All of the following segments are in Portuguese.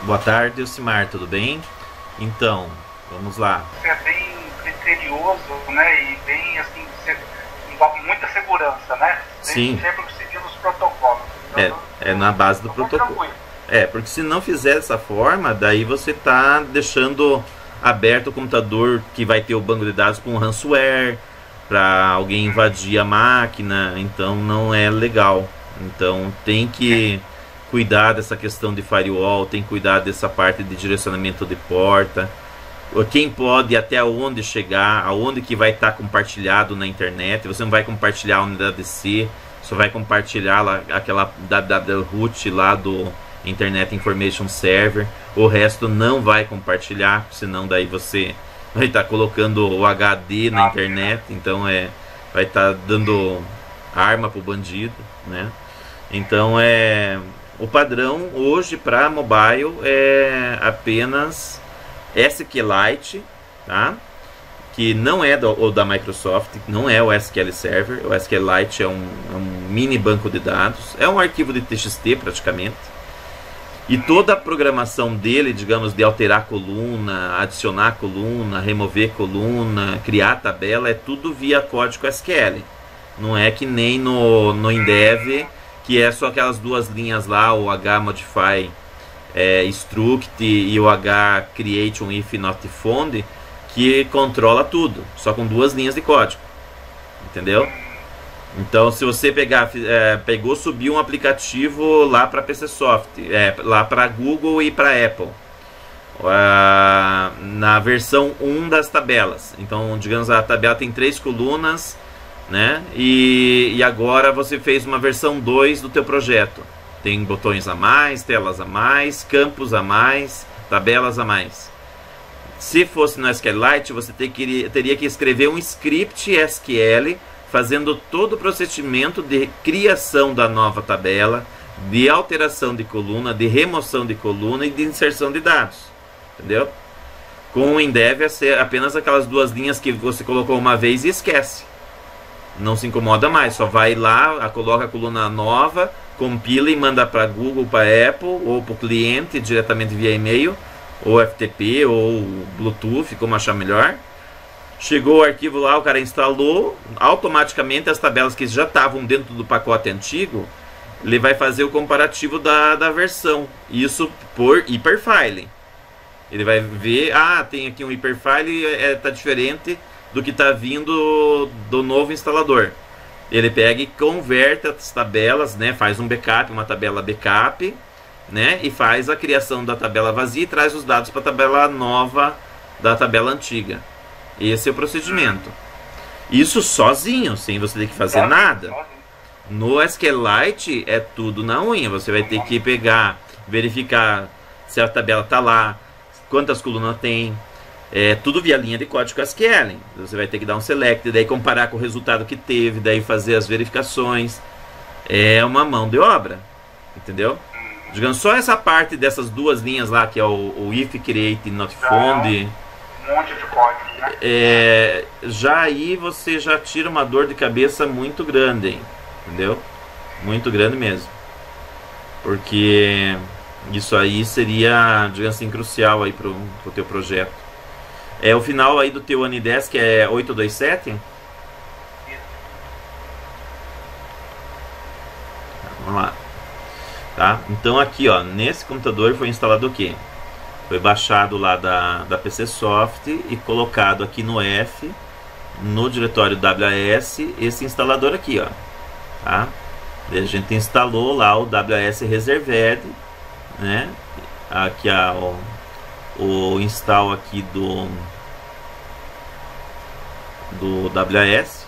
Boa tarde, Elcimar, tudo bem? Então, vamos lá. É bem criterioso, né? E bem assim, envolve muita segurança, né? Sim. Sempre seguindo os protocolos. Então, é na base do protocolo. Tranquilo. Porque se não fizer dessa forma, daí você está deixando aberto o computador que vai ter o banco de dados com ransomware para alguém invadir a máquina, então não é legal. Então tem que cuidar dessa questão de firewall, tem que cuidar dessa parte de direcionamento de porta, quem pode até onde chegar, aonde que vai estar compartilhado na internet. Você não vai compartilhar a unidade C, só vai compartilhar lá aquela www root lá do Internet Information Server, o resto não vai compartilhar, senão daí você vai estar colocando o HD na internet, então vai estar dando arma pro bandido, né? Então o padrão hoje para mobile é apenas SQLite, tá? Que não é da Microsoft, não é o SQL Server. O SQLite é um mini banco de dados, é um arquivo de TXT praticamente. E toda a programação dele, digamos, de alterar coluna, adicionar coluna, remover coluna, criar tabela, é tudo via código SQL. Não é que nem no Indev, que é só aquelas duas linhas lá, o HModify struct e o HCreate um if not found, que controla tudo, só com duas linhas de código. Entendeu? Então, se você subiu um aplicativo lá para PCsoft, lá para Google e para Apple, na versão 1 das tabelas. Então, digamos, a tabela tem 3 colunas, né? E agora você fez uma versão 2 do teu projeto. Tem botões a mais, telas a mais, campos a mais, tabelas a mais. Se fosse no SQLite, você teria que escrever um script SQL fazendo todo o procedimento de criação da nova tabela, de alteração de coluna, de remoção de coluna e de inserção de dados. Entendeu? Com o Indev é ser apenas aquelas duas linhas que você colocou uma vez e esquece. Não se incomoda mais, só vai lá, coloca a coluna nova, compila e manda para Google, para Apple ou para o cliente diretamente via e-mail, ou FTP, ou Bluetooth, como achar melhor. Chegou o arquivo lá, o cara instalou, automaticamente as tabelas que já estavam dentro do pacote antigo, ele vai fazer o comparativo da versão, isso por hyperfile. Ele vai ver, tem aqui um hyperfile, está diferente do que está vindo do novo instalador. Ele pega e converte as tabelas, né, faz um backup, uma tabela backup, né, e faz a criação da tabela vazia e traz os dados para a tabela nova da tabela antiga. Esse é o procedimento. Isso sozinho, sem você ter que fazer nada. No SQLite é tudo na unha. Você vai ter que pegar, verificar se a tabela está lá, quantas colunas tem. É tudo via linha de código SQL. Você vai ter que dar um select, daí comparar com o resultado que teve, daí fazer as verificações. É uma mão de obra. Entendeu? Digamos, só essa parte dessas duas linhas lá, que é o if create not found. Um monte de código, né? Já aí você já tira uma dor de cabeça muito grande, hein? Entendeu? Muito grande mesmo. Porque isso aí seria, digamos assim, crucial aí pro teu projeto. O final aí do teu Anidesk é 827? Vamos lá. Tá? Então aqui, ó, nesse computador foi instalado o quê? Foi baixado lá da PCsoft e colocado aqui no F, no diretório WAS, esse instalador aqui, ó. Tá? E a gente instalou lá o WAS Reserved, né? Aqui o install aqui do WAS,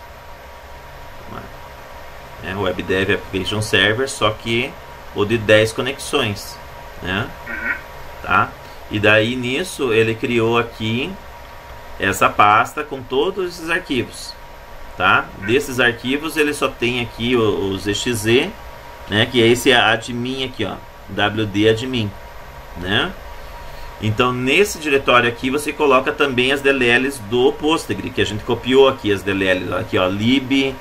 WebDev Application Server, só que o de 10 conexões, né? Tá? E daí nisso ele criou aqui essa pasta com todos esses arquivos, tá? Desses arquivos ele só tem aqui os exe, né? Que é esse admin aqui, ó, wd admin, né? Então nesse diretório aqui você coloca também as DLLs do Postgre, que a gente copiou aqui as DLLs, aqui ó, lib,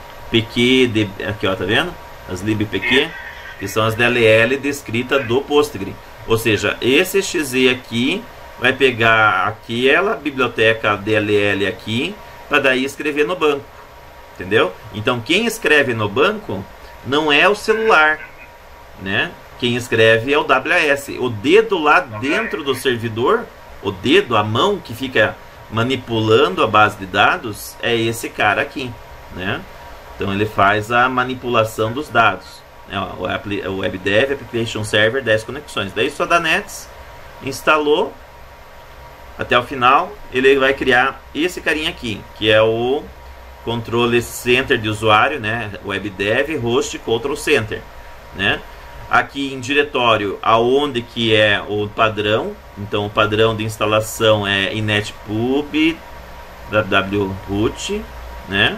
pq, aqui ó, tá vendo? As libpq, que são as DLL descritas do Postgre. Ou seja, esse exe aqui vai pegar aquela biblioteca DLL aqui para daí escrever no banco, entendeu? Então quem escreve no banco não é o celular, né? Quem escreve é o WAS. O dedo lá dentro do servidor, o dedo, a mão que fica manipulando a base de dados, é esse cara aqui, né? Então ele faz a manipulação dos dados. O WebDev Application Server 10 conexões. Daí só dá nets, instalou, até o final ele vai criar esse carinha aqui, que é o controle center de usuário, né? WebDev Host Control Center, né? Aqui em diretório, aonde que é o padrão. Então o padrão de instalação é inetpub wroot, né?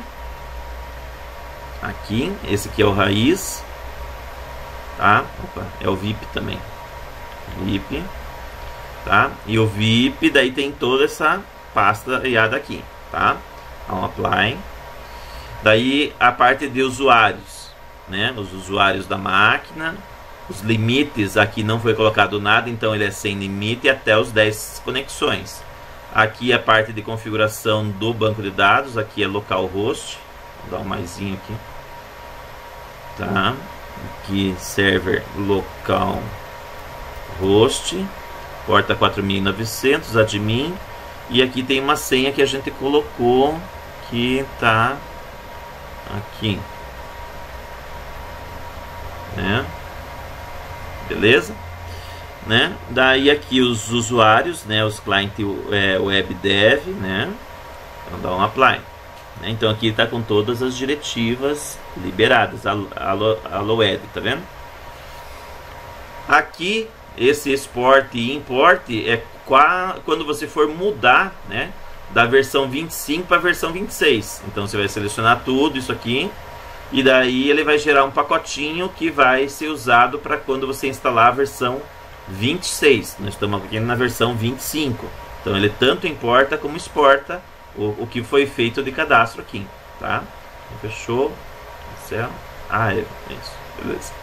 Aqui, esse aqui é o raiz, tá? Opa, é o VIP também, VIP, tá? E o VIP daí tem toda essa pasta IADA aqui, tá? Então apply. Daí a parte de usuários, né? Os usuários da máquina. Os limites aqui não foi colocado nada, então ele é sem limite até os 10 conexões. Aqui a parte de configuração do banco de dados, aqui é localhost, vou dar um maisinho aqui, tá? Aqui server localhost, porta 4900, admin, e aqui tem uma senha que a gente colocou que tá aqui, né? Beleza, né? Daí aqui os usuários, né? Os client web dev, né? Então dá um apply, né? Então aqui está com todas as diretivas liberadas, allo add, tá vendo? Aqui esse export e import é quando você for mudar, né? Da versão 25 para a versão 26. Então você vai selecionar tudo isso aqui. E daí ele vai gerar um pacotinho que vai ser usado para quando você instalar a versão 26. Nós estamos aqui na versão 25. Então ele tanto importa como exporta o que foi feito de cadastro aqui, tá? Fechou. Céu. Ah, é isso. Beleza.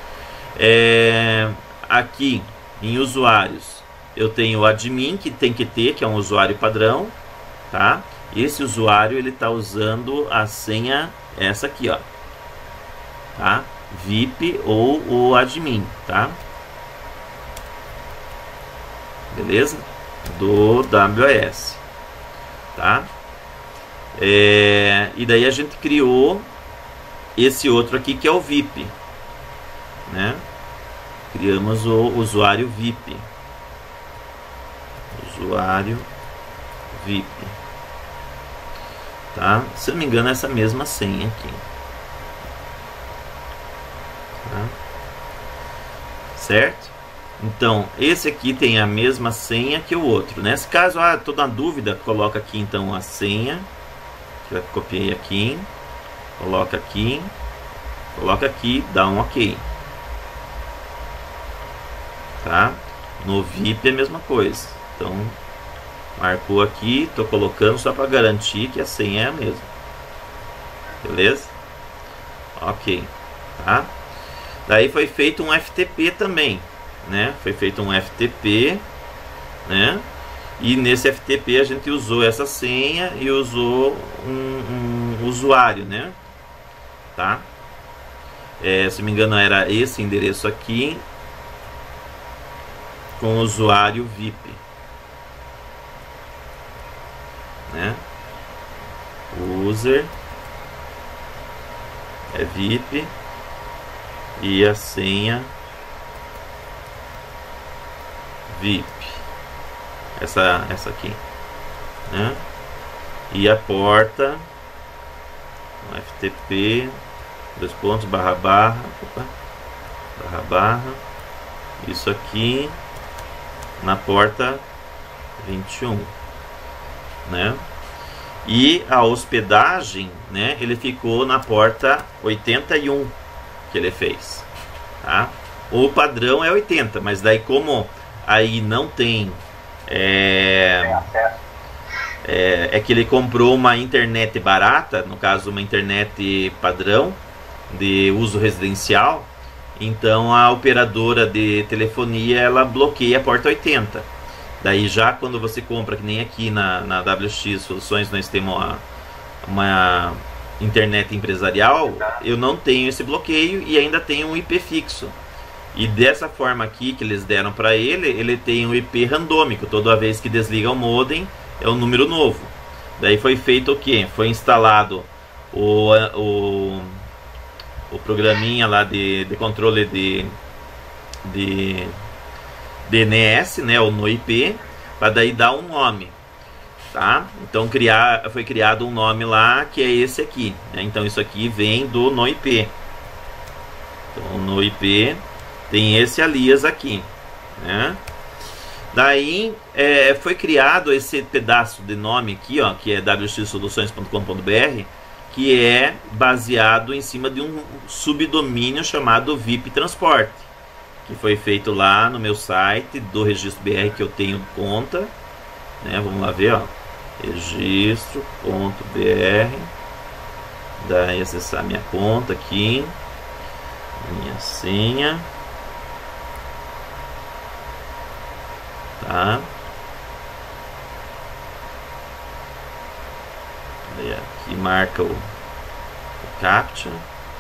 Aqui em usuários eu tenho o admin, que tem que ter, que é um usuário padrão, tá? Esse usuário ele está usando a senha essa aqui, ó. Tá? VIP ou o admin, tá? Beleza? Do WAS, tá? E daí a gente criou esse outro aqui que é o VIP, né? Criamos o usuário VIP, usuário VIP, tá? Se eu não me engano, é essa mesma senha aqui. Certo? Então esse aqui tem a mesma senha que o outro. Nesse caso, tô na dúvida, coloca aqui então a senha, que eu copiei aqui, coloca aqui, dá um OK, tá? No VIP é a mesma coisa. Então marcou aqui, tô colocando só para garantir que a senha é a mesma. Beleza? OK, tá? Daí foi feito um FTP também, né? Foi feito um FTP, né? E nesse FTP a gente usou essa senha e usou um usuário, né? Tá? Se não me engano era esse endereço aqui com o usuário VIP, né? User é VIP. E a senha VIP, essa aqui, né? E a porta FTP //, isso aqui na porta 21, né? E a hospedagem, né? Ele ficou na porta 81 que ele fez, tá? O padrão é 80, mas daí como aí não tem é que ele comprou uma internet barata, no caso uma internet padrão de uso residencial, Então a operadora de telefonia ela bloqueia a porta 80. Daí já quando você compra, que nem aqui na WX Soluções nós temos uma internet empresarial, eu não tenho esse bloqueio e ainda tenho um IP fixo. E dessa forma aqui que eles deram para ele tem um IP randômico. Toda vez que desliga o modem é um número novo. Daí foi feito o que? Foi instalado o programinha lá de controle de DNS, né, ou no IP, para daí dar um nome, tá? Então foi criado um nome lá que é esse aqui, né? Então isso aqui vem do no IP. Então no IP tem esse alias aqui, né? Daí foi criado esse pedaço de nome aqui, ó, que é wxsoluções.com.br, que é baseado em cima de um subdomínio chamado VIP Transporte, que foi feito lá no meu site do Registro BR, que eu tenho conta, né? Vamos lá ver, ó, registro.br, daí acessar minha conta aqui, minha senha, tá? Daí aqui marca o CAPTCHA.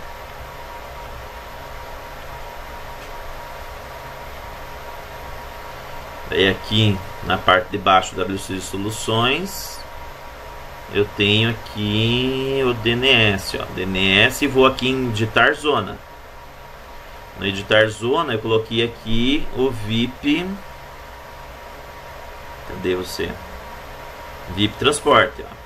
Daí aqui na parte de baixo da WC Soluções eu tenho aqui o DNS, ó, DNS, e vou aqui em editar zona. No editar zona eu coloquei aqui o VIP. Cadê você? VIP Transporte, ó.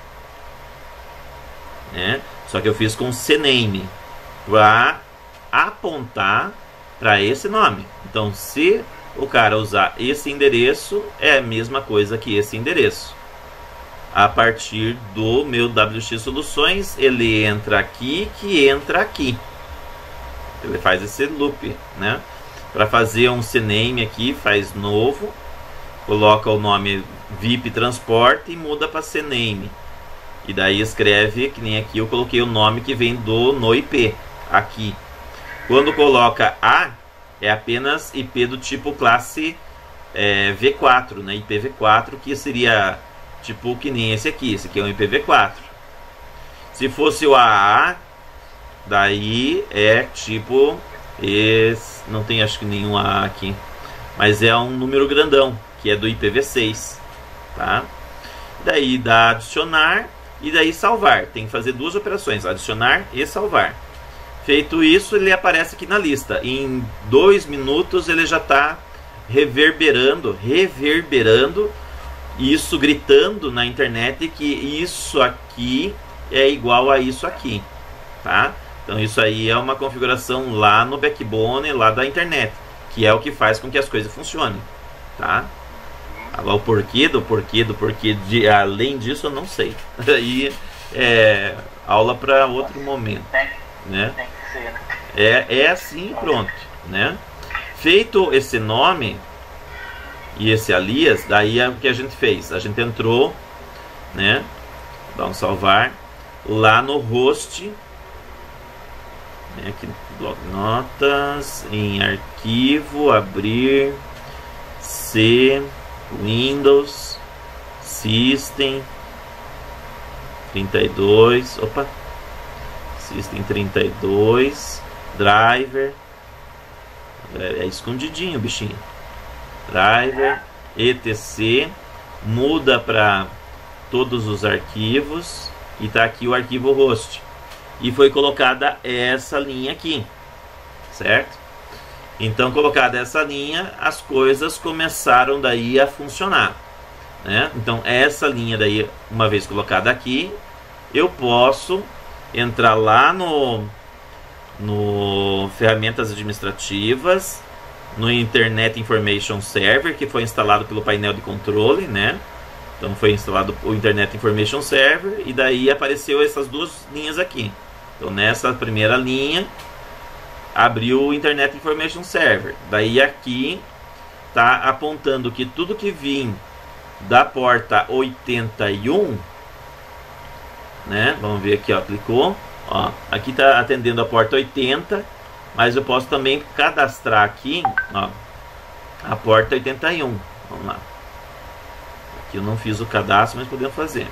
Né? Só que eu fiz com CNAME para apontar para esse nome. Então, se o cara usar esse endereço, é a mesma coisa que esse endereço. A partir do meu WX Soluções, ele entra aqui, que entra aqui. Ele faz esse loop, né? Para fazer um CNAME aqui, faz novo, coloca o nome VIP Transporte e muda para CNAME. E daí escreve, que nem aqui eu coloquei o nome que vem do no IP, aqui. Quando coloca A, é apenas IP do tipo classe V4, né? IPv4, que seria tipo que nem esse aqui é um IPv4. Se fosse o AA, daí é tipo esse, não tem acho que nenhum AA aqui, mas é um número grandão, que é do IPv6, tá? Daí dá adicionar e daí salvar. Tem que fazer duas operações, adicionar e salvar. Feito isso, ele aparece aqui na lista. Em 2 minutos ele já está reverberando isso, gritando na internet que isso aqui é igual a isso aqui, tá? Então isso aí é uma configuração lá no backbone, lá da internet, que é o que faz com que as coisas funcionem, tá? Agora o porquê, além disso eu não sei. Aí é aula para outro momento, né? Tem que ser, né? É assim e pronto, né? Feito esse nome e esse alias, daí é o que a gente fez. A gente entrou, né? Dá um salvar lá no host, né? Aqui bloco notas, em arquivo, abrir, C, Windows, System 32, opa, System 32, driver, é escondidinho o bichinho, driver, etc, muda para todos os arquivos e tá aqui o arquivo host e foi colocada essa linha aqui, certo? Então, colocada essa linha, as coisas começaram daí a funcionar, né? Então, essa linha daí, uma vez colocada aqui, eu posso entrar lá no ferramentas administrativas, no Internet Information Server, que foi instalado pelo painel de controle, né? Então, foi instalado o Internet Information Server e daí apareceu essas duas linhas aqui. Então, nessa primeira linha abriu o Internet Information Server. Daí aqui está apontando que tudo que vim da porta 81, né? Vamos ver aqui, ó, clicou, ó, aqui está atendendo a porta 80 Mas eu posso também cadastrar aqui, ó, a porta 81. Vamos lá. Aqui eu não fiz o cadastro, mas podemos fazer.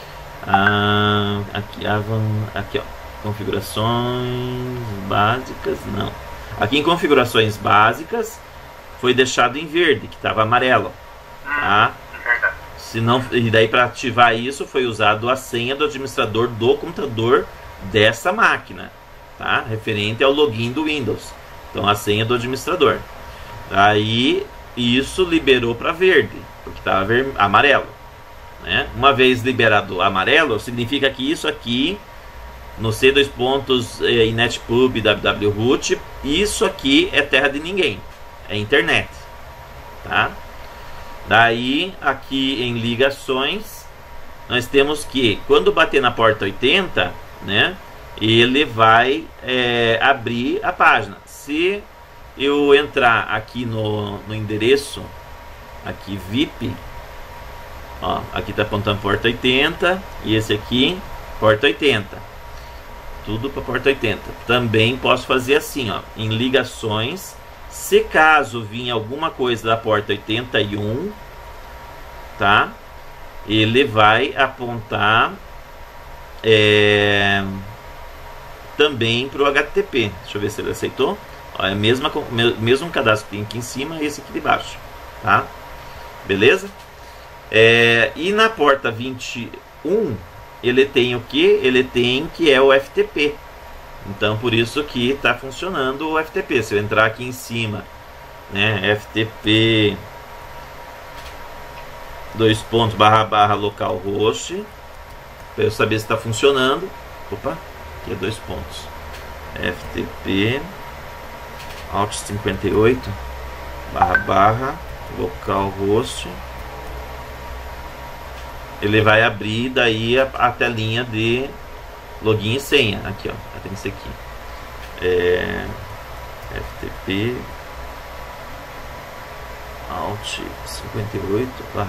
Aqui, ó, configurações básicas, não. Aqui em configurações básicas foi deixado em verde, que estava amarelo, tá? Se não, e daí para ativar isso foi usado a senha do administrador do computador dessa máquina, tá? Referente ao login do Windows. Então a senha do administrador. Aí isso liberou para verde, porque estava amarelo, né? Uma vez liberado amarelo, significa que isso aqui no C2 pontos inetpub www-root, isso aqui é terra de ninguém, é internet, tá? Daí aqui em ligações nós temos que quando bater na porta 80, né, ele vai abrir a página. Se eu entrar aqui no endereço aqui VIP, ó, aqui está apontando porta 80 e esse aqui porta 80. Tudo para porta 80. Também posso fazer assim, ó, em ligações. Se caso vir alguma coisa da porta 81, tá? Ele vai apontar também para o HTTP. Deixa eu ver se ele aceitou. Ó, é mesmo cadastro que tem aqui em cima, esse aqui de baixo, tá? Beleza? E na porta 21 ele tem o que? Ele tem que é o FTP. Então por isso que está funcionando o FTP. Se eu entrar aqui em cima, né, FTP //localhost, para eu saber se está funcionando. Opa, aqui é 2 pontos. FTP alt 58 // localhost. Ele vai abrir daí a telinha de login e senha. Aqui, ó, tem isso aqui. FTP alt 58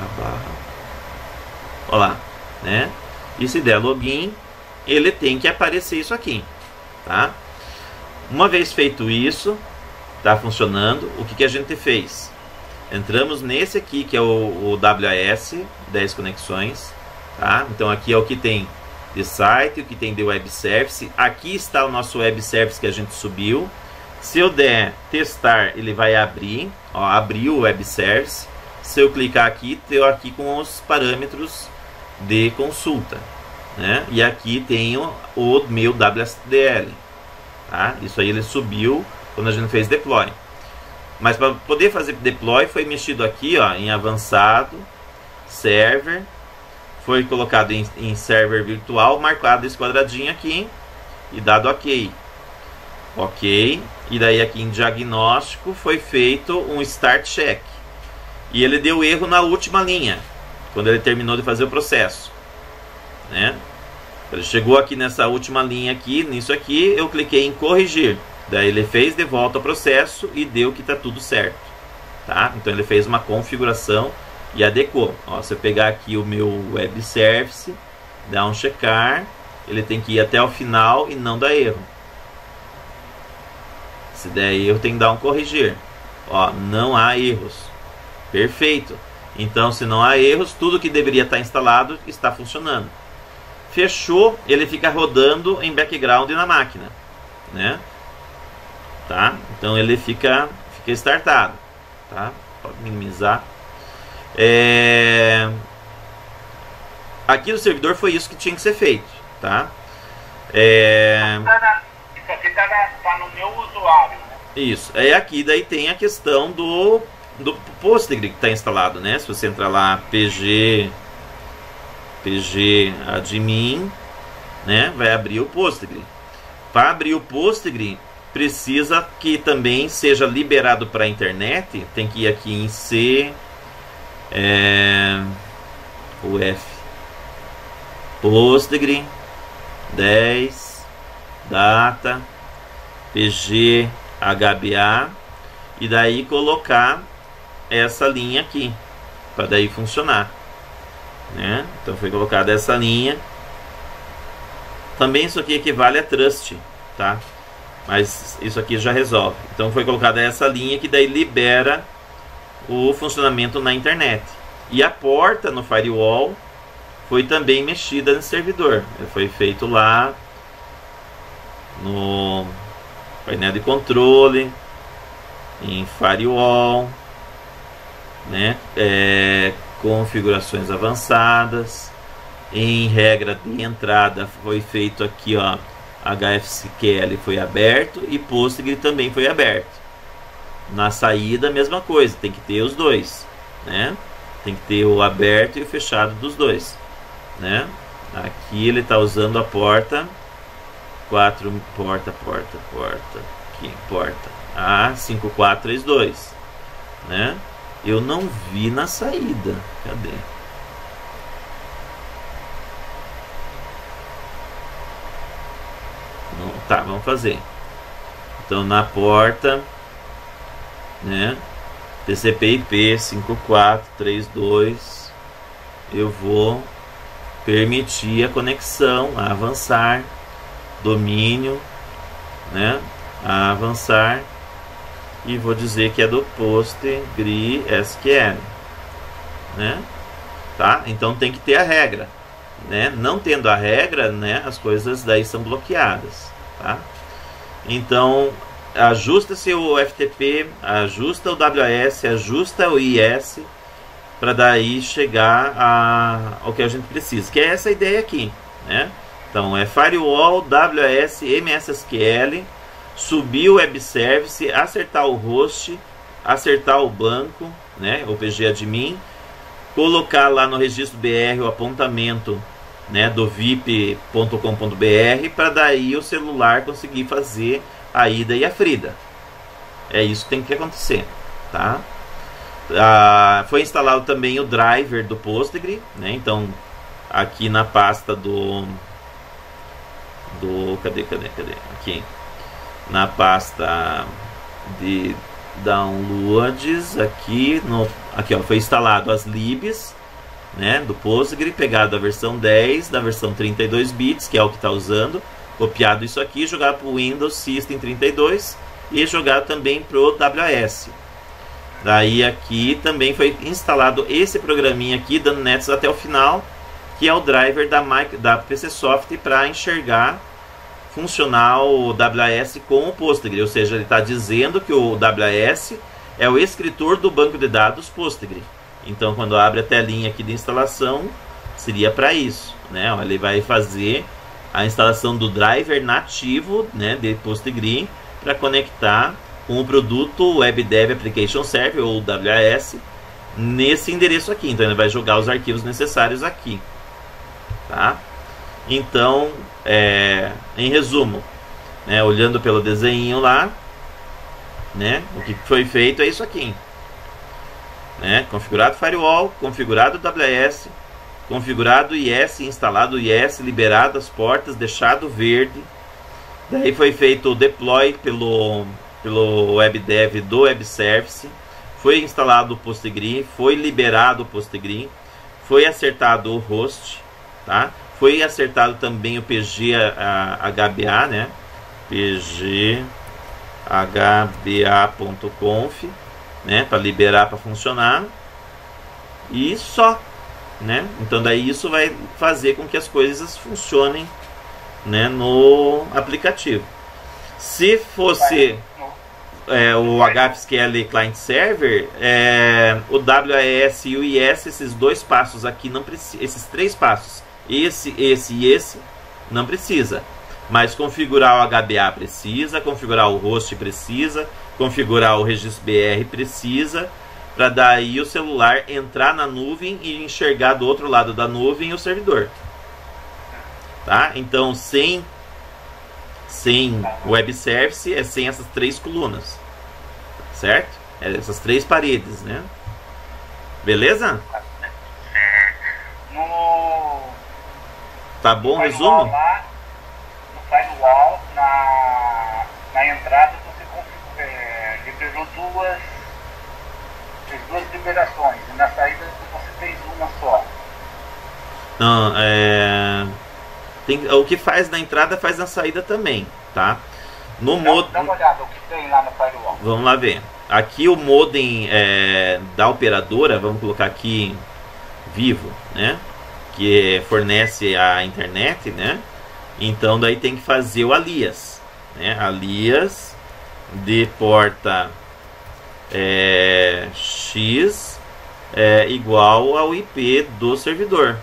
// olha lá, né? E se der login, ele tem que aparecer isso aqui, tá? Uma vez feito isso, tá funcionando. O que a gente fez? Entramos nesse aqui que é o WAS 10 conexões, tá? Então aqui é o que tem de site, o que tem de web service. Aqui está o nosso web service que a gente subiu. Se eu der testar, ele vai abrir, ó, abriu o web service. Se eu clicar aqui, estou aqui com os parâmetros de consulta, né? E aqui tenho o meu WSDL, tá? Isso aí ele subiu quando a gente fez deploy. Mas para poder fazer deploy foi mexido aqui, ó, em avançado, server, foi colocado em server virtual, marcado esse quadradinho aqui e dado ok. Ok, e daí aqui em diagnóstico foi feito um start check. E ele deu erro na última linha, quando ele terminou de fazer o processo, né? Ele chegou aqui nessa última linha aqui, nisso aqui, eu cliquei em corrigir. Daí ele fez de volta o processo e deu que está tudo certo, tá? Então ele fez uma configuração e adequou. Ó, se eu pegar aqui o meu web service, dar um checar, ele tem que ir até o final e não dar erro. Se der erro, tem que dar um corrigir. Ó, não há erros. Perfeito. Então, se não há erros, tudo que deveria estar instalado está funcionando. Fechou, ele fica rodando em background na máquina, né? Tá? Então ele fica startado, tá? Pode minimizar. Aqui no servidor foi isso que tinha que ser feito, tá? Isso aqui tá no meu usuário, né? Isso. Aqui daí tem a questão do Postgre que está instalado, né? Se você entrar lá pg admin, né? Vai abrir o Postgre. Para abrir o Postgre precisa que também seja liberado para a internet. Tem que ir aqui em C, UF, Postgre 10, data, PG, HBA, e daí colocar essa linha aqui, para daí funcionar, né? Então foi colocada essa linha. Também isso aqui equivale a trust, tá? Mas isso aqui já resolve. Então foi colocada essa linha que daí libera o funcionamento na internet. E a porta no firewall foi também mexida no servidor. Foi feito lá no painel de controle, em firewall, né? Configurações avançadas. Em regra de entrada foi feito aqui, ó, HFSQL foi aberto e Postgre também foi aberto. Na saída a mesma coisa, tem que ter os dois, né? Tem que ter o aberto e o fechado dos dois, né? Aqui ele está usando a porta 4, porta aqui, porta A5432, né? Eu não vi na saída, cadê? Não, tá, vamos fazer. Então na porta, né? TCP/IP 5432, eu vou permitir a conexão, a avançar, domínio, né? A avançar, e vou dizer que é do PostgreSQL, né? Tá? Então tem que ter a regra, né? Não tendo a regra, né, as coisas daí são bloqueadas, tá? Então ajusta-se o FTP, ajusta o WS, ajusta o IS, para daí chegar ao que a gente precisa, que é essa ideia aqui, né? Então é firewall, WS, MSSQL, subir o web service, acertar o host, acertar o banco, né, o PGadmin, colocar lá no registro BR o apontamento, né, do vip.com.br, para daí o celular conseguir fazer a ida e a frida. É isso que tem que acontecer, tá? Foi instalado também o driver do Postgre, né? Então aqui na pasta do cadê? Aqui na pasta de downloads, aqui ó, foi instalado as libs, né, do Postgre, pegado a versão 10 da versão 32 bits, que é o que está usando, copiado isso aqui, jogado para o Windows System 32 e jogado também para o WS. Daí aqui também foi instalado esse programinha aqui, dando nets até o final, que é o driver da PCsoft para enxergar funcionar o WS com o Postgre. Ou seja, ele está dizendo que o WS é o escritor do banco de dados Postgre. Então quando abre a telinha aqui de instalação, seria para isso, né? Ele vai fazer a instalação do driver nativo, né, de Postgre, para conectar com o produto Web Dev Application Server, ou WS, nesse endereço aqui. Então ele vai jogar os arquivos necessários aqui, tá? Então, em resumo, né, olhando pelo desenho lá, né, o que foi feito é isso aqui, né? Configurado firewall, configurado WS, configurado IS, instalado IS, liberado as portas, deixado verde. Daí foi feito o deploy pelo WebDev do Web Service, foi instalado o Postgre, foi liberado o Postgre, foi acertado o host, tá? Foi acertado também o PGHBA, né? PGHBA.conf, né? Para liberar, para funcionar. E só, né? Então daí isso vai fazer com que as coisas funcionem, né, no aplicativo. Se fosse o HFSQL Client Server, o WAS e o IS, esses dois passos aqui não precisa, esses três passos, esse e esse, não precisa. Mas configurar o HBA precisa, configurar o host precisa, configurar o registro BR precisa, para daí o celular entrar na nuvem e enxergar do outro lado da nuvem o servidor. Tá? Então sem web service é sem essas três colunas, certo? Essas três paredes, né? Beleza? Tá bom o resumo? Lá, no firewall, na entrada você liberou duas liberações, e na saída você fez uma só. Não, o que faz na entrada faz na saída também, tá? No modem, dá uma olhada o que tem lá no firewall. vamos lá ver. Aqui o modem da operadora, vamos colocar aqui Vivo, né? Que fornece a internet, né? Então daí tem que fazer o alias, né? Alias de porta X igual ao IP do servidor,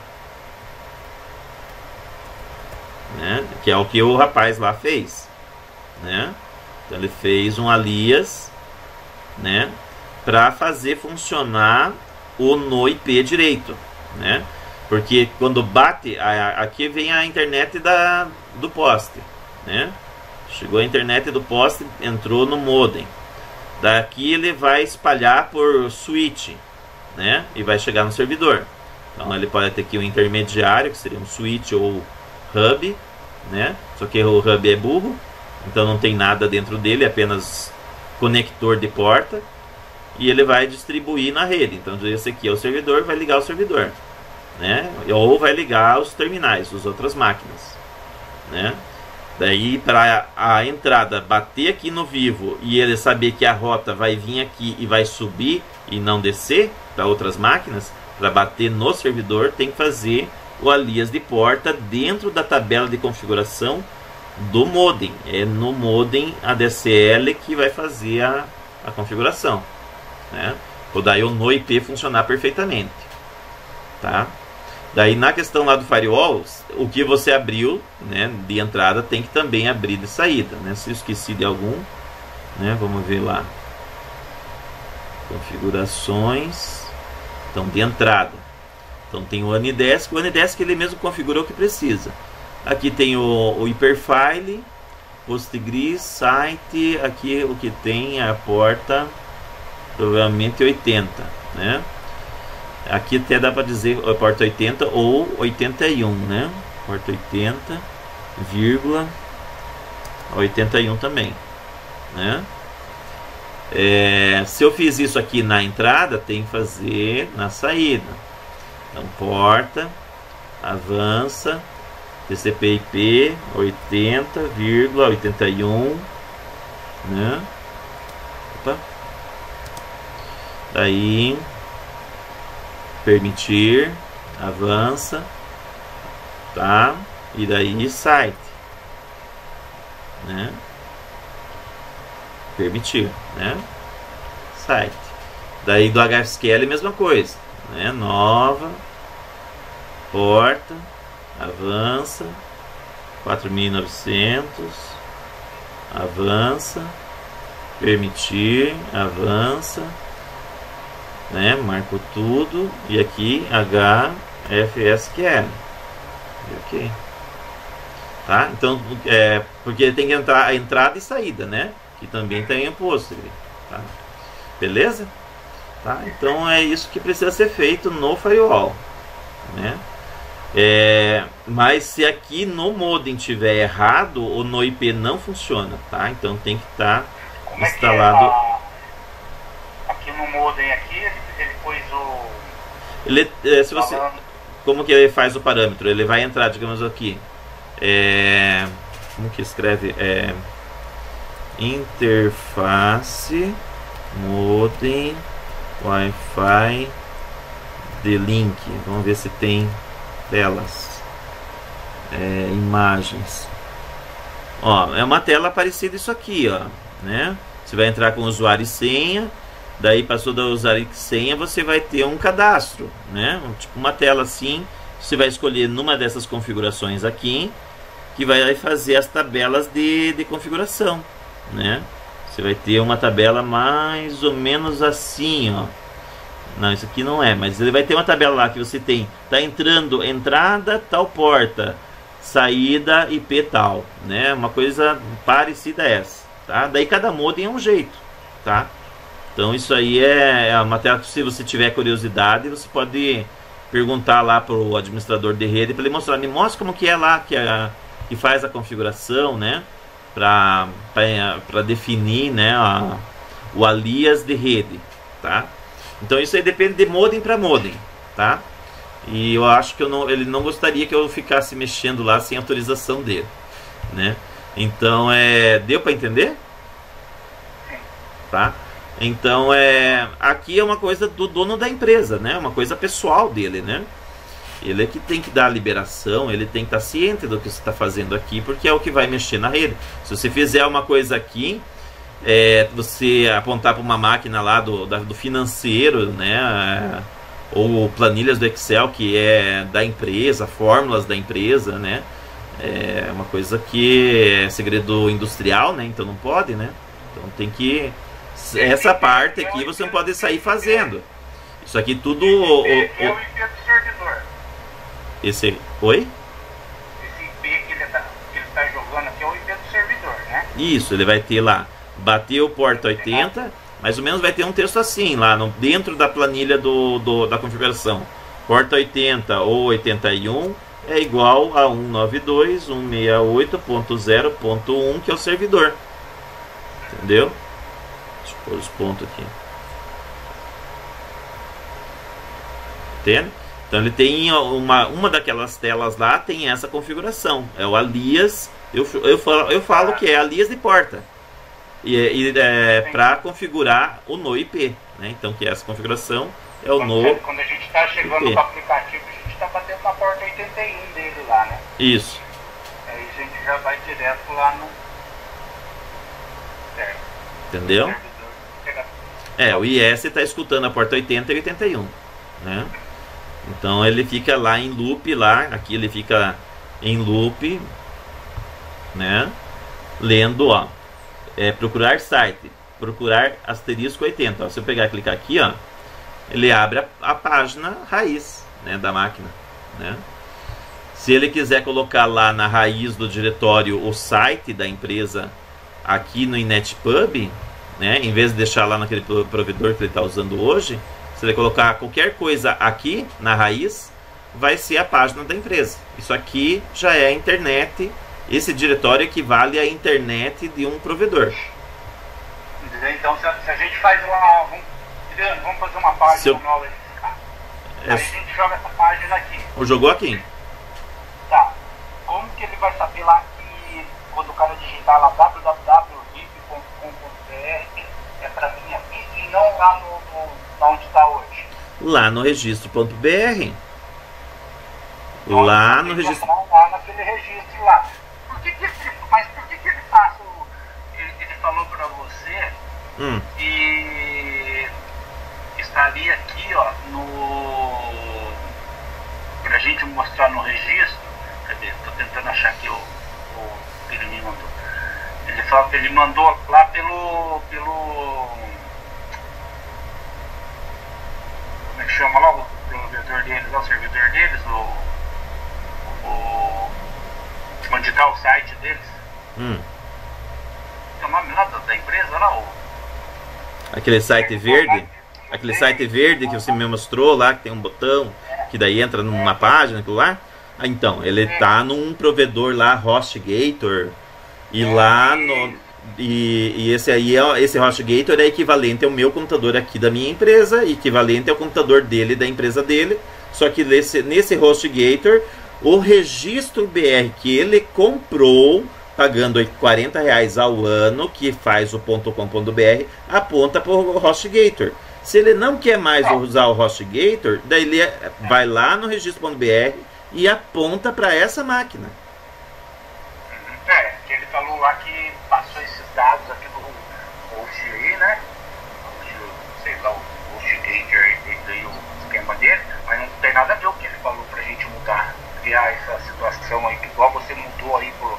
né? Que é o que o rapaz lá fez, né? Então ele fez um alias, né? Para fazer funcionar o no IP direito, né? Porque quando bate, aqui vem a internet do poste, né? Chegou a internet do poste, entrou no modem. Daqui ele vai espalhar por switch, né? E vai chegar no servidor. Então ele pode ter aqui um intermediário, que seria um switch ou hub, né? Só que o hub é burro, então não tem nada dentro dele, é apenas conector de porta. E ele vai distribuir na rede. Então esse aqui é o servidor, vai ligar o servidor, né? Ou vai ligar os terminais, as outras máquinas, né? Daí para a entrada bater aqui no vivo e ele saber que a rota vai vir aqui e vai subir e não descer para outras máquinas, para bater no servidor tem que fazer o alias de porta dentro da tabela de configuração do modem. É no modem ADSL que vai fazer a configuração, né? Ou daí o no IP funcionar perfeitamente, tá? Daí na questão lá do firewall, o que você abriu, né, de entrada tem que também abrir de saída, né? Se eu esqueci de algum, né, vamos ver lá. Configurações. Então de entrada. Então tem o AnyDesk, ele mesmo configurou o que precisa. Aqui tem o Hyperfile, Postgres, site, aqui o que tem é a porta provavelmente 80, né? Aqui até dá para dizer a porta 80 ou 81, né? Porta 80, vírgula 81 também, né? Se eu fiz isso aqui na entrada, tem que fazer na saída. Então porta, avança, TCP/IP 80,81, né? Opa. Daí permitir, avança, tá? E daí site, né? Permitir, né? Site. Daí do HSQL a mesma coisa, né? Nova, porta, avança, 4.900, avança, permitir, avança, né? Marco tudo e aqui HFSQL, ok, tá? Então porque tem que entrar a entrada e saída, né? Que também tem imposto, tá? Beleza? Tá? Então é isso que precisa ser feito no firewall, né? Mas se aqui no modem tiver errado, o no IP não funciona, tá? Então tem que estar instalado. Aqui no modem aqui ele pôs o. Se você, como que ele faz o parâmetro? Ele vai entrar, digamos aqui. Como que escreve? Interface modem Wi-Fi de link. Vamos ver se tem telas, imagens. Ó, é uma tela parecida isso aqui, ó, né? Você vai entrar com usuário e senha. Daí passou da usuário e senha, você vai ter um cadastro, né? Tipo uma tela assim. Você vai escolher numa dessas configurações aqui, que vai fazer as tabelas de configuração, né? Você vai ter uma tabela mais ou menos assim, ó. Não, isso aqui não é, mas ele vai ter uma tabela lá que você tem, tá entrando entrada tal porta, saída IP tal, né? Uma coisa parecida a essa, tá? Daí cada modem é um jeito, tá? Então isso aí é uma tela que, se você tiver curiosidade, você pode perguntar lá para o administrador de rede para ele mostrar. Me mostra como que é lá que faz a configuração, né? Para definir, né, o alias de rede, tá? Então isso aí depende de modem para modem, tá? E eu acho que ele não gostaria que eu ficasse mexendo lá sem autorização dele, né? Então, deu para entender? Sim. Tá? Então, aqui é uma coisa do dono da empresa, né? Uma coisa pessoal dele, né? Ele é que tem que dar a liberação, ele tem que estar ciente do que você está fazendo aqui, porque é o que vai mexer na rede. Se você fizer uma coisa aqui, você apontar para uma máquina lá do financeiro, né? Ou planilhas do Excel, que é da empresa, fórmulas da empresa, né? É uma coisa que é segredo industrial, né? Então não pode, né? Então tem que... Essa parte aqui você não pode sair fazendo. Isso aqui tudo... É o IP do servidor. Oi? Esse IP que ele tá jogando aqui é o IP do servidor, né? Isso, ele vai ter lá, bateu porta 80, mais ou menos vai ter um texto assim, lá dentro da planilha da configuração. Porta 80 ou 81 é igual a 192.168.0.1, que é o servidor. Entendeu? Deixa eu pôr os pontos aqui. Entende? Então ele tem uma daquelas telas lá, tem essa configuração. É o alias, eu falo que é alias de porta. E para configurar o no IP, né? Então que essa configuração é o no. Quando a gente está chegando no aplicativo, a gente está batendo na porta 81 dele lá, né? Isso. Aí a gente já vai direto lá no... Entendeu? O IS está escutando a porta 80 e 81, né? Então ele fica lá em loop, aqui ele fica em loop, né? Lendo, ó, procurar site, procurar asterisco 80. Ó, se eu pegar e clicar aqui, ó, ele abre a página raiz, né, da máquina, né? Se ele quiser colocar lá na raiz do diretório o site da empresa aqui no InetPub, né, em vez de deixar lá naquele provedor que ele está usando hoje, se ele colocar qualquer coisa aqui na raiz, vai ser a página da empresa. Isso aqui já é a internet. Esse diretório equivale à internet de um provedor. Então, se a gente faz vamos fazer uma página nova, aí a gente joga essa página aqui. Jogou aqui. Tá. Como que ele vai saber lá que quando o cara digitar lá www.rip.com.br é para mim aqui e não lá onde está hoje? Lá no registro.br. Lá no registro. Lá naquele registro lá. Mas por que ele faz ele falou para você e estaria aqui, ó, pra gente mostrar no registro. Cadê? Tô tentando achar aqui o que ele me mandou. Ele mandou lá pelo como é que chama lá o provedor deles, o servidor deles, onde está o site deles. Tem o nome lá da empresa lá? Aquele site verde? Aquele site verde que você me mostrou lá, que tem um botão, que daí entra numa página, aquilo lá? Então, ele tá num provedor lá, HostGator, e lá no... E esse HostGator é equivalente ao meu computador aqui da minha empresa, equivalente ao computador dele, da empresa dele, só que nesse HostGator, o registro BR que ele comprou, pagando R$40 ao ano, que faz o .com.br, aponta para o HostGator. Se ele não quer mais usar o HostGator, daí ele vai lá no registro.br e aponta para essa máquina. Que ele falou lá que passou esses dados aqui do host aí, né? Sei lá, o HostGator e o esquema dele, mas não tem nada a ver o que ele falou pra gente mudar, criar essa situação aí, igual você mudou aí pro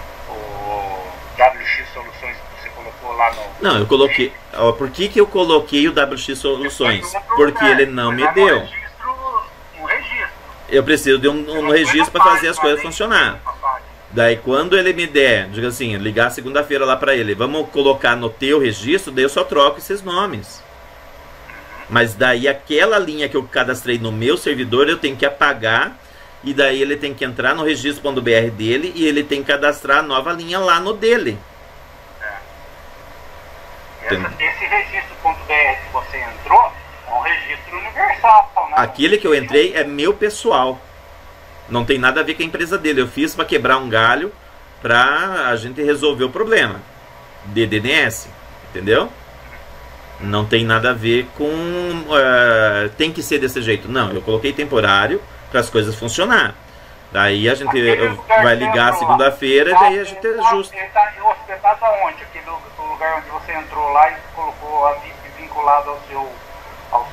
WX Soluções que você colocou lá no... Não, eu coloquei... Ó, por que eu coloquei o WX Soluções? Porque ele não me deu. Um registro. Eu preciso de um registro para fazer as coisas funcionar. Daí quando ele me der, diga assim, ligar segunda-feira lá para ele, vamos colocar no teu registro, daí eu só troco esses nomes. Mas daí aquela linha que eu cadastrei no meu servidor, eu tenho que apagar, e daí ele tem que entrar no registro.br dele, e ele tem que cadastrar a nova linha lá no dele. Esse registro.br que você entrou, é um registro universal, né? Aquele que eu entrei é meu pessoal. Não tem nada a ver com a empresa dele. Eu fiz para quebrar um galho, para a gente resolver o problema de DNS, entendeu? Não tem nada a ver com tem que ser desse jeito. Não, eu coloquei temporário para as coisas funcionar. Daí a gente vai ligar segunda-feira e daí a gente ajusta. Ele está hospedado aonde? Aquele lugar onde você entrou lá e colocou a VIP vinculado ao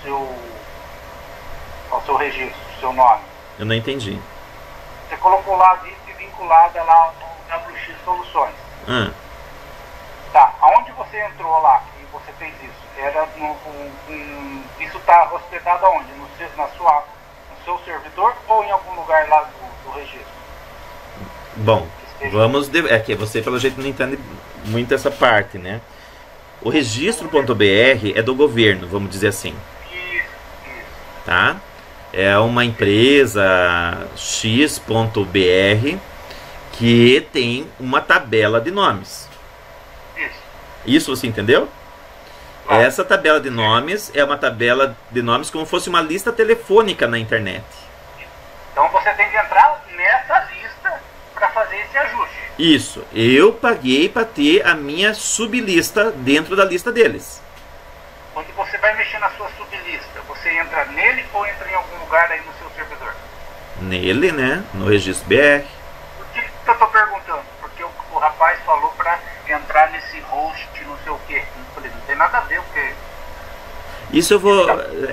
seu registro, seu nome. Eu não entendi. Você colocou lá a VIP vinculada lá ao WX Soluções. Tá, aonde você entrou lá e você fez isso? Era isso está hospedado aonde? No seu servidor ou em algum lugar lá do registro? Bom, vamos... É que você, pelo jeito, não entende muito essa parte, né? O registro.br é do governo, vamos dizer assim. Isso. Tá? É uma empresa x.br que tem uma tabela de nomes. Isso você entendeu? Essa tabela de nomes é uma tabela de nomes como se fosse uma lista telefônica na internet. Então você tem que entrar nessa lista para fazer esse ajuste. Isso. Eu paguei para ter a minha sublista dentro da lista deles. Quando você vai mexer na sua sublista, você entra nele ou entra em algum lugar aí no seu servidor? Nele, né? No registro BR. Por que eu estou perguntando? Porque o rapaz falou para entrar nesse host, não sei o quê. Eu falei, não tem nada a ver, porque... Isso eu vou...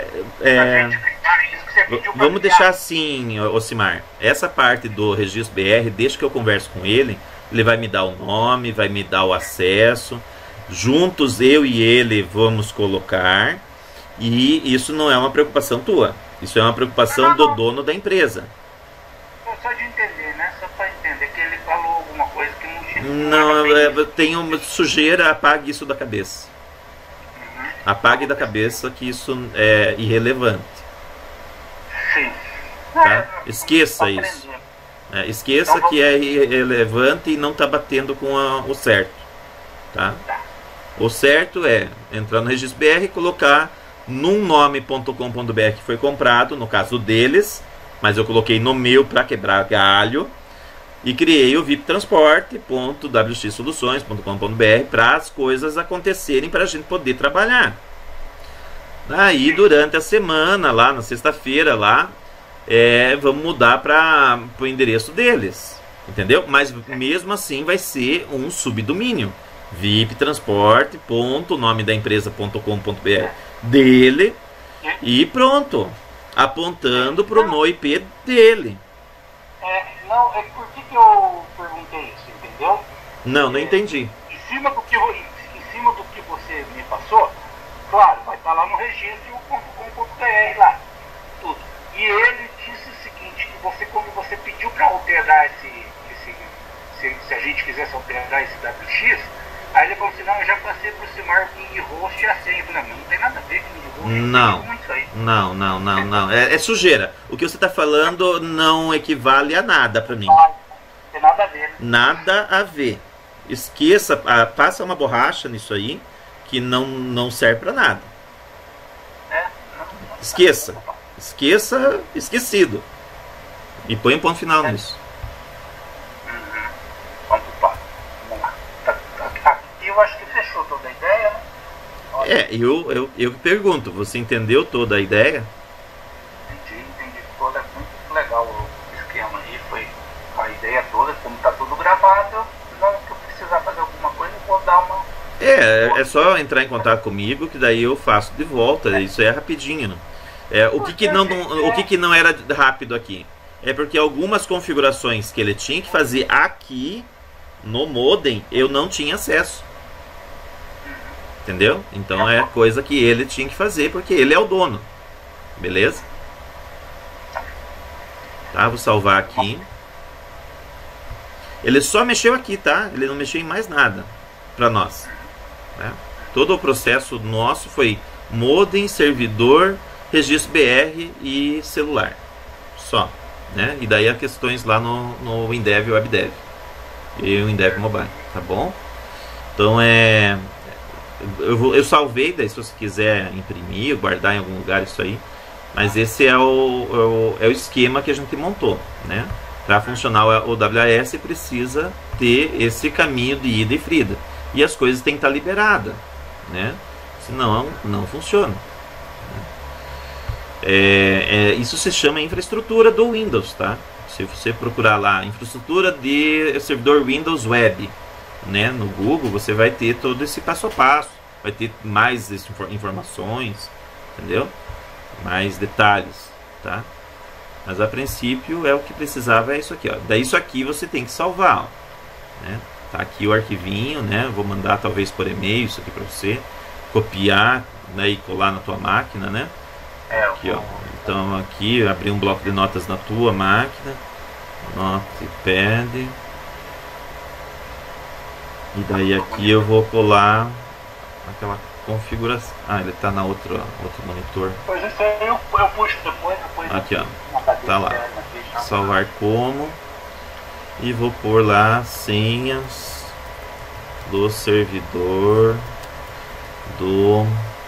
Vamos deixar assim, Ocimar. Essa parte do registro BR, deixa que eu converso com ele. Ele vai me dar o nome, vai me dar o acesso. Juntos, eu e ele vamos colocar. E isso não é uma preocupação tua. Isso é uma preocupação do dono da empresa. Só de entender, né? Só para entender que ele falou alguma coisa que não tinha... Não, tem uma sujeira, apague isso da cabeça. Apague da cabeça que isso é irrelevante. Sim. Tá? Esqueça isso. Esqueça então, que é irrelevante e não está batendo com o certo. Tá? O certo é entrar no registro BR e colocar numnome.com.br que foi comprado, no caso deles, mas eu coloquei no meu para quebrar galho. E criei o viptransporte.wxsoluções.com.br para as coisas acontecerem, para a gente poder trabalhar. Aí durante a semana, lá na sexta-feira, lá vamos mudar para o endereço deles. Entendeu? Mas mesmo assim vai ser um subdomínio. viptransporte.nome da empresa.com.br dele e pronto. Apontando para o NoIP dele. Não, por que eu perguntei isso, entendeu? Não entendi. Em cima do que você me passou, claro, vai estar lá no registro.com.br lá, tudo. E ele disse o seguinte, que quando você pediu para alterar se a gente quisesse alterar esse WX, aí ele falou assim, não, eu já passei por cima o King Host e a senha. Eu falei, não tem nada a ver com o King Host. Não. É sujeira. O que você está falando não equivale a nada para mim. Não tem nada a ver. Nada a ver. Esqueça, passa uma borracha nisso aí, que não serve para nada. Esqueça. Esqueça, esquecido. E põe um ponto final nisso. Vamos lá. Aqui eu acho que fechou toda a ideia, né? Eu pergunto, você entendeu toda a ideia? Entendi toda, muito legal o esquema aí, foi a ideia toda, como está tudo gravado, se eu precisar fazer alguma coisa, eu vou dar uma... É só entrar em contato comigo, que daí eu faço de volta, isso é rapidinho. O que não era rápido aqui? É porque algumas configurações que ele tinha que fazer aqui, no modem, eu não tinha acesso. Entendeu? Então é coisa que ele tinha que fazer, porque ele é o dono. Beleza? Tá, vou salvar aqui. Ele só mexeu aqui, tá? Ele não mexeu em mais nada para nós. Né? Todo o processo nosso foi modem, servidor, registro BR e celular. Só. Né? E daí as questões lá no Windev e WebDev. E o Windev Mobile. Tá bom? Então eu salvei, daí se você quiser imprimir, guardar em algum lugar isso aí. Mas esse é o esquema que a gente montou, né? Para funcionar o OWS precisa ter esse caminho de ida e frida. E as coisas têm que estar liberadas, né? Senão não funciona. Isso se chama infraestrutura do Windows, tá? Se você procurar lá, infraestrutura de servidor Windows Web, né, no Google, você vai ter todo esse passo a passo, vai ter mais informações, entendeu? Mais detalhes, tá? Mas a princípio o que precisava é isso aqui, ó. Daí isso aqui você tem que salvar, ó, né? Tá aqui o arquivinho, né? Vou mandar talvez por e-mail isso aqui para você copiar, daí colar na tua máquina, né? Aqui, ó. Então aqui abrir um bloco de notas na tua máquina, Notepad. E daí aqui eu vou colar aquela configuração. Ah, ele está na outro monitor. Pois isso aí eu puxo depois. Aqui, ó. Tá lá. Salvar como. E vou pôr lá senhas do servidor do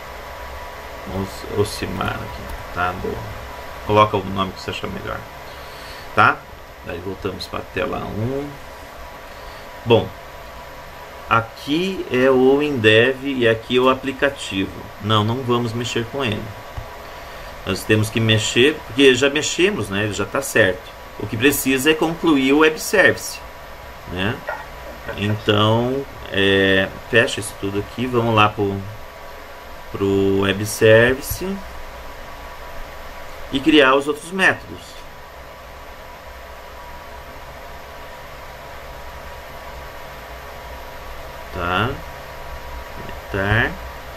Ocimar aqui, tá? Coloca o nome que você achar melhor, tá? Daí voltamos para a tela 1. Bom, aqui é o WinDev e aqui é o aplicativo. Não vamos mexer com ele. Nós temos que mexer, porque já mexemos, né? Ele já está certo. O que precisa é concluir o web service, né? Então, fecha isso tudo aqui. Vamos lá pro web service e criar os outros métodos. Tá? Conectar.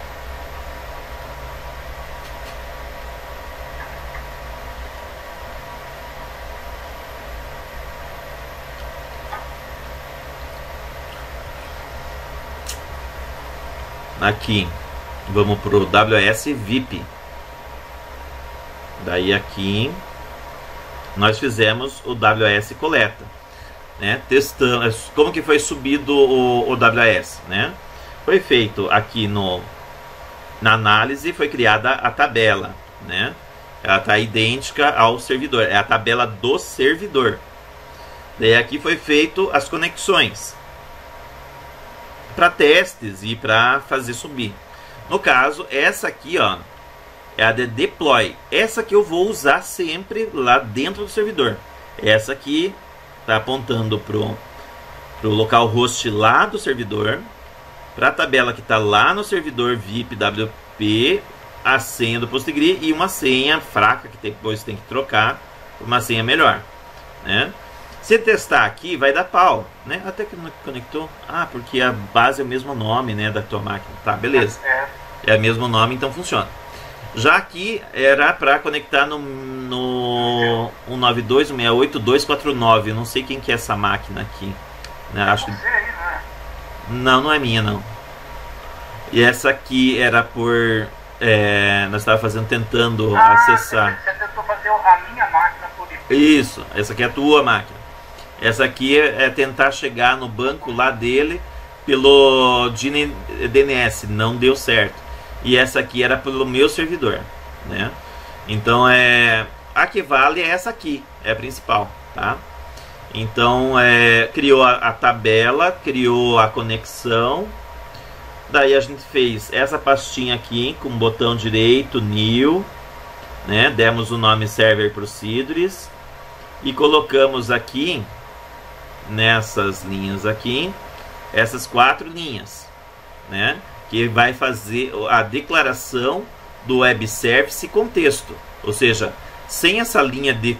Aqui vamos para o WS VIP. Daí aqui nós fizemos o WS coleta, né? Testando como que foi subido o WS, né? Foi feito aqui na análise, foi criada a tabela, né? Ela está idêntica ao servidor, é a tabela do servidor. Daí aqui foi feito as conexões para testes e para fazer subir. No caso, essa aqui, ó, é a de deploy. Essa que eu vou usar sempre lá dentro do servidor. Essa aqui está apontando pro localhost lá do servidor, para a tabela que está lá no servidor VIP WP, a senha do PostgreSQL e uma senha fraca que depois tem que trocar por uma senha melhor, né? Se testar aqui, vai dar pau, né? Até que não conectou. Ah, porque a base é o mesmo nome, né, da tua máquina. Tá, beleza. É o mesmo nome, então funciona. Já aqui era para conectar no 192.168.249. Eu não sei quem que é essa máquina aqui, né? Acho que... Não é minha, não. E essa aqui era por... nós estávamos tentando acessar. Você tentou fazer a minha máquina por IP. Isso, essa aqui é a tua máquina. Essa aqui é tentar chegar no banco lá dele pelo DNS, não deu certo. E essa aqui era pelo meu servidor, né? Então a que vale é essa aqui, é a principal, tá? Então criou a tabela, criou a conexão. Daí a gente fez essa pastinha aqui com o botão direito, new, né? Demos o nome server procedures e colocamos aqui nessas linhas aqui, essas 4 linhas, né? Que vai fazer a declaração do web service contexto, ou seja, sem essa linha de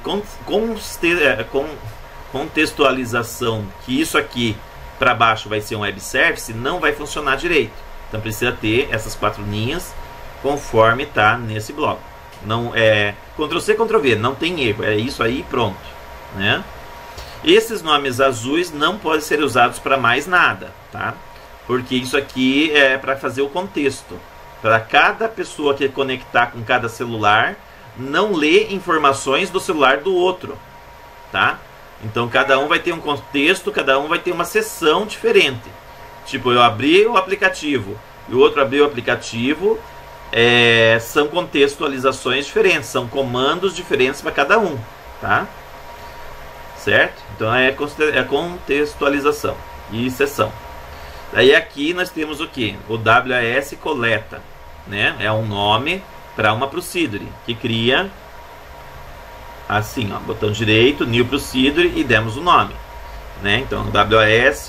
contextualização, que isso aqui para baixo vai ser um web service, não vai funcionar direito. Então precisa ter essas 4 linhas conforme está nesse bloco. Não é Ctrl+C, Ctrl+V, não tem erro, é isso aí, pronto, né? Esses nomes azuis não podem ser usados para mais nada, tá? Porque isso aqui é para fazer o contexto. Para cada pessoa que conectar com cada celular, não ler informações do celular do outro, tá? Então cada um vai ter um contexto, cada um vai ter uma seção diferente. Tipo, eu abri o aplicativo e o outro abriu o aplicativo, são contextualizações diferentes, são comandos diferentes para cada um, tá? certo? Então é contextualização e seção. Daí aqui nós temos o que? O WAS coleta, né? É um nome para uma procedure que cria assim, ó, botão direito, new procedure e demos o nome, né? Então WAS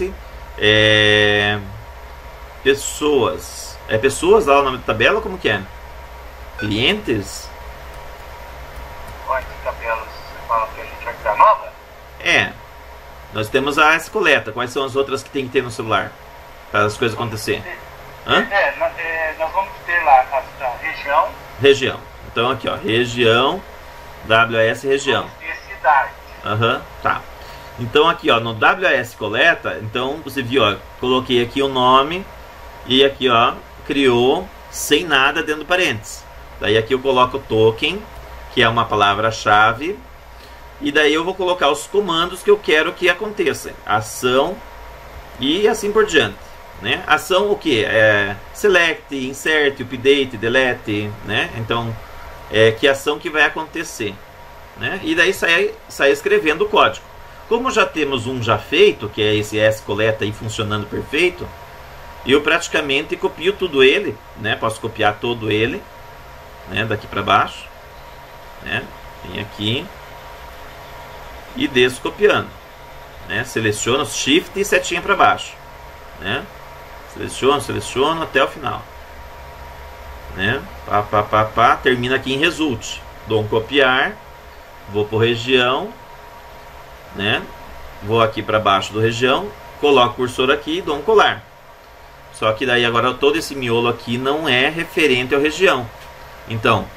pessoas, pessoas lá o nome da tabela, como que é? Clientes? Quantas tabelas você fala que a gente vai criar nova? Nós temos a AS coleta. Quais são as outras que tem que ter no celular para as coisas acontecer? Nós vamos ter lá a região. Região. Então aqui, ó, região, WAS região. E cidade. Tá. Então aqui, ó, no WAS coleta, então você viu, ó, coloquei aqui o nome e aqui, ó, criou sem nada dentro do parênteses. Daí aqui eu coloco token, que é uma palavra-chave, e daí eu vou colocar os comandos que eu quero que aconteça. Ação e assim por diante, né? Ação o que? Select, insert, update, delete, né? Então, que ação que vai acontecer, né? E daí sai escrevendo o código. Como já temos um já feito, que é esse S coleta aí funcionando perfeito, eu praticamente copio tudo ele, né? Posso copiar todo ele, né? Daqui para baixo, né? Vem aqui e desço copiando, né? Seleciono Shift e setinha para baixo, né? Seleciono até o final, né? Termina aqui em Result. Dou um copiar, vou por região, né? Vou aqui para baixo do região, coloco o cursor aqui e dou um colar. Só que daí agora todo esse miolo aqui não é referente ao região. Então,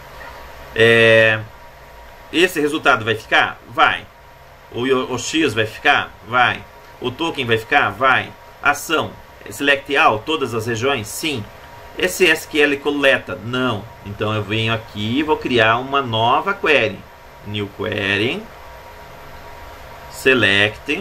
esse resultado vai ficar? Vai. O X vai ficar? Vai. O token vai ficar? Vai. Ação, select all, todas as regiões? Sim. Esse SQL coleta? Não. Então eu venho aqui e vou criar uma nova query. New query. Select.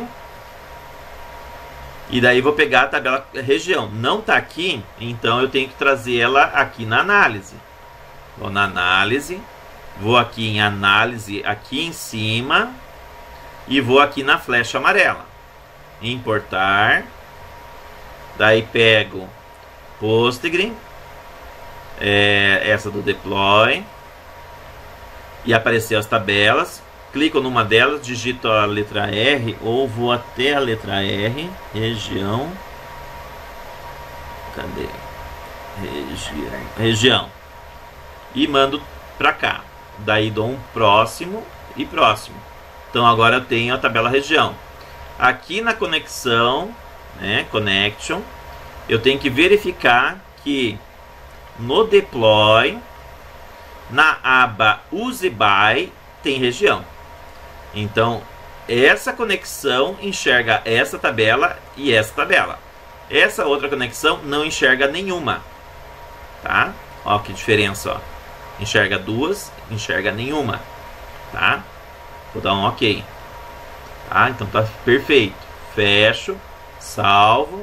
E daí vou pegar a tabela região. Não está aqui, então eu tenho que trazer ela aqui na análise. Vou na análise. Vou aqui em análise, aqui em cima. E vou aqui na flecha amarela. Importar. Daí pego Postgre. Essa do deploy. E apareceu as tabelas. Clico numa delas, digito a letra R ou vou até a letra R. Região. Cadê? Região. E mando para cá. Daí dou um próximo e próximo. Então agora eu tenho a tabela região. Aqui na conexão, né, connection, eu tenho que verificar que no deploy, na aba use by, tem região. Então essa conexão enxerga essa tabela e essa tabela. Essa outra conexão não enxerga nenhuma. Tá? Ó que diferença, ó. Enxerga duas, enxerga nenhuma. Tá? Vou dar um OK. Tá? Então tá perfeito. Fecho, salvo.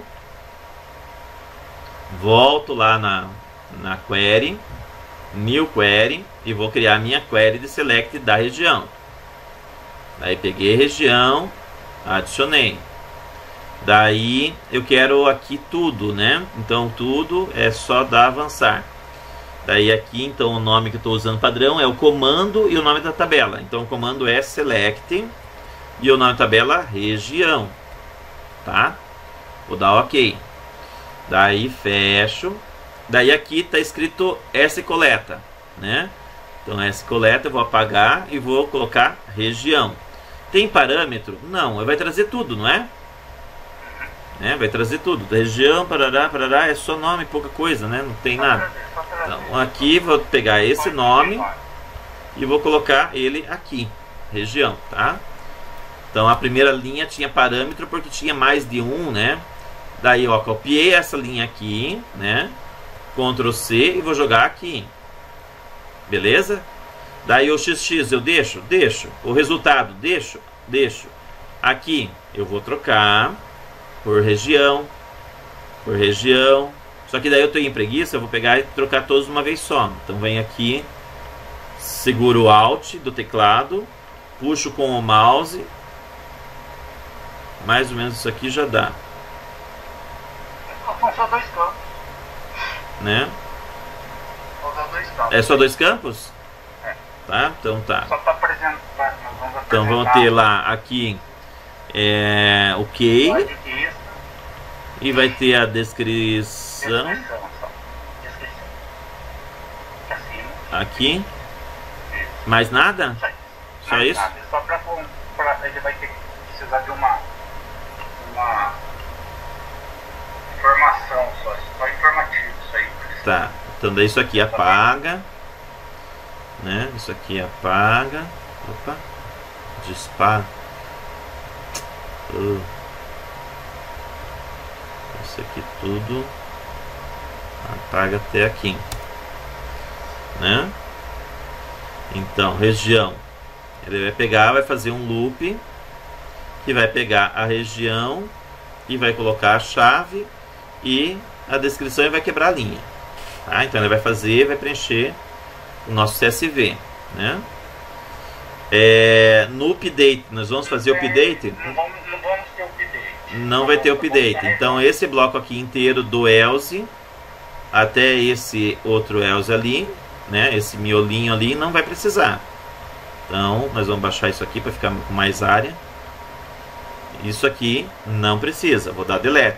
Volto lá na query, new query, e vou criar minha query de select da região. Daí peguei região, adicionei. Daí eu quero aqui tudo, né? Então tudo é só dar avançar. Daí aqui, então, o nome que eu estou usando padrão é o comando e o nome da tabela. Então o comando é select e o nome da tabela região. Tá? Vou dar OK. Daí fecho. Daí aqui está escrito S coleta, né? Então S coleta eu vou apagar e vou colocar região. Tem parâmetro? Não, vai trazer tudo, não é? Vai trazer tudo. Região, parará, parará, é só nome, pouca coisa, né? Não tem nada. Então aqui vou pegar esse nome e vou colocar ele aqui, região, tá? Então a primeira linha tinha parâmetro porque tinha mais de um, né? Daí ó, copiei essa linha aqui, né? Ctrl C e vou jogar aqui. Beleza? Daí o XX eu deixo? Deixo. O resultado? Deixo? Deixo. Aqui eu vou trocar por região. Por região. Só que daí eu tenho preguiça, eu vou pegar e trocar todos de uma vez só. Então venho aqui, seguro o Alt do teclado, puxo com o mouse Mais ou menos isso aqui já dá, São só 2 campos. né? Vou usar 2 campos. É só 2 campos? É. Tá? Então tá. Só para apresentar. Nós vamos apresentar. Então vamos ter lá aqui o key slide texto, e vai ter a descrição descrição só. Descrição. Acima. aqui. Mais nada? Isso aí. Só isso? Nada. Só para ele vai ter que precisar de uma informação só informativo isso aí. Tá. Então daí isso aqui apaga, né? Isso aqui apaga. Opa. Dispara. Isso aqui tudo apaga até aqui, né? Então, região, ele vai pegar, vai fazer um loop que vai pegar a região e vai colocar a chave e a descrição e vai quebrar a linha, tá? Então ele vai fazer, vai preencher o nosso CSV, né? No update, nós vamos fazer o update? Não vamos ter update. Não vai ter update. Então esse bloco aqui inteiro do else até esse outro else ali, né? Esse miolinho ali não vai precisar. Então nós vamos baixar isso aqui para ficar com mais área. Isso aqui não precisa. Vou dar delete.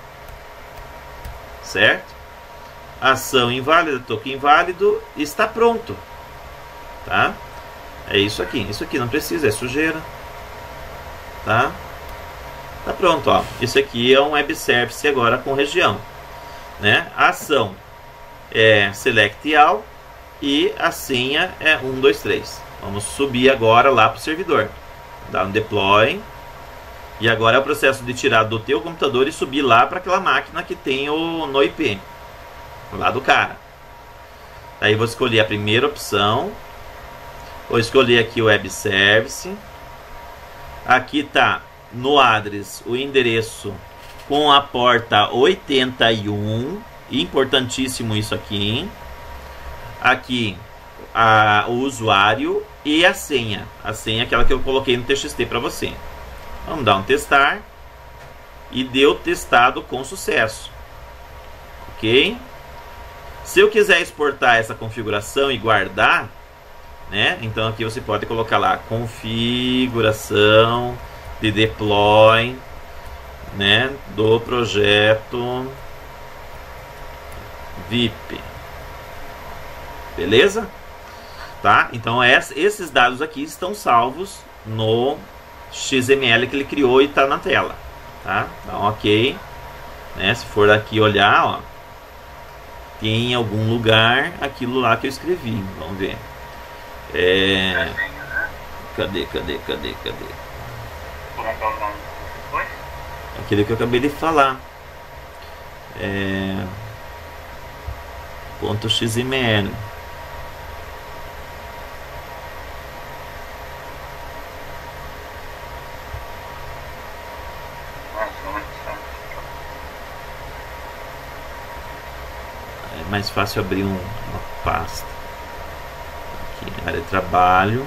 Certo? Ação inválida, toque inválido, está pronto. Tá? É isso aqui. Isso aqui não precisa, é sujeira. Tá? Tá pronto, ó. Isso aqui é um web service agora com região, né? A ação é select all e a senha é 1, 2, 3. Vamos subir agora lá para o servidor. Dar um deploy. E agora é o processo de tirar do teu computador e subir lá para aquela máquina que tem no IP. Lá do cara. Aí vou escolher a primeira opção. Vou escolher aqui o web service. Aqui tá no address o endereço com a porta 81. Importantíssimo isso aqui. Aqui o usuário e a senha. A senha é aquela que eu coloquei no TXT para você. Vamos dar um testar. E deu testado com sucesso. Ok? Se eu quiser exportar essa configuração e guardar, né? Então aqui você pode colocar lá configuração de deploy, né? Do projeto VIP. Beleza? Tá? Então esses dados aqui estão salvos no XML que ele criou e está na tela. Tá? Então ok, né? Se for aqui olhar, ó, tem em algum lugar aquilo lá que eu escrevi. Vamos ver. Cadê? Aquele que eu acabei de falar. .xml. É mais fácil abrir uma pasta. Aqui, área de trabalho.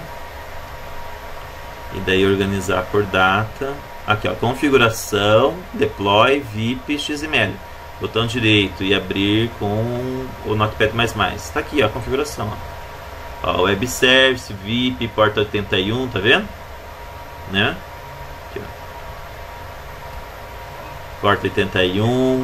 E daí organizar por data. Aqui, ó, configuração, deploy, VIP, XML. Botão direito e abrir com o Notepad++. Está aqui, ó, a configuração. Ó, web service, VIP, porta 81, tá vendo? Né? Aqui, ó. Porta 81.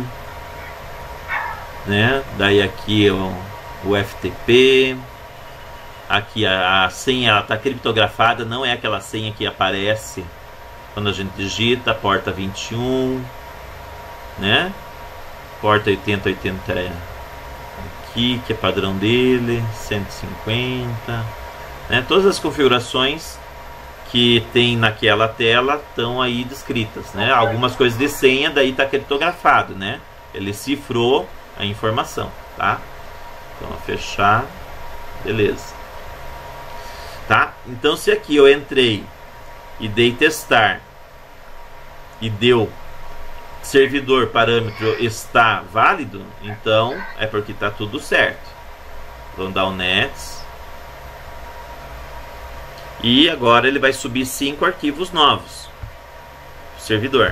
Né? Daí aqui o FTP. Aqui a senha, ela está criptografada, não é aquela senha que aparece quando a gente digita. Porta 21, né? Porta 8080 aqui, que é padrão dele, 150, né? Todas as configurações que tem naquela tela estão aí descritas, né? Algumas coisas de senha daí está criptografado, né? Ele cifrou a informação, tá? Então, vou fechar, beleza. Tá? Então, se aqui eu entrei e dei testar e deu servidor parâmetro está válido, então é porque está tudo certo. Vamos dar o next. E agora ele vai subir 5 arquivos novos. servidor.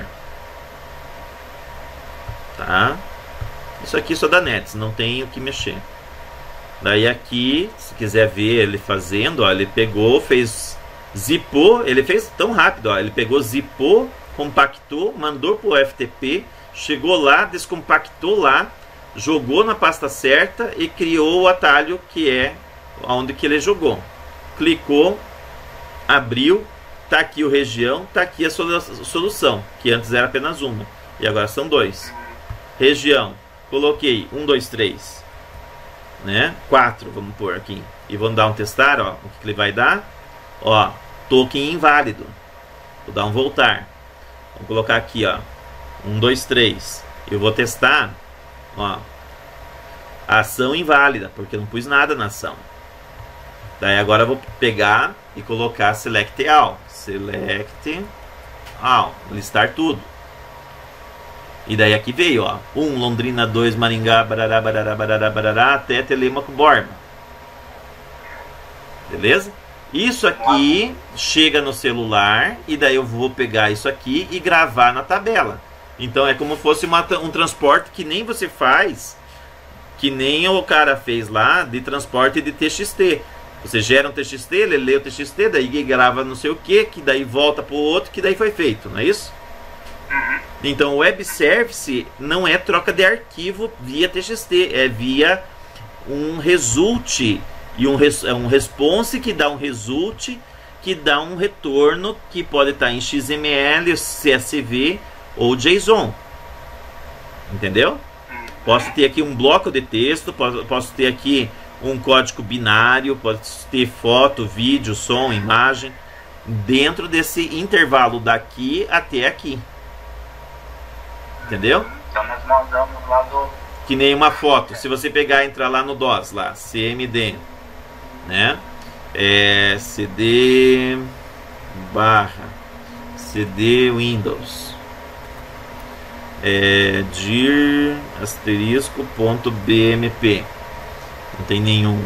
Tá? Isso aqui só da Nets, não tem o que mexer. Daí aqui, se quiser ver ele fazendo, ó, ele pegou, fez, zipou, ele fez tão rápido, ó, ele pegou, zipou, compactou, mandou pro FTP, chegou lá, descompactou lá, jogou na pasta certa e criou o atalho que é onde que ele jogou. Clicou, abriu, tá aqui o região, tá aqui a solução, que antes era apenas uma, e agora são dois. Região, coloquei 1, 2, 3, né? 4, vamos pôr aqui, e vamos dar um testar, ó, o que ele vai dar, ó, token inválido, vou dar um voltar, vamos colocar aqui, ó, 1, 2, 3, eu vou testar, ó, ação inválida, porque eu não pus nada na ação. Daí agora eu vou pegar e colocar select all, listar tudo. E daí aqui veio, ó, 1, Londrina, 2, Maringá, barará, barará, barará, barará, até Telêmaco, Borba. Beleza? Isso aqui chega no celular e daí eu vou pegar isso aqui e gravar na tabela. Então é como fosse um transporte que nem você faz, que nem o cara fez lá, de transporte de TXT. Você gera um TXT, ele lê o TXT, daí grava não sei o que daí volta para o outro, que daí foi feito, não é isso? Então o web service não é troca de arquivo via TXT, é via um result e um response que dá um result, que dá um retorno que pode estar em XML, CSV ou JSON. Entendeu? Posso ter aqui um bloco de texto, posso ter aqui um código binário, posso ter foto, vídeo, som, imagem, dentro desse intervalo daqui até aqui. Entendeu? Então nós mandamos lá do... Que nem uma foto. Se você pegar e entrar lá no DOS, lá, CMD, né? CD CD Windows. Dir asterisco ponto BMP. Não tem nenhum.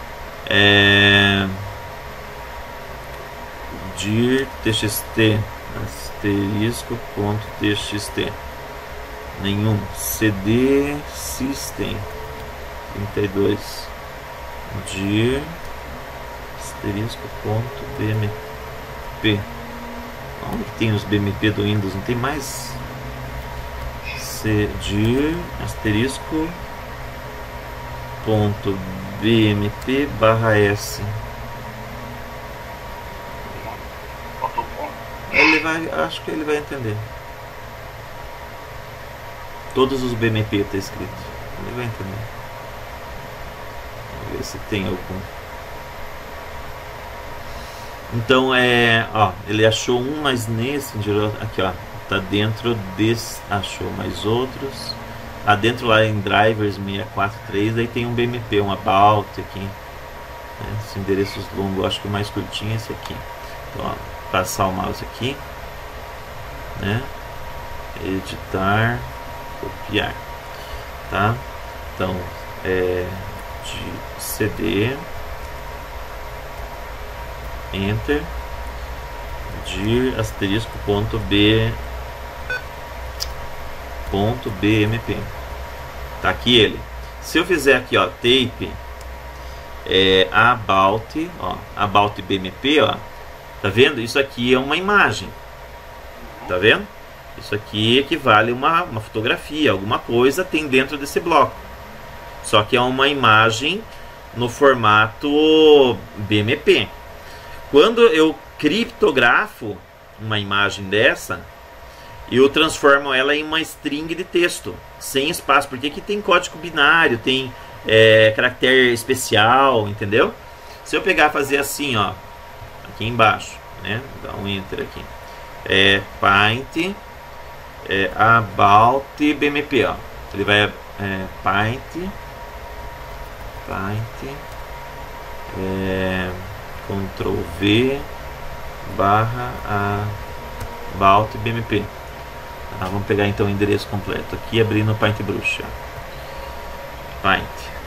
Dir TXT asterisco ponto TXT. Nenhum. CD System 32. Dir asterisco ponto BMP. Onde que tem os BMP do Windows? Não tem mais. Dir asterisco ponto BMP barra S. Ele vai, acho que ele vai entender. Todos os BMP está escrito. Ele vai entender. Vamos ver se tem algum. Então ó, ele achou um, mas nesse aqui, ó, tá dentro desse, achou mais outros. Dentro lá em drivers 643, aí tem um BMP, um about aqui, né? Esses endereços longos, acho que o mais curtinho é esse aqui. Então, ó, passar o mouse aqui, né? Editar, copiar, tá? Então, de CD, enter, dir asterisco ponto BMP. Tá aqui ele. Se eu fizer aqui, ó, tape about, ó, about BMP, ó, tá vendo? Isso aqui é uma imagem. Tá vendo? Isso aqui equivale a uma fotografia, alguma coisa tem dentro desse bloco. Só que é uma imagem no formato BMP. Quando eu criptografo uma imagem dessa, eu transformo ela em uma string de texto, sem espaço, porque aqui tem código binário, tem caractere especial, entendeu? Se eu pegar e fazer assim, ó, aqui embaixo, né, dá um enter aqui, paint, about BMP, ó, ele vai, paint, Ctrl V, barra, about BMP. Vamos pegar então o endereço completo aqui, abrir no Paintbrush. Paint.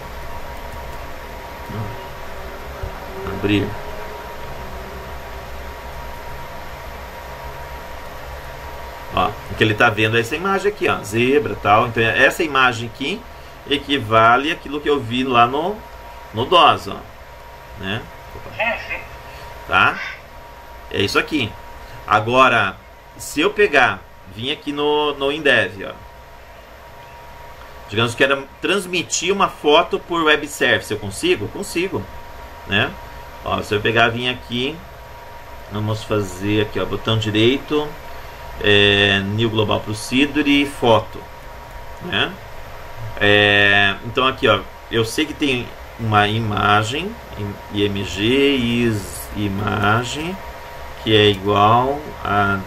Abrir. Ó, O que ele está vendo é essa imagem aqui, ó, zebra, tal. Então essa imagem aqui equivale àquilo que eu vi lá no DOS, ó, né? Tá? É isso aqui. Agora, se eu pegar, vim aqui no InDev, ó. Digamos que eu quero transmitir uma foto por web service, eu consigo? Consigo, né? Ó, se eu pegar, vim aqui, vamos fazer aqui, ó, botão direito, New Global Procedure, foto, né? Então aqui, ó, eu sei que tem uma imagem, img imagem, que é igual a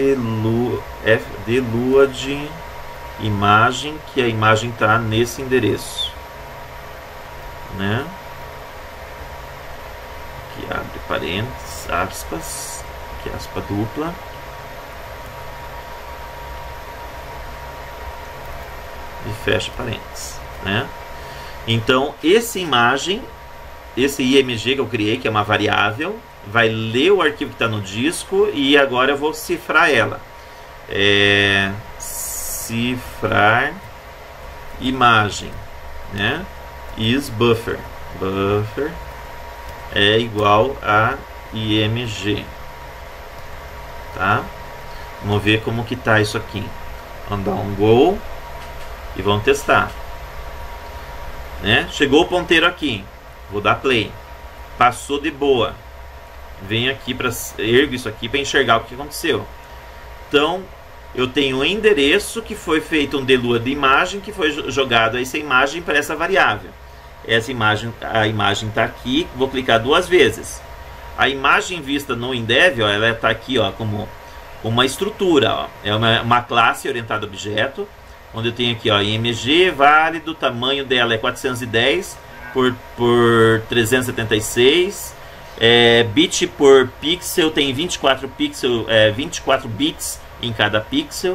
deload imagem, que a imagem está nesse endereço, né? Aqui abre parênteses, aspas, aqui aspa dupla, e fecha parênteses, né? Então essa imagem, esse img que eu criei, que é uma variável, vai ler o arquivo que está no disco e agora eu vou cifrar ela. Cifrar imagem, né? Is buffer. Buffer é igual a img, tá? Vamos ver como que tá isso aqui. Vamos dar um go e vamos testar, né? Chegou o ponteiro aqui, vou dar play, passou de boa. Venho aqui para ergo isso aqui para enxergar o que aconteceu. Então eu tenho um endereço que foi feito um deload de imagem, que foi jogado essa imagem para essa variável. Essa imagem, a imagem está aqui, vou clicar 2 vezes. A imagem vista no InDev, ó, ela está aqui, ó, como uma estrutura, ó. É uma classe orientada a objeto, onde eu tenho aqui, ó, img válido, o tamanho dela é 410 por 376. Bit por pixel, tem 24 bits em cada pixel.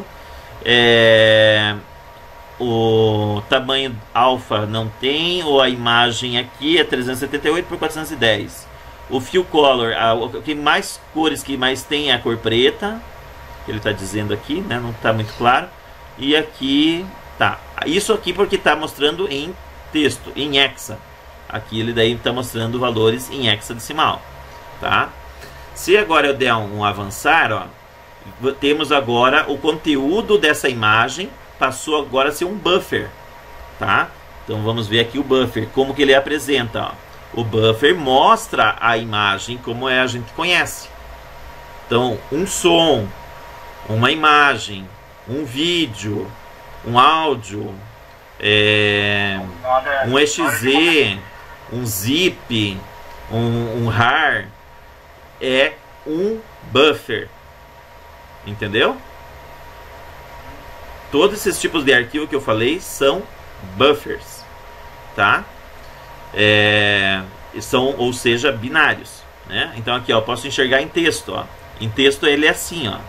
O tamanho alfa não tem, ou a imagem aqui é 378 por 410. O fill color, o que mais cores que mais tem é a cor preta, que ele está dizendo aqui, né? Não está muito claro. E aqui tá, isso aqui porque está mostrando em texto, em hexa. Aqui ele daí está mostrando valores em hexadecimal, tá? Se agora eu der um avançar, ó, temos agora o conteúdo dessa imagem passou agora a ser um buffer, tá? Então vamos ver aqui o buffer, como que ele apresenta, ó. O buffer mostra a imagem como a gente conhece. Então um som, uma imagem, um vídeo, um áudio, um exe, um zip, um rar, é um buffer, entendeu? Todos esses tipos de arquivo que eu falei são buffers, tá? São, ou seja, binários, né? Então aqui, ó, eu posso enxergar em texto, ó. Em texto ele é assim, ó.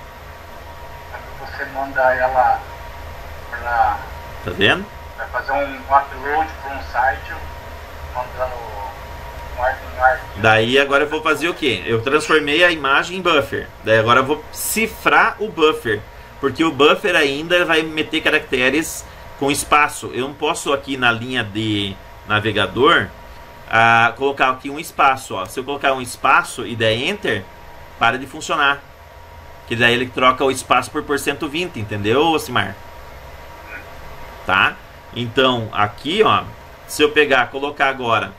Você manda ela pra... Tá vendo? Vai fazer um upload para um site, mandando um arquivo. Daí agora eu vou fazer o que? Eu transformei a imagem em buffer. Daí agora eu vou cifrar o buffer, porque o buffer ainda vai meter caracteres com espaço. Eu não posso aqui na linha de navegador colocar aqui um espaço, ó. Se eu colocar um espaço e der Enter, para de funcionar. Que daí ele troca o espaço por %20, entendeu, Osimar? Tá? Então aqui, ó, se eu pegar, colocar agora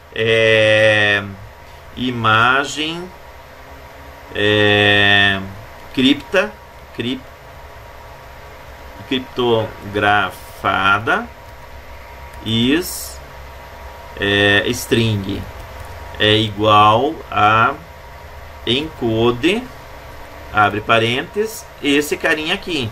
imagem criptografada is string é igual a encode, abre parênteses, esse carinha aqui,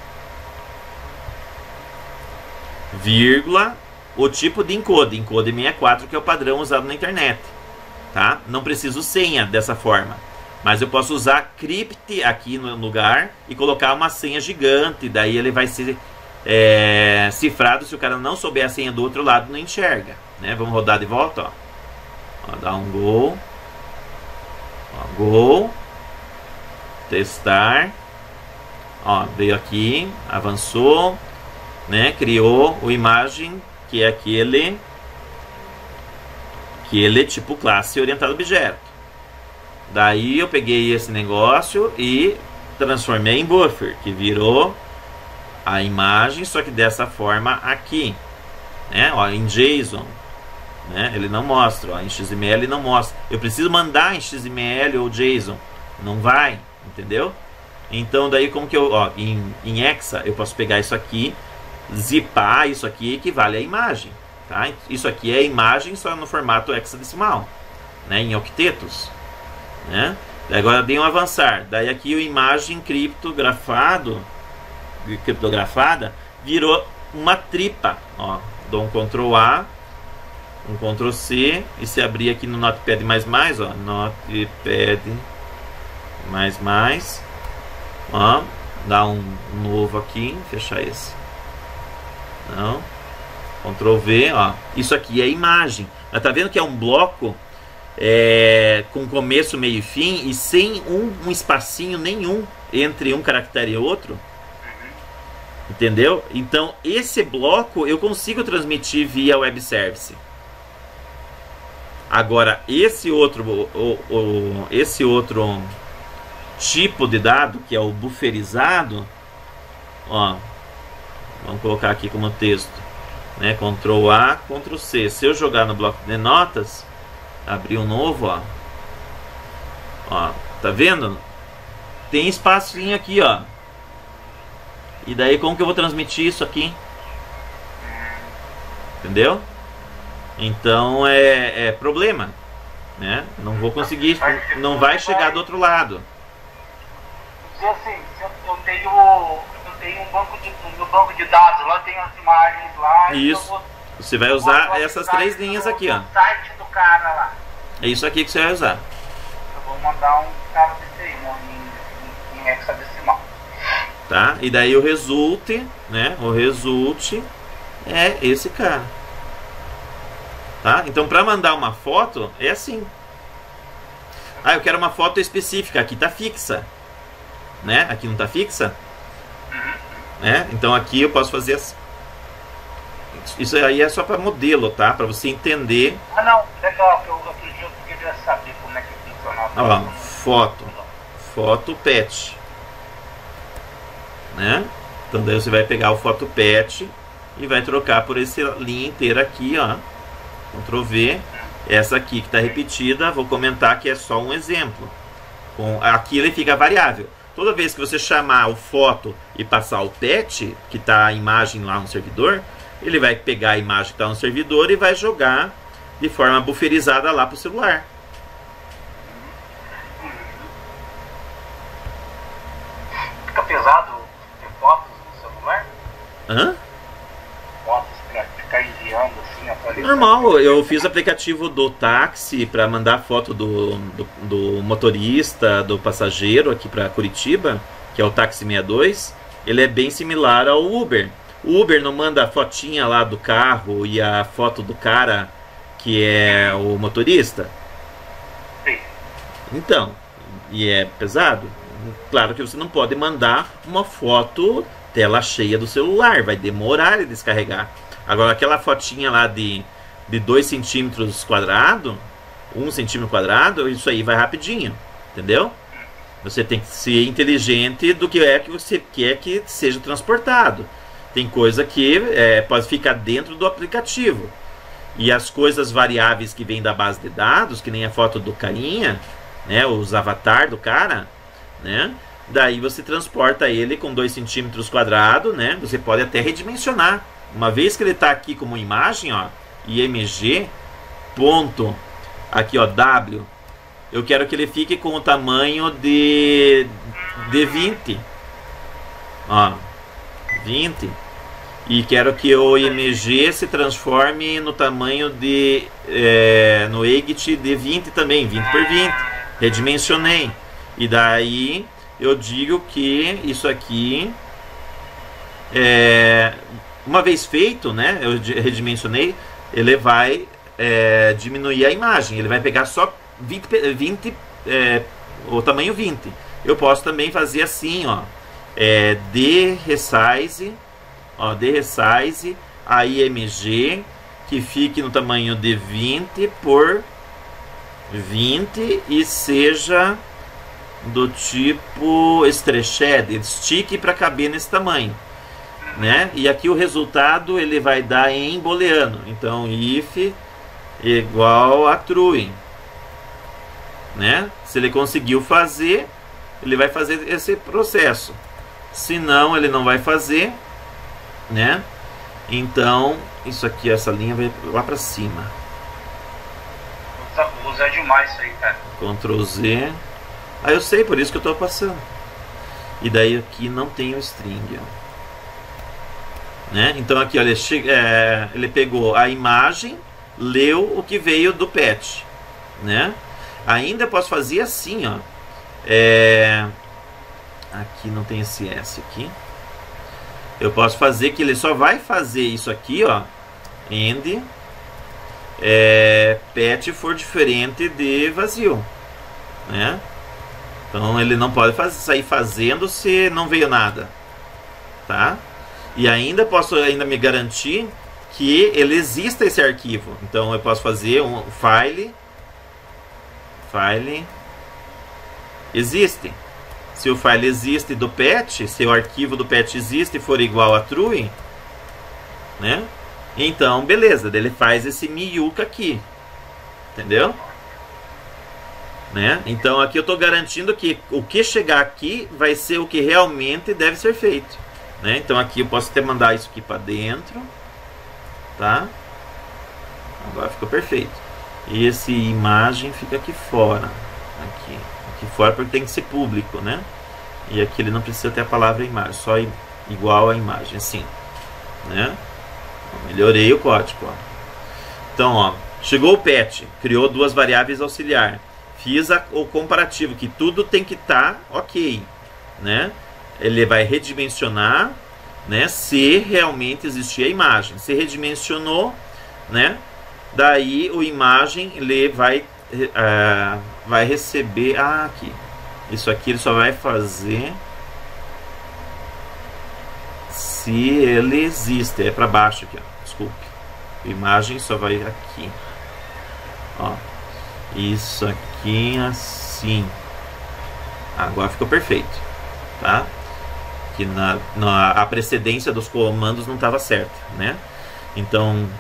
vírgula, o tipo de encode 64, que é o padrão usado na internet, tá? Não preciso senha dessa forma, mas eu posso usar crypt aqui no lugar e colocar uma senha gigante, daí ele vai ser cifrado. Se o cara não souber a senha do outro lado, não enxerga, né? Vamos rodar de volta, ó. Dar um go, ó, go, testar, Ó, veio aqui, avançou, né? Criou o imagem, que é aquele tipo classe orientado a objeto. Daí eu peguei esse negócio e transformei em buffer, que virou a imagem, só que dessa forma aqui, né? Ó, em JSON, né? Ele não mostra, ó, em XML não mostra. Eu preciso mandar em XML ou JSON, não vai, entendeu? Então daí como que eu, ó, em Hexa eu posso pegar isso aqui, zipar isso aqui, equivale à imagem, tá? Isso aqui é imagem só no formato hexadecimal, né? Em octetos, né? Agora dei um avançar, daí aqui o imagem criptografada virou uma tripa, ó. Dou um Ctrl A, um Ctrl C, e se abrir aqui no Notepad++, ó, Notepad++, ó, dá um novo aqui, fechar esse, não, Ctrl V, ó, isso aqui é imagem, tá vendo que é um bloco com começo, meio e fim, e sem um espacinho nenhum entre um caractere e outro, entendeu? Então esse bloco eu consigo transmitir via web service. Agora esse outro tipo de dado, que é o bufferizado, ó, vamos colocar aqui como texto, né? Ctrl A, Ctrl C. Se eu jogar no bloco de notas, abrir um novo, ó, tá vendo? Tem espacinho aqui, ó. E daí como que eu vou transmitir isso aqui? Entendeu? Então é problema, né? Não vou conseguir, não vai chegar do outro lado. Assim, eu tenho um banco no banco de dados, lá tem as imagens lá. Isso. Você vai usar essas três linhas aqui, ó. No site do cara lá. É isso aqui que você vai usar. Eu vou mandar um cara desse aí, em hexadecimal. Tá? E daí o result, né? O result é esse cara. Tá? Então para mandar uma foto é assim. Ah, eu quero uma foto específica. Aqui tá fixa, né? Aqui não tá fixa, né? Então aqui eu posso fazer assim. Isso aí é só para modelo, tá? Para você entender. Ah, não, legal, que outro dia eu queria saber como é que funcionava. Ó, foto pet, né? Então daí você vai pegar o foto pet e vai trocar por essa linha inteira aqui, ó. Ctrl V. Essa aqui que está repetida, vou comentar que é só um exemplo. Aqui ele fica variável. Toda vez que você chamar o foto e passar o pet, que está a imagem lá no servidor, ele vai pegar a imagem que está no servidor e vai jogar de forma bufferizada lá para o celular. Fica pesado ter fotos no celular? Hã? Fotos para ficar enviando assim, atualizando? Normal, eu fiz aplicativo do táxi para mandar foto do motorista, do passageiro aqui para Curitiba, que é o Táxi 62. Ele é bem similar ao Uber. O Uber não manda a fotinha lá do carro e a foto do cara que é o motorista? Sim. Então, e é pesado? Claro que você não pode mandar uma foto tela cheia do celular, vai demorar ele descarregar. Agora aquela fotinha lá de 2 centímetros quadrado, 1 centímetro quadrado, isso aí vai rapidinho, entendeu? Você tem que ser inteligente do que é que você quer que seja transportado. Tem coisa que pode ficar dentro do aplicativo. E as coisas variáveis que vêm da base de dados, que nem a foto do carinha, né, os avatar do cara, né? Daí você transporta ele com 2 centímetros quadrados, né? Você pode até redimensionar. Uma vez que ele está aqui como imagem, ó, img, ponto, aqui ó, w, eu quero que ele fique com o tamanho de 20, ó, 20, e quero que o img se transforme no tamanho de, no EIGT de 20 também, 20 por 20, redimensionei, e daí eu digo que isso aqui, uma vez feito, né, eu redimensionei, ele vai diminuir a imagem, ele vai pegar só 20, o tamanho 20. Eu posso também fazer assim, ó, D resize, ó, D resize a IMG, que fique no tamanho de 20 por 20 e seja do tipo stretched, estique para caber nesse tamanho, né? E aqui o resultado ele vai dar em booleano, então if igual a true, né? Se ele conseguiu fazer, ele vai fazer esse processo. Se não, ele não vai fazer, né? Então, isso aqui, essa linha vai lá para cima. Usa demais isso aí, cara. Ctrl Z. Ah, eu sei, por isso que eu estou passando. E daí aqui não tem o string, ó. Né? Então aqui, olha, ele pegou a imagem, leu o que veio do patch, né? Ainda posso fazer assim, ó. Aqui não tem esse S aqui. Eu posso fazer que ele só vai fazer isso aqui, ó. End patch for diferente de vazio, né? Então ele não pode sair fazendo se não veio nada, tá? E ainda posso me garantir que ele exista esse arquivo. Então eu posso fazer um file existe. Se o file existe do patch, se o arquivo do patch existe e for igual a true, né? Então, beleza, ele faz esse miuca aqui, entendeu? Né? Então aqui eu estou garantindo que o que chegar aqui vai ser o que realmente deve ser feito, né? Então aqui eu posso até mandar isso aqui para dentro, tá? Agora ficou perfeito. E esse imagem fica aqui fora, aqui fora, porque tem que ser público, né? E aqui ele não precisa ter a palavra imagem, só igual a imagem, assim, né? Melhorei o código, ó. Então, ó, chegou o patch, criou duas variáveis auxiliar, fiz o comparativo, que tudo tem que estar ok, né? Ele vai redimensionar, né? Se realmente existir a imagem. Se redimensionou, né? Daí o imagem ele vai receber aqui. Isso aqui ele só vai fazer se ele existe. É para baixo aqui, ó. Desculpe. A imagem só vai aqui. Ó. Isso aqui assim. Agora ficou perfeito, tá? Que a precedência dos comandos não estava certa, né? Então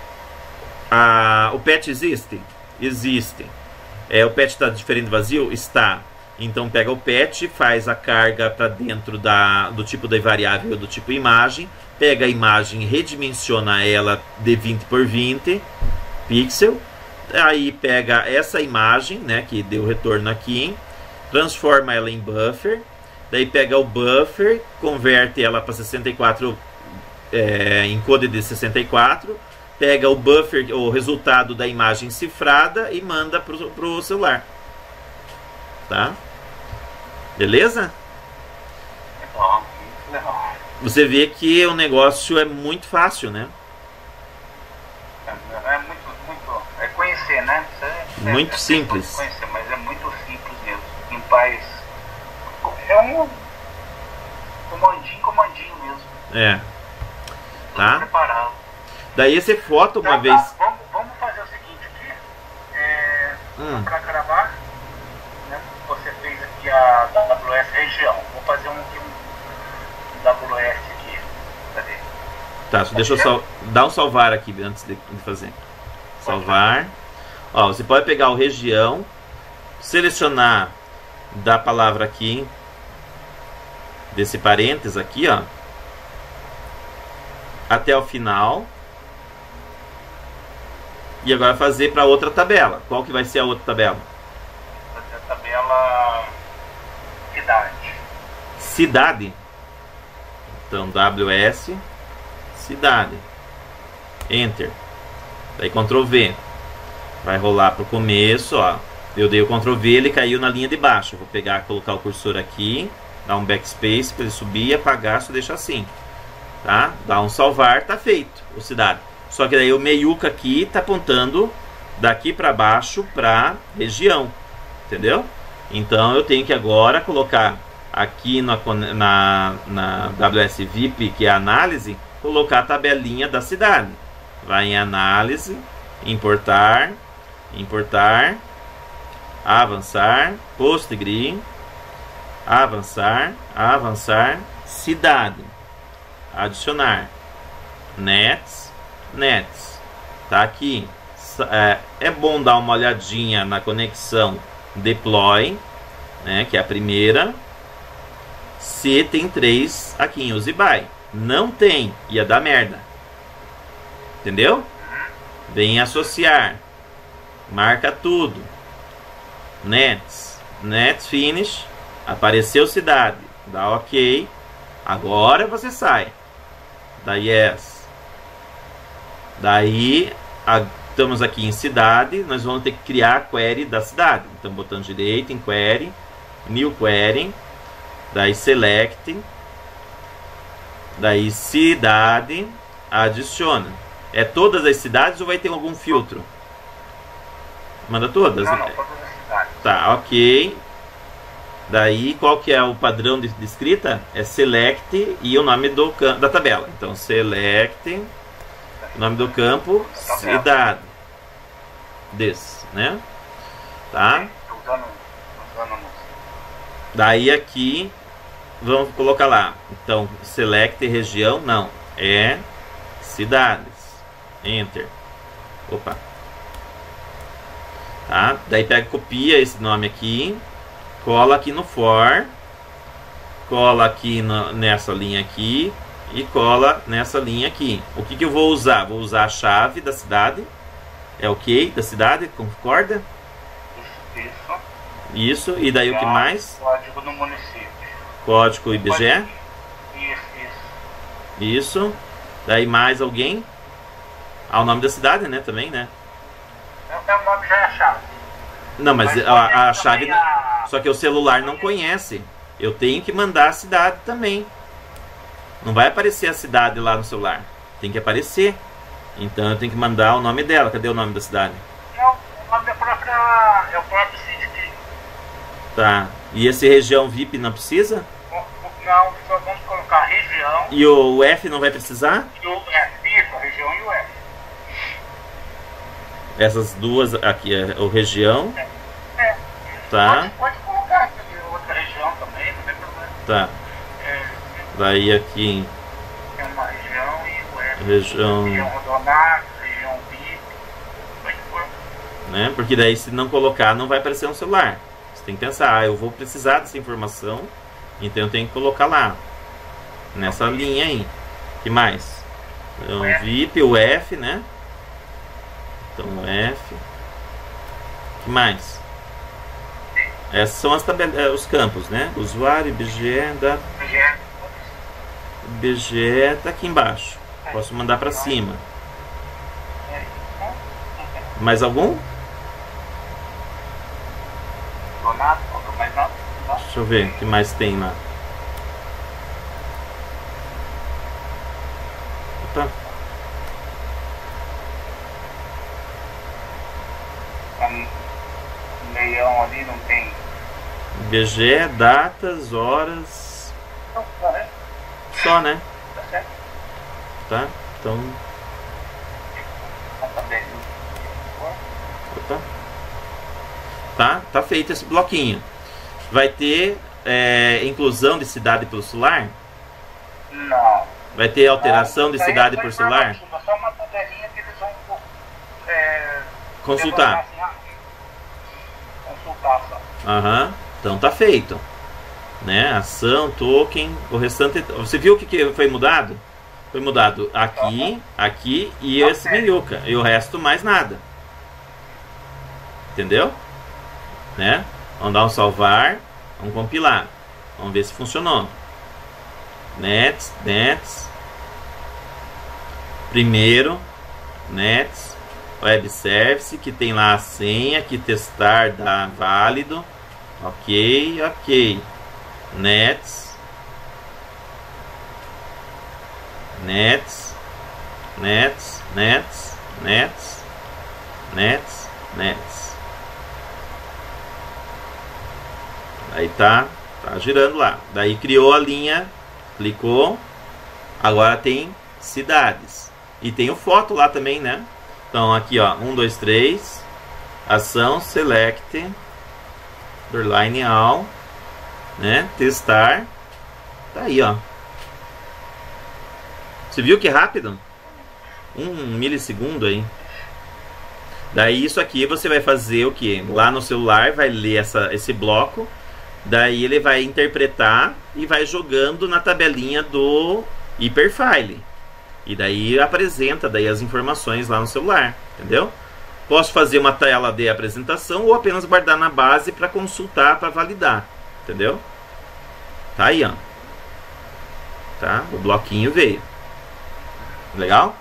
o patch existe? Existe. O patch está diferente do vazio? Está. Então pega o patch, faz a carga para dentro do tipo da variável do tipo imagem, pega a imagem, redimensiona ela de 20 por 20 pixel, aí pega essa imagem, né, que deu retorno aqui, transforma ela em buffer, daí pega o buffer, converte ela para 64, encode de 64, pega o buffer, o resultado da imagem cifrada e manda para o celular, tá? Beleza? Legal, muito legal. Você vê que o negócio é muito fácil, né? É muito conhecer, né? Muito simples. Conhecer, mas é muito simples mesmo. Em paz. É um comandinho mesmo. Tá? Preparado. Daí você foto uma Então, vez. Tá, vamos fazer o seguinte aqui. Para gravar, né? Você fez aqui a AWS região. Vou fazer um AWS aqui. Cadê? Tá, deixa eu dar um salvar aqui antes de fazer. Salvar. Ó, você pode pegar o região, selecionar da palavra aqui, desse parênteses aqui, ó, até o final. E agora fazer para outra tabela. Qual que vai ser a outra tabela? A tabela cidade. Então WS cidade. Enter. Daí Ctrl V. Vai rolar para o começo, ó. Eu dei o Ctrl V, ele caiu na linha de baixo. Vou pegar, colocar o cursor aqui, dar um backspace para ele subir, apagar, só deixar assim, tá? Dá um salvar, tá feito o cidade. Só que daí o meiuca aqui tá apontando daqui para baixo para região, entendeu? Então eu tenho que agora colocar aqui na WS VIP, que é a análise, colocar a tabelinha da cidade. Vai em análise, importar, avançar, PostGrid, avançar, cidade, adicionar, nets, tá aqui. É bom dar uma olhadinha na conexão deploy, né, que é a primeira, se tem 3 aqui em Uzibai. Não tem, ia dar merda, entendeu? Vem associar, marca tudo, nets finish, apareceu cidade, dá ok, agora você sai, dá yes, daí estamos aqui em cidade, nós vamos ter que criar a query da cidade, então botão direito em query, new query, daí select, daí cidade, adiciona. É todas as cidades ou vai ter algum filtro? Manda todas? Não, todas as cidades. Tá, ok. Daí, qual que é o padrão de escrita? É select e o nome da tabela. Então, select, nome do campo, cidade. Né? Tá? Daí aqui, vamos colocar lá. Então, select região, não. É cidades. Enter. Opa. Tá? Daí pega, copia esse nome aqui, cola aqui no for, cola aqui nessa linha aqui e cola nessa linha aqui. O que eu vou usar? Vou usar a chave da cidade. É ok? Da cidade, concorda? Isso. E daí o que mais? Código do município. Código IBGE? Isso. Isso. Daí mais alguém? O nome da cidade, né? Também, né? O nome já é a chave. Não, mas a chave... Só que o celular não conhece. Eu tenho que mandar a cidade também. Não vai aparecer a cidade lá no celular. Tem que aparecer. Então eu tenho que mandar o nome dela. Cadê o nome da cidade? Não, o nome da própria... É o próprio sítio aqui. Tá. E esse região VIP não precisa? Não, só vamos colocar região. E o F não vai precisar? E o F, isso, a região e o F. Essas duas aqui, o região. Tá. Pode colocar aqui outra região também, não tem problema. Tá. Daí aqui. Tem uma região e o F. Região Rodonar, região VIP. Vai for. Né? Porque daí se não colocar não vai aparecer no celular. Você tem que pensar, eu vou precisar dessa informação, então eu tenho que colocar lá. Nessa linha aí. Que mais? Então, VIP, o F, né? Então o F. Que mais? Essas são os campos, né? Usuário, IBGE, data. IBGE tá aqui embaixo. Posso mandar para cima. Mais algum? Deixa eu ver o que mais tem lá. Opa. Leão ali não tem. IBGE, datas, horas. Não, só, né? Só, né? Tá certo. Tá? Então. Opa. Tá feito esse bloquinho. Vai ter inclusão de cidade pelo celular? Não. Vai ter alteração de cidade por celular? Só uma tabelinha que eles vão consultar. Consultar só. Aham. Então tá feito. Né? Ação, token, o restante. Você viu o que foi mudado? Foi mudado aqui, aqui e esse milhuca. E o resto mais nada. Entendeu? Né? Vamos dar um salvar. Vamos compilar. Vamos ver se funcionou. Nets. Primeiro, Nets, Web Service, que tem lá a senha, que testar dá válido. Ok. Nets. Aí tá Tá girando lá. Daí criou a linha, clicou. Agora tem cidades. E tem o foto lá também, né? Então aqui, ó, 1, 2, 3. Ação, select. Underline all. Né? Testar. Tá aí, ó. Você viu que rápido? 1 milissegundo aí. Daí isso aqui você vai fazer o que? Lá no celular vai ler esse bloco. Daí ele vai interpretar e vai jogando na tabelinha do Hyperfile. E daí apresenta daí as informações lá no celular. Entendeu? Posso fazer uma tela de apresentação ou apenas guardar na base para consultar, para validar. Entendeu? Tá aí, ó. Tá? O bloquinho veio. Legal?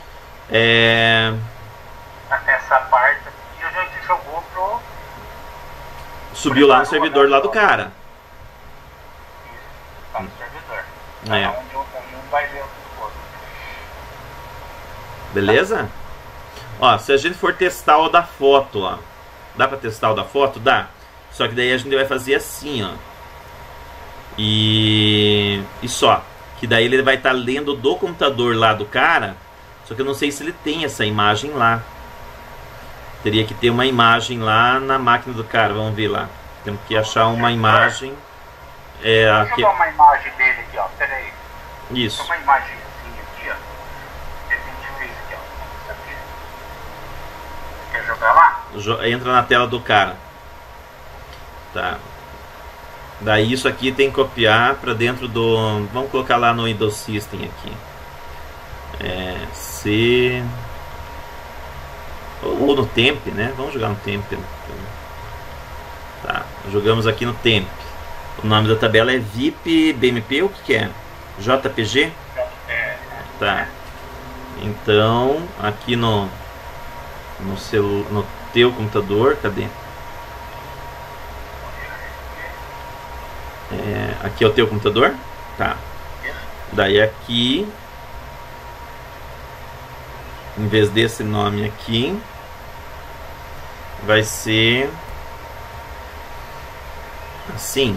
Essa parte aqui a gente jogou pro... Subiu lá no servidor lá do cara. Isso, tá no servidor. É. Onde um vai ver o outro. Beleza? Ó, se a gente for testar o da foto, ó. Dá pra testar o da foto? Dá. Só que daí a gente vai fazer assim, ó. E só. Que daí ele vai estar lendo do computador lá do cara. Só que eu não sei se ele tem essa imagem lá. Teria que ter uma imagem lá na máquina do cara. Vamos ver lá. Temos que achar uma imagem. Deixa eu jogar uma imagem dele aqui, ó. Pera aí. Isso. Uma imagem aqui, ó. Que a gente fez aqui, ó. Isso aqui. Quer jogar lá? Entra na tela do cara. Tá. Daí isso aqui tem que copiar para dentro do... Vamos colocar lá no Windows System aqui. C... Ou no Temp, né? Vamos jogar no Temp. Tá. Jogamos aqui no Temp. O nome da tabela é VIP BMP. O que é? JPG? Tá. Então, aqui no teu computador, cadê? Aqui é o teu computador? Tá. Daí aqui, em vez desse nome aqui, vai ser assim.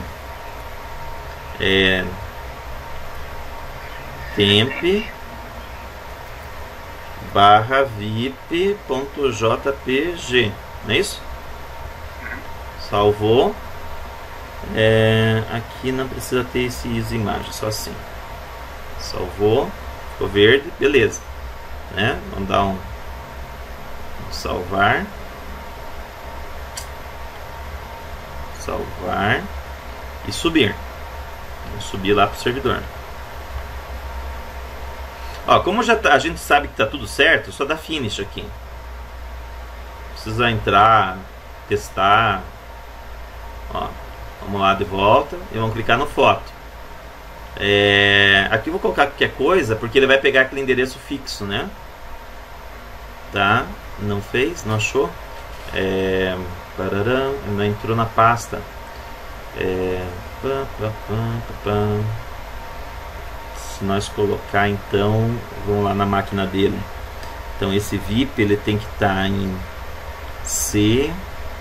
Temp barra vip.jpg. Não é isso? Salvou. Aqui não precisa ter esses imagens, só assim. Salvou, ficou verde, beleza, né? Vamos dar um salvar, e subir. Vamos subir lá para o servidor. Ó, como já a gente sabe que tá tudo certo, só dá finish aqui. Precisa entrar, testar. Ó. Vamos lá de volta e vamos clicar no foto. Aqui eu vou colocar qualquer coisa, porque ele vai pegar aquele endereço fixo, né? Tá? Não fez? Não achou? Não entrou na pasta. Se nós colocar, então, vamos lá na máquina dele. Então esse VIP ele tem que estar em C,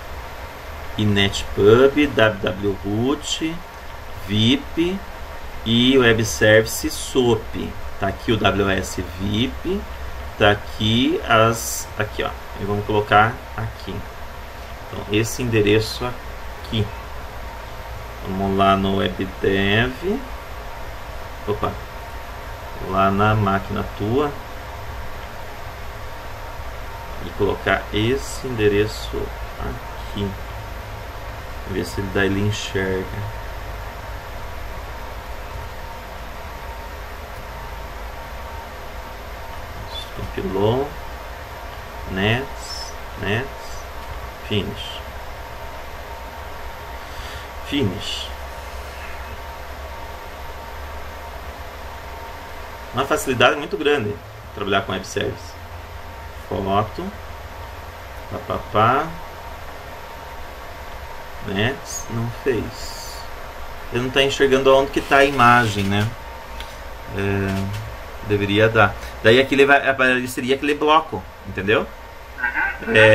InetPub, www-root, VIP e Web Service SOAP. Tá aqui o WS VIP, tá aqui aqui, ó. E vamos colocar aqui. Então esse endereço aqui. Vamos lá no WebDev. Opa. Lá na máquina tua. E colocar esse endereço aqui. Ver se ele enxerga. Compilou. Nets. Finish. Uma facilidade muito grande trabalhar com web service. Foto. Nets, não fez. Ele não está enxergando onde que está a imagem, né? Deveria dar. Daí aqui ele apareceria aquele bloco, entendeu?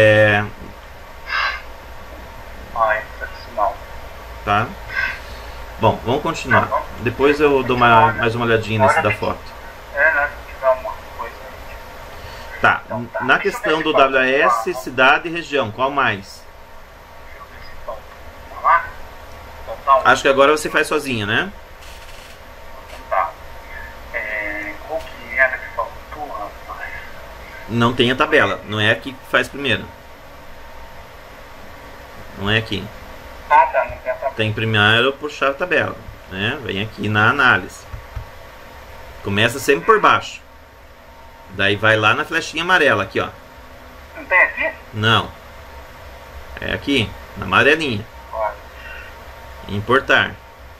Tá. Tá? Bom, vamos continuar. Depois eu dou mais uma olhadinha nesse da foto. Né? Se tiver alguma coisa. Tá, na questão do WS, cidade e região, qual mais? Deixa eu ver se falta. Vamos lá? Falta um. Acho que agora você faz sozinha, né? Tá. Qual que era que faltou, rapaz? Não tem a tabela, não é aqui que faz primeiro. Não é aqui. Ah, tá, não tem essa. Tem primeiro puxar a tabela, né? Vem aqui na análise. Começa sempre por baixo. Daí vai lá na flechinha amarela aqui, ó. Não tem aqui? Não. É aqui, na amarelinha. Olha. Importar.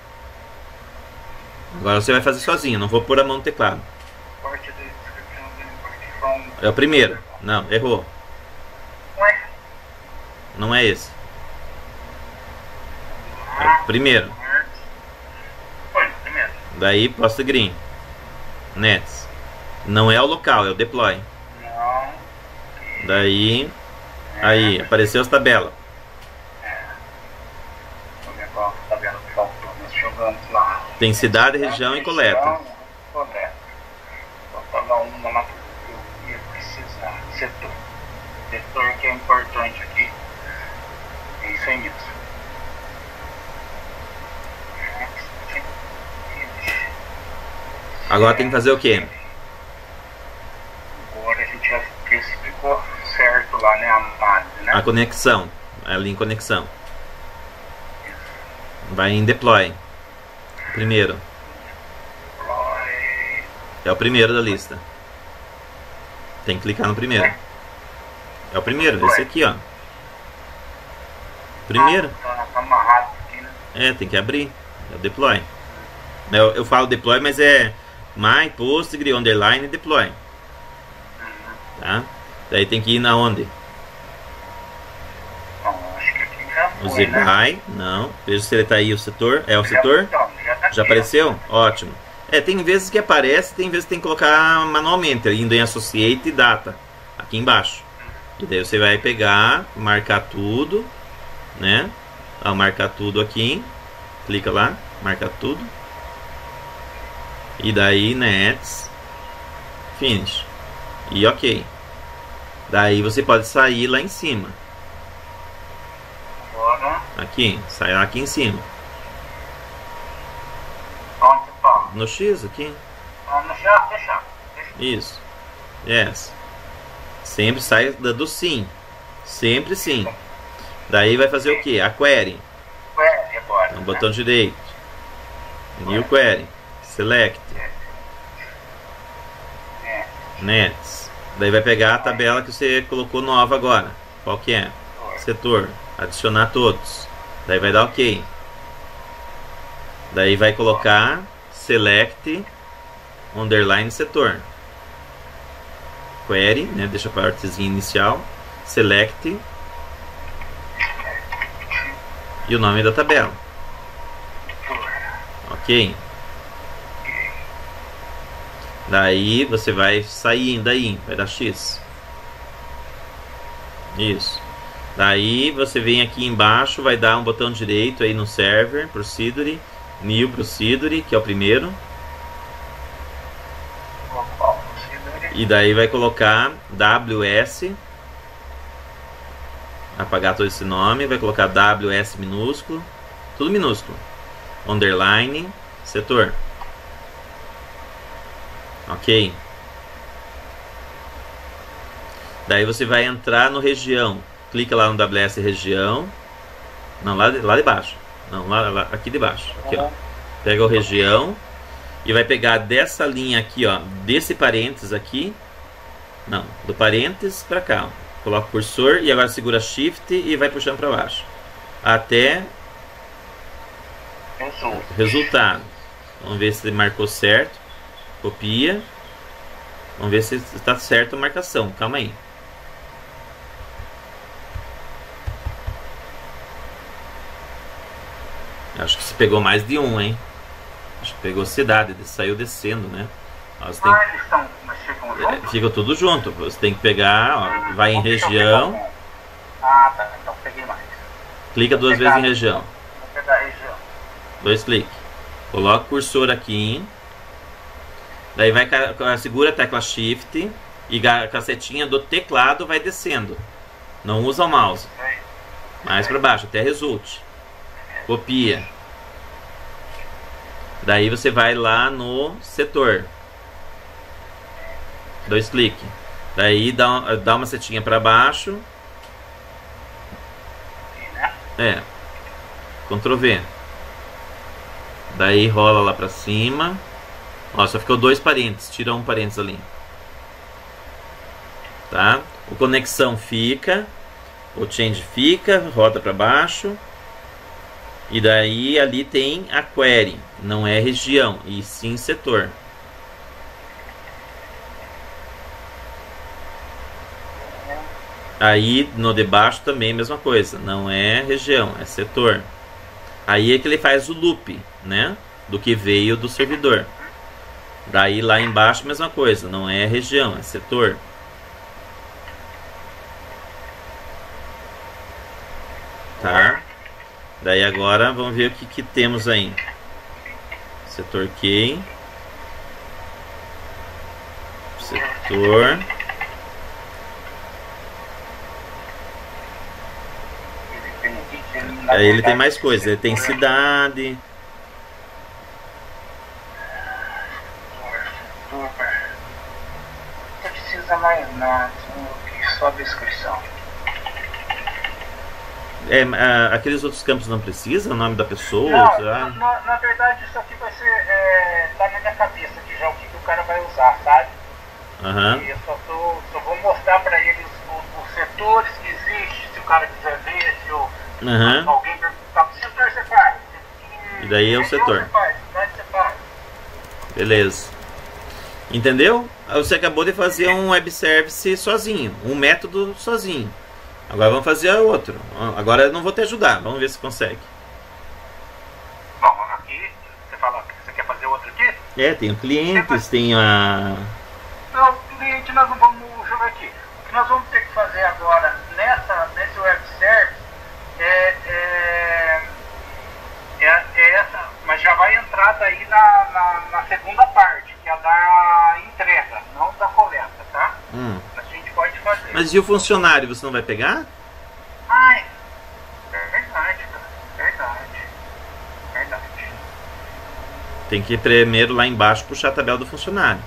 Agora você vai fazer sozinho, não vou pôr a mão no teclado. Parte da descrição da importação. É o primeiro. Não, errou. Ué? Não é esse. É o primeiro. Foi, primeiro. Daí posta green. Nets. Não é o local, é o deploy. Não. Daí. Aí, apareceu as tabelas. Vou ver qual a tabela que faltou. Nós jogamos lá. Tem cidade, região e coleta. Coleta. Faltava uma lá que eu ia precisar. Setor. Setor que é importante aqui. É isso aí mesmo. Agora tem que fazer o quê? Agora a gente já explicou certo lá, né? A análise, né? A conexão. Ali em conexão. Vai em deploy. Primeiro. É o primeiro da lista. Tem que clicar no primeiro. É o primeiro, esse aqui, ó. Primeiro. Tá amarrado aqui, né? É, tem que abrir. É o deploy. Eu falo deploy, mas é my, postgre, underline, deploy. Tá? Daí tem que ir na onde? Bom, acho que aqui já O foi, né? zby, não. Veja se ele tá aí o setor. É o setor? Então, tá Já aqui, apareceu? Ótimo. Tem vezes que aparece, tem vezes que tem que colocar manualmente, indo em Associate e Data, aqui embaixo. E daí você vai pegar, marcar tudo, né? Ó, marcar tudo aqui. Clica lá, marca tudo. E daí Nets, Finish. E ok. Daí você pode sair lá em cima. Agora, Aqui, sai lá aqui em cima. onde tá? No X aqui. Deixa. Isso. Yes. Sempre sai do sim. Sempre sim. Daí vai fazer o que? A query. Ué, e agora? No botão direito. New query. Select. Nets. Daí vai pegar a tabela que você colocou nova agora. Qual que é? Setor. Adicionar todos. Daí vai dar ok. Daí vai colocar select underline setor. Query, né? Deixa a partezinha inicial. Select e o nome da tabela. Ok. Daí você vai sair daí, vai dar X. Isso. Daí você vem aqui embaixo, vai dar um botão direito aí no server, procedure, new procedure, que é o primeiro. E daí vai colocar WS, apagar todo esse nome, vai colocar WS minúsculo, tudo minúsculo, underline, setor. Ok. Daí você vai entrar no região, clica lá no WS região, não, lá de baixo, não, lá aqui de baixo, aqui ó, pega o região. E vai pegar dessa linha aqui, ó, desse parênteses aqui, não, do parênteses para cá, ó. Coloca o cursor e agora segura Shift e vai puxando para baixo até resultado. Vamos ver se marcou certo. Copia. Vamos ver se está certo a marcação. Calma aí. Acho que se pegou mais de um, hein? Acho que pegou cidade, saiu descendo, né? Eles ficam juntos? Fica tudo junto. Você tem que pegar, ó, vai em região. Ah, tá. Então peguei mais. Clica duas vezes em região. Vou pegar a região. 2 cliques. Coloca o cursor aqui. Daí vai, segura a tecla Shift e a cacetinha do teclado vai descendo. Não usa o mouse. Mais para baixo, até Result. Copia. Daí você vai lá no setor. 2 cliques. Daí dá uma setinha para baixo. Ctrl V. Daí rola lá para cima. Ó, só ficou 2 parênteses. Tira um parênteses ali. Tá? O conexão fica. O change fica. Roda para baixo. E daí ali tem a query. Não é região, e sim setor. Aí no de baixo também a mesma coisa. Não é região, é setor. Aí é que ele faz o loop, né? Do que veio do servidor. Daí lá embaixo a mesma coisa. Não é região, é setor. Tá? Daí agora vamos ver o que temos aí. Setor key. Setor. Aí ele tem mais coisas. Ele tem cidade. Não precisa mais nada. Só a descrição. Aqueles outros campos não precisam? O nome da pessoa? Não, na verdade isso aqui vai ser. Tá na minha cabeça aqui já o que o cara vai usar, sabe? E eu só vou mostrar pra eles os setores que existem, se o cara quiser ver, se alguém perguntar que setor você faz. E daí é o setor. Beleza. Entendeu? Você acabou de fazer um web service sozinho, um método sozinho. Agora vamos fazer outro. Agora eu não vou te ajudar. Vamos ver se consegue. Bom, aqui você fala que você quer fazer outro aqui? Tem clientes, tem a... Não, cliente nós não vamos jogar aqui. O que nós vamos ter que fazer agora nesse web service é essa, mas já vai entrar daí na segunda parte, que é a da entrega, não da coleta, tá? A gente pode fazer. Mas e o funcionário, você não vai pegar? Ai, é verdade, cara. Verdade. Tem que ir primeiro lá embaixo puxar a tabela do funcionário.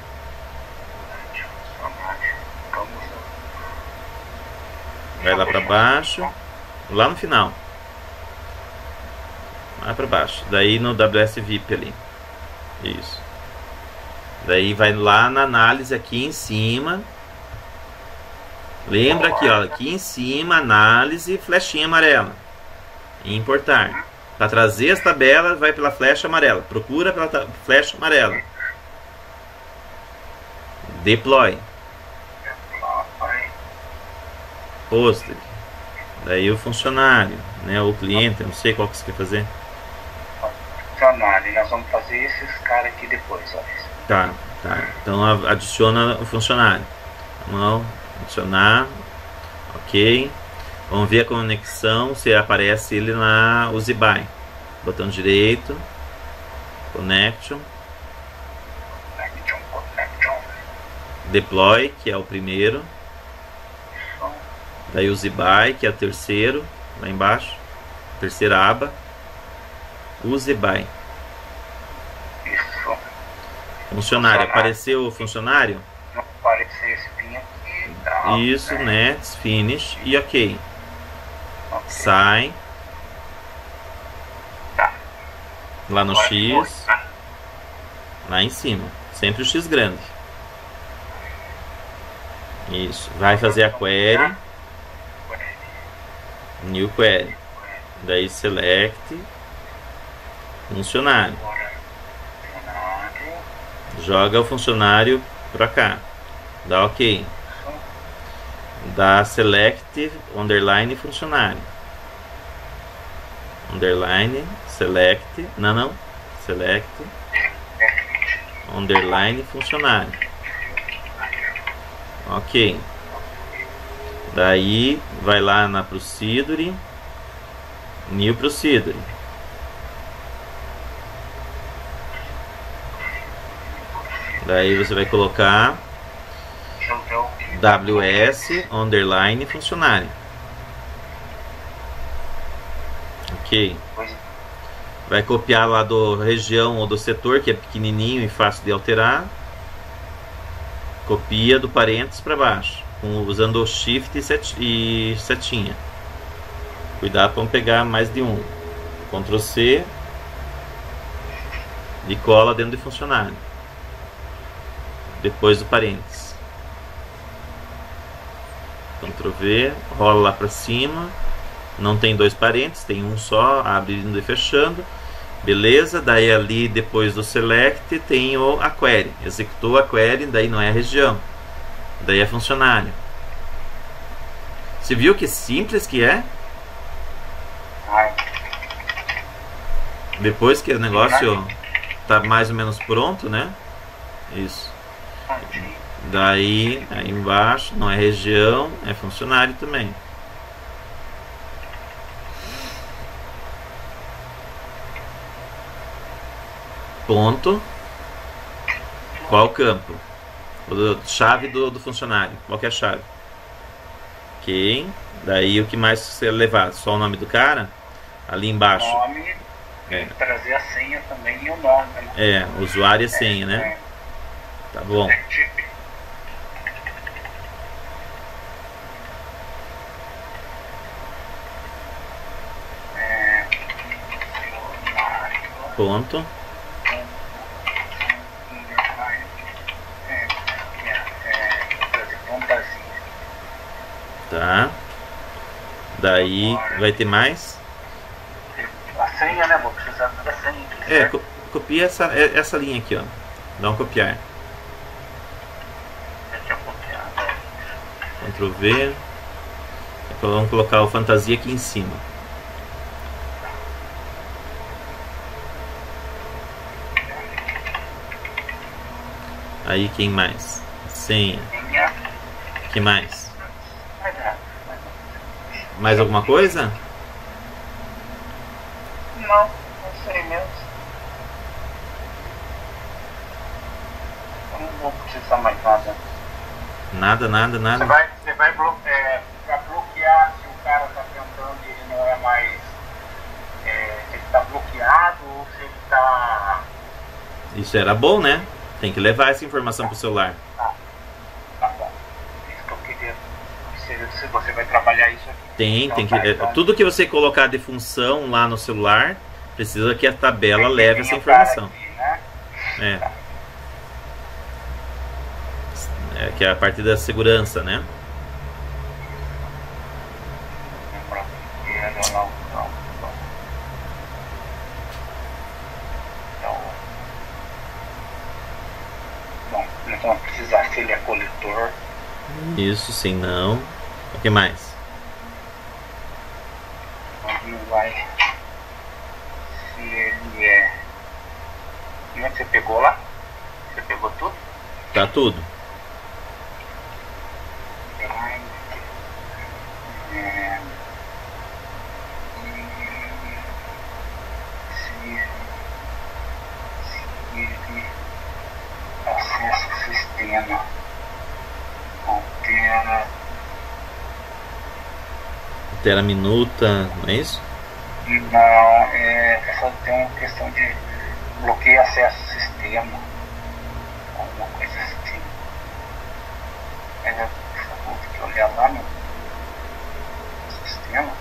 Vai lá pra baixo. Lá no final. Lá pra baixo. Daí no WS VIP ali. Isso. Daí vai lá na análise aqui em cima. Lembra aqui, ó. Aqui em cima, análise, flechinha amarela. Importar. Para trazer as tabelas, vai pela flecha amarela. Procura pela flecha amarela. Deploy. Poster. Daí o funcionário, né? O cliente, não sei qual que você quer fazer. Funcionário, nós vamos fazer esses caras aqui depois, olha. Tá. Então adiciona o funcionário. Vamos adicionar. Ok. Vamos ver a conexão, se aparece ele na UziBy. Botão direito. Connection. Deploy, que é o primeiro. Daí UziBy, que é o terceiro, lá embaixo. Terceira aba. UziBy. Isso. Funcionário. Apareceu o funcionário? Não apareceu esse pin aqui. Tá, isso, Next, Finish e OK. Sai. Tá. Lá no X. Lá em cima. Sempre o X grande. Isso. Vai fazer a query. New query. Daí select funcionário. Joga o funcionário pra cá. Dá OK. Dá select underline funcionário. Underline select. Não. Select underline funcionário. OK. Daí vai lá na Procedure, New Procedure. Daí você vai colocar Deixa eu ver o que. WS underline funcionário. Ok. Pois- Vai copiar lá do região ou do setor, que é pequenininho e fácil de alterar. Copia do parênteses para baixo, usando o Shift e setinha. Cuidado para não pegar mais de um. Ctrl C e cola dentro de funcionário. Depois do parênteses. Ctrl V, rola lá para cima. Não tem dois parênteses, tem um só, abrindo e fechando. Beleza, daí ali depois do select tem a query. Executou a query, daí não é a região. Daí é funcionário. Você viu que simples que é? Ai, Depois que o negócio tá mais ou menos pronto, né? Isso. prontinho. Daí, aí embaixo, não é região, é funcionário também. Ponto. Qual campo? Chave do funcionário. Qual que é a chave? Ok. Daí o que mais você levar? Só o nome do cara? Ali embaixo. Nome, É. trazer a senha também e o nome. Né? É, usuário e senha, né? Tá bom. Ponto. Tá. Daí vai ter mais. A senha, né? Vou precisar da senha aqui. É, certo? copia essa linha aqui, ó. Dá um copiar. Deixa eu copiar. Né? Ctrl V. Vamos colocar o fantasia aqui em cima. Aí quem mais? Senha. Senha. Que mais? Mas é. Mais alguma coisa? Não sei mesmo. Eu não vou precisar mais nada. Nada, nada, Você nada. vai pra bloquear se o cara tá tentando e ele não é mais. Se ele tá bloqueado ou se ele tá. Isso era bom, né? Tem que levar essa informação pro celular. Tá bom. Isso que eu queria. Se você vai trabalhar isso aqui. Tem Então, que. tá, então. Tudo que você colocar de função lá no celular, precisa que a tabela Tem que leve vir essa o cara informação. aqui, né? É. É, que é a parte da segurança, né? Lembra que não. Bom, nós vamos precisar se ele é coletor. Isso, sim, não. O que mais? Não vai. Se ele é. E onde você pegou lá? Você pegou tudo? Tá tudo. Acesso ao sistema. Altera. Tela minuta, não é isso? Não, é só tem uma questão de bloqueio acesso ao sistema. Alguma coisa assim. Vou ter que olhar lá no sistema.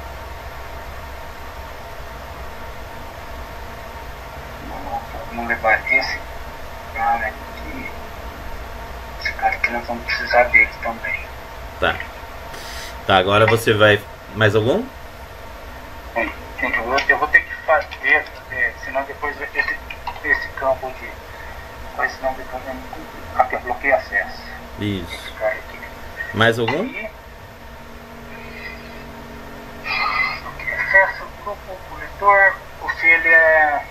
Vamos levar esse cara aqui. Esse cara aqui nós vamos precisar dele também. Tá. Tá, agora você vai. Mais algum? Bem, eu vou ter que fazer, senão depois esse campo de. Pois senão depois eu não. Aqui, bloqueio acesso. Isso. Esse cara aqui. Mais algum? E acesso ao grupo coletor, ou se ele é.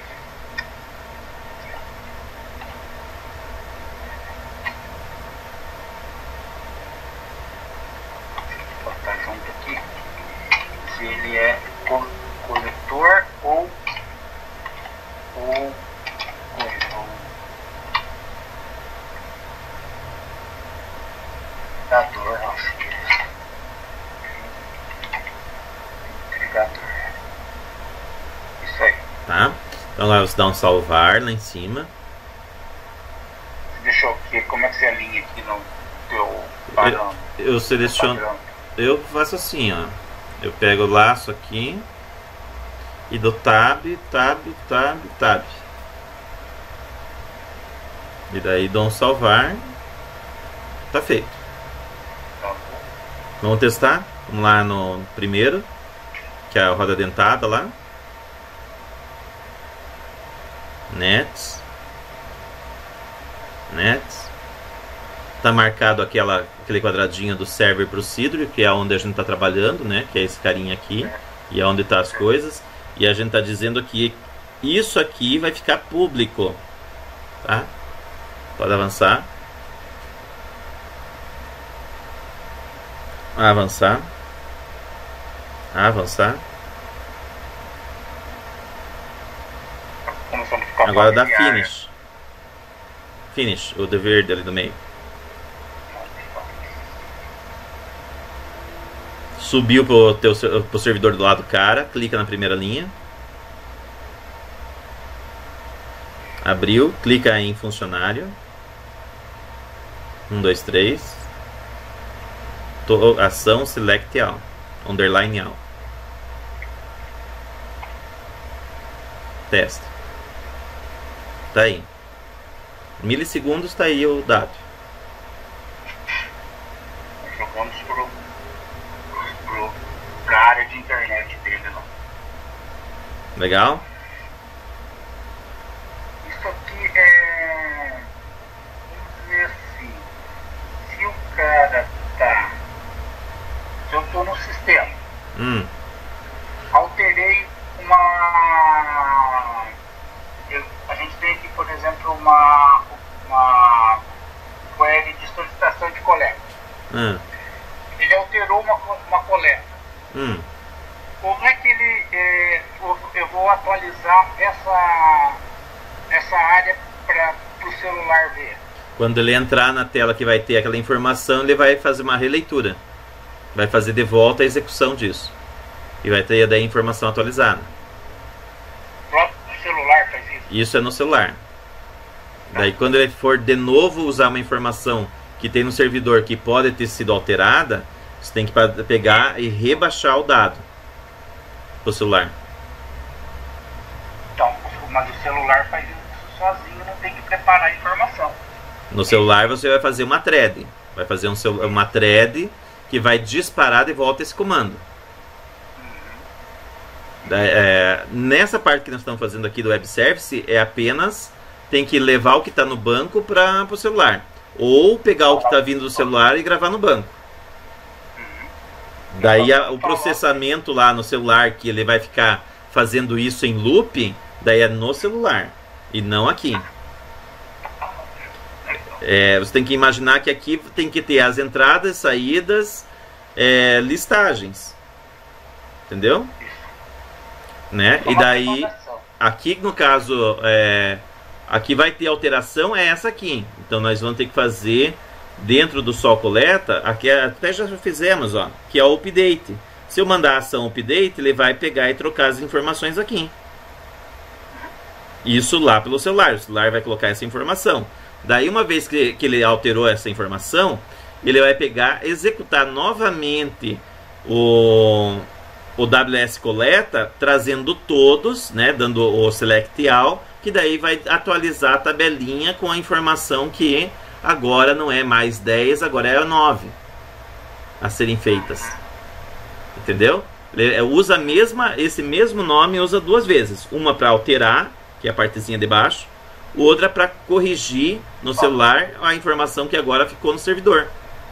Vou botar junto aqui. Se ele é coletor ou coisa. Então lá você dá um salvar lá em cima. Deixa eu ver como é que você alinha aqui no teu parâmetro. Eu seleciono. Eu faço assim, ó. Eu pego o laço aqui e dou tab, tab, tab, tab. E daí dou um salvar. Tá feito. Tá. Vamos testar? Vamos lá no primeiro, que é a roda dentada lá. Nets. Tá marcado aquele quadradinho do server procedure, que é onde a gente está trabalhando, né? Que é esse carinha aqui, e é onde tá as coisas. E a gente está dizendo que isso aqui vai ficar público, tá? Pode avançar. Avançar. Agora dá finish. Finish, o de verde ali do meio. Subiu pro servidor do lado do cara, clica na primeira linha. Abriu, clica em funcionário. 1, 2, 3. Ação select all. Underline all. Testa. Tá aí. Milissegundos tá aí o dado. Jogamos pra área de internet dele, não. Legal? Isso aqui é... Vamos dizer assim, se o cara tá... Se eu tô no sistema, alterei a gente tem aqui, por exemplo, uma query de solicitação de coleta. Ele alterou uma coleta. Como é que eu vou atualizar essa área para o celular ver? Quando ele entrar na tela que vai ter aquela informação, ele vai fazer uma releitura. Vai fazer de volta a execução disso. E vai ter daí a informação atualizada. O próprio celular faz isso? Isso é no celular. Daí quando ele for de novo usar uma informação que tem no servidor que pode ter sido alterada, você tem que pegar e rebaixar o dado pro celular. Então, mas o celular faz isso sozinho, não tem que preparar a informação. No celular você vai fazer uma thread. Vai fazer uma thread que vai disparar de volta esse comando. Nessa parte que nós estamos fazendo aqui do web service, é apenas tem que levar o que está no banco para o celular, ou pegar o que está vindo do celular e gravar no banco. Daí o processamento lá no celular, que ele vai ficar fazendo isso em loop, daí é no celular e não aqui. Você tem que imaginar que aqui tem que ter as entradas, saídas, listagens, entendeu? Né? E daí aqui no caso aqui vai ter alteração, é essa aqui. Então nós vamos ter que fazer dentro do Sol Coleta, aqui até já fizemos, ó, que é o update. Se eu mandar a ação update, ele vai pegar e trocar as informações aqui. Isso lá pelo celular. O celular vai colocar essa informação. Daí uma vez que ele alterou essa informação, ele vai pegar, executar novamente o WS Coleta, trazendo todos, né, dando o select all, que daí vai atualizar a tabelinha com a informação que agora não é mais 10, agora é 9 a serem feitas. Entendeu? Ele usa esse mesmo nome, usa duas vezes. Uma para alterar, que é a partezinha de baixo, outra para corrigir no celular a informação que agora ficou no servidor.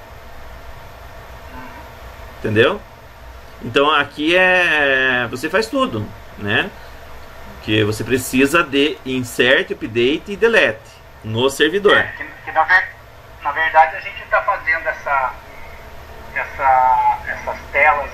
Entendeu? Então aqui você faz tudo, né? Que você precisa de insert, update e delete no servidor. Que na verdade a gente está fazendo essas telas,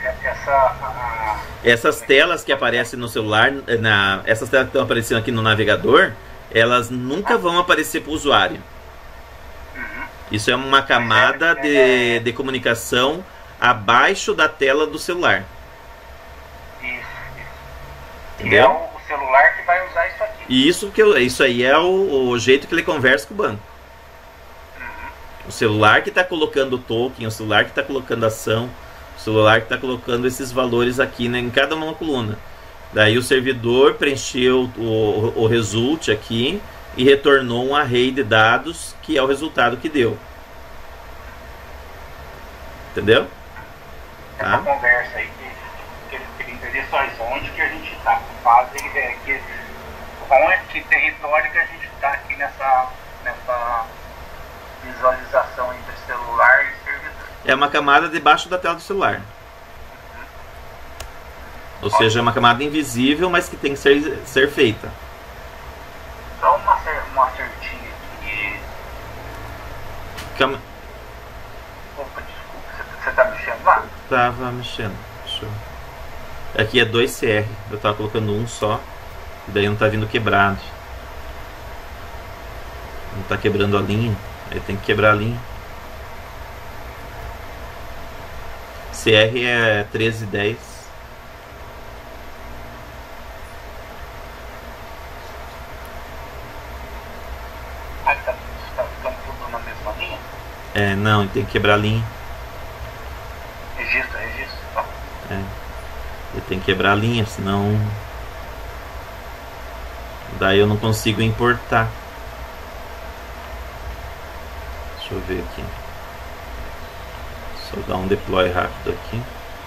essas telas que aparecem no celular, essas telas que estão aparecendo aqui no navegador, elas nunca vão aparecer para o usuário. Isso é uma camada de comunicação abaixo da tela do celular. Isso. Entendeu? E o celular que vai usar isso aqui. E isso aí é o jeito que ele conversa com o banco. O celular que está colocando o token, o celular que está colocando a ação, o celular que está colocando esses valores aqui, né, em cada uma coluna. Daí o servidor preencheu o result aqui e retornou um array de dados que é o resultado que deu. Entendeu? Essa conversa aí que ele queria entender só onde que a gente está. Fase que território que a gente está aqui nessa visualização entre celular e servidor. É uma camada debaixo da tela do celular. Ou seja, é uma camada invisível, mas que tem que ser feita. Só uma certinha aqui. Opa, desculpa, você tá mexendo lá? Tava mexendo. Deixa eu... Aqui é 2 CR. Eu tava colocando um só. E daí não tá vindo quebrado. Não tá quebrando a linha. Aí tem que quebrar a linha. CR é 1310. Ah, tá ficando tudo na mesma linha? É, não, tem que quebrar a linha. Registro, tá? É. Eu tenho que quebrar a linha, senão daí eu não consigo importar. Deixa eu ver aqui. Só dar um deploy rápido aqui.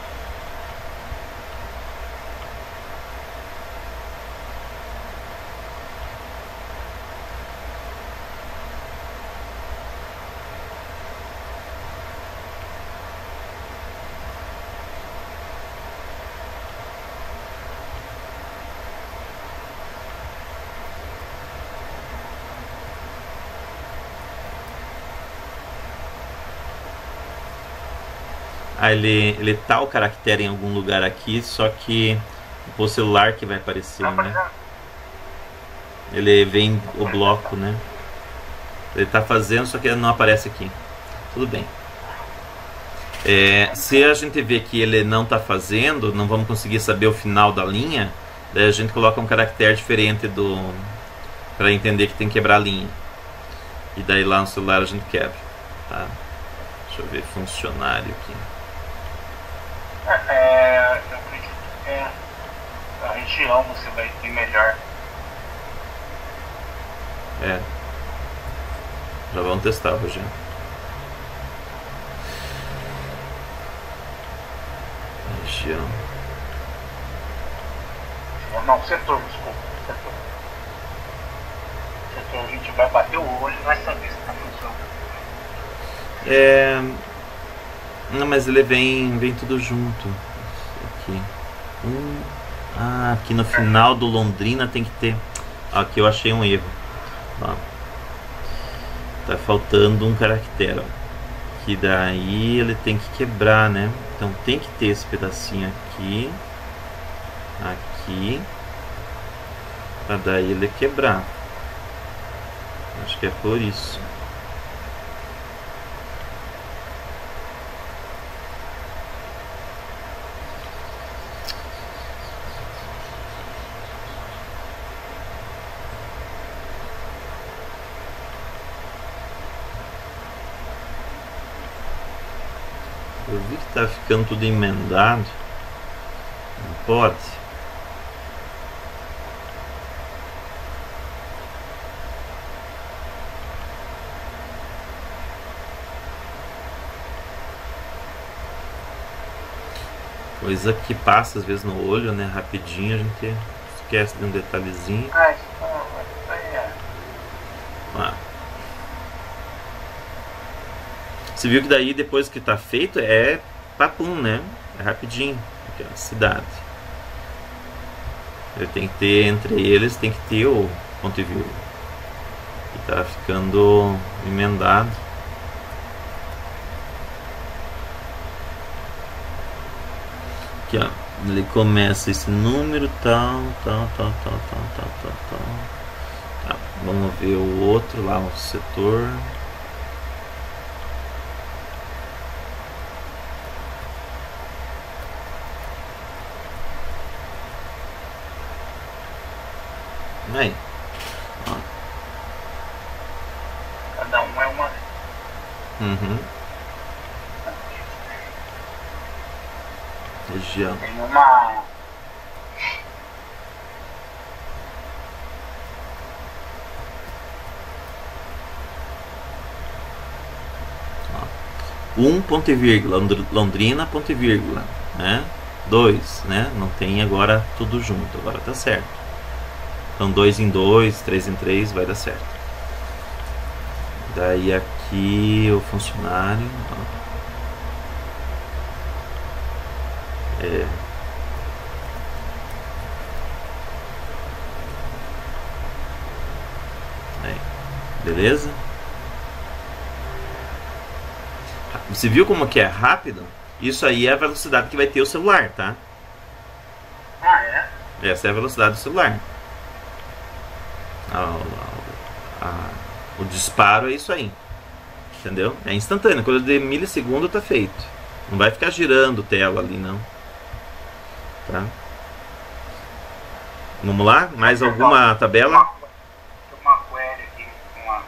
Ah, ele tá o caractere em algum lugar aqui, só que o celular que vai aparecer, né? Ele vem o bloco, né? Ele tá fazendo, só que ele não aparece aqui. Tudo bem. Se a gente vê que ele não tá fazendo, não vamos conseguir saber o final da linha, daí a gente coloca um caractere diferente para entender que tem que quebrar a linha. E daí lá no celular a gente quebra, tá? Deixa eu ver funcionário aqui. Eu acredito que a região você vai ter melhor. Já vamos testar, Rogério. Região. Não, setor, desculpa. Setor a gente vai bater o olho e vai saber se está funcionando. Não, mas ele vem tudo junto. Aqui. Aqui no final do Londrina tem que ter. Aqui eu achei um erro. Ó. Tá faltando um caractere. Que daí ele tem que quebrar, né? Então tem que ter esse pedacinho aqui. Aqui. Pra daí ele quebrar. Acho que é por isso. Eu vi que tá ficando tudo emendado. Não pode. Coisa que passa às vezes no olho, né? Rapidinho a gente esquece de um detalhezinho. Você viu que daí depois que tá feito é papum, né? É rapidinho. Aqui, ó, cidade. Ele tem que ter, entre eles, tem que ter o ponto e vírgula. E tá ficando emendado. Aqui, ó. Ele começa esse número, tal. Tá, vamos ver o outro lá, o setor. Aí. Ó. Cada um é uma. Uhum. Região. Tem uma. Ponto e vírgula, Londrina, ponto e vírgula, né? 2, né? Não tem agora tudo junto, agora tá certo. Então 2 em 2, 3 em 3 vai dar certo. Daí aqui o funcionário, ó. Aí. Beleza? Você viu como que é rápido? Isso aí é a velocidade que vai ter o celular, tá? Ah, é? Essa é a velocidade do celular. O disparo é isso aí. Entendeu? É instantâneo. Coisa de milissegundo tá feito. Não vai ficar girando tela ali, não. Tá? Vamos lá? Mais alguma tabela? Uma query aqui. Uma.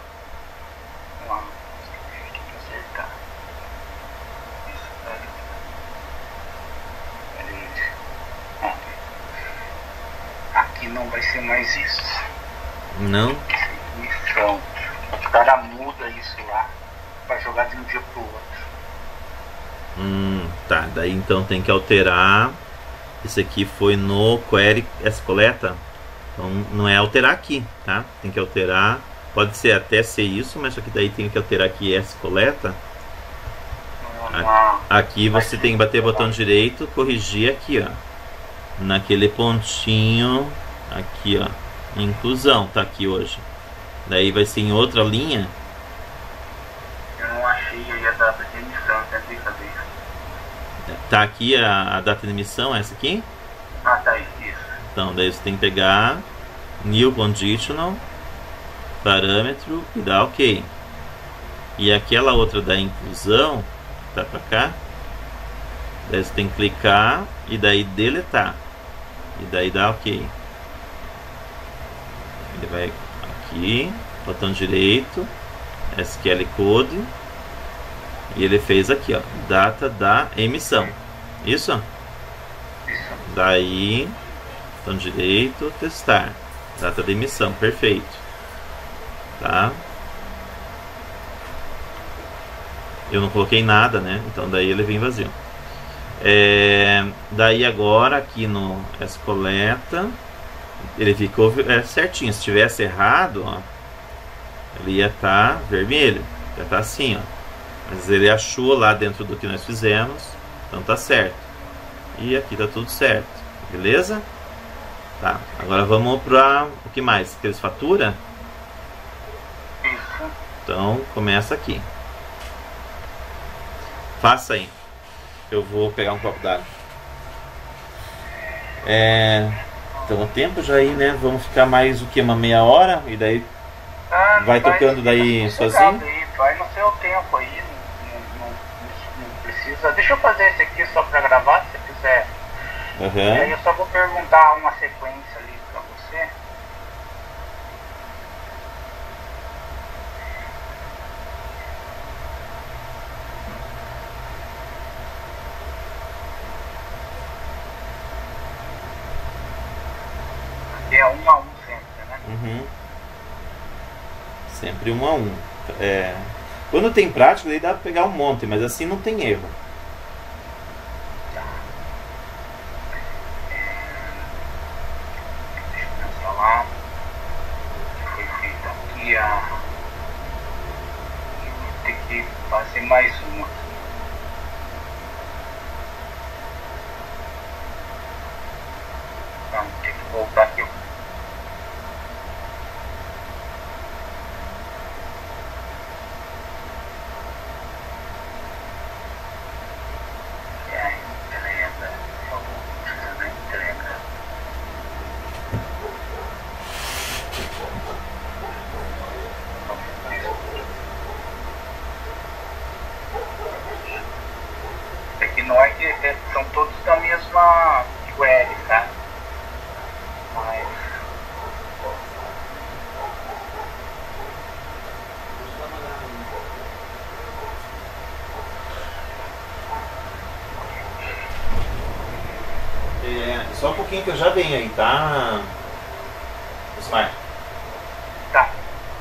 Deixa eu acertar. Isso, peraí. Aqui não vai ser mais isso. Não? E pronto. O cara muda isso lá pra jogar de um dia pro outro. Tá. Daí então tem que alterar. Esse aqui foi no query S-coleta. Então não é alterar aqui, tá? Tem que alterar. Pode ser até ser isso, mas só que daí tem que alterar aqui S-coleta. Aqui você tem que bater o botão direito, corrigir aqui, ó. Naquele pontinho aqui, ó. Inclusão, tá aqui hoje. Daí vai ser em outra linha. Eu não achei aí a data de emissão, tentei fazer isso. Tá aqui a data de emissão, essa aqui. Ah, tá aí, isso. Então daí você tem que pegar New Conditional, parâmetro e dar OK. E aquela outra da inclusão, tá pra cá. Daí você tem que clicar e daí deletar. E daí dá OK. Ele vai aqui, botão direito, SQL Code. E ele fez aqui, ó, data da emissão. Isso? Isso. Daí, botão direito, testar. Data de emissão, perfeito. Tá? Eu não coloquei nada, né? Então daí ele vem vazio. Daí agora aqui no S-coleta, ele ficou certinho. Se tivesse errado, ó, ele ia estar vermelho. Ia estar assim, ó. Mas ele achou lá dentro do que nós fizemos. Então tá certo. E aqui tá tudo certo. Beleza? Tá. Agora vamos para o que mais? Aqueles fatura? Isso. Então começa aqui. Faça aí. Eu vou pegar um copo d'água. Então o tempo já aí, né? Vamos ficar mais o que? Uma meia hora? E daí vai tocando daí sozinho? Vai no seu tempo aí. Não precisa. Deixa eu fazer esse aqui só pra gravar, se você quiser. E aí eu só vou perguntar uma sequência ali pra você. Aqui é 1 a 1 sempre, né? Uhum. Sempre 1 a 1. Quando tem prática, daí dá pra pegar um monte, mas assim não tem erro. Deixa eu pensar lá. Foi feito aqui a. Eu vou ter que fazer mais uma. Vamos ter que voltar aqui. São todos da mesma query, tá? Só um pouquinho que eu já venho aí, tá, Osmar? Tá.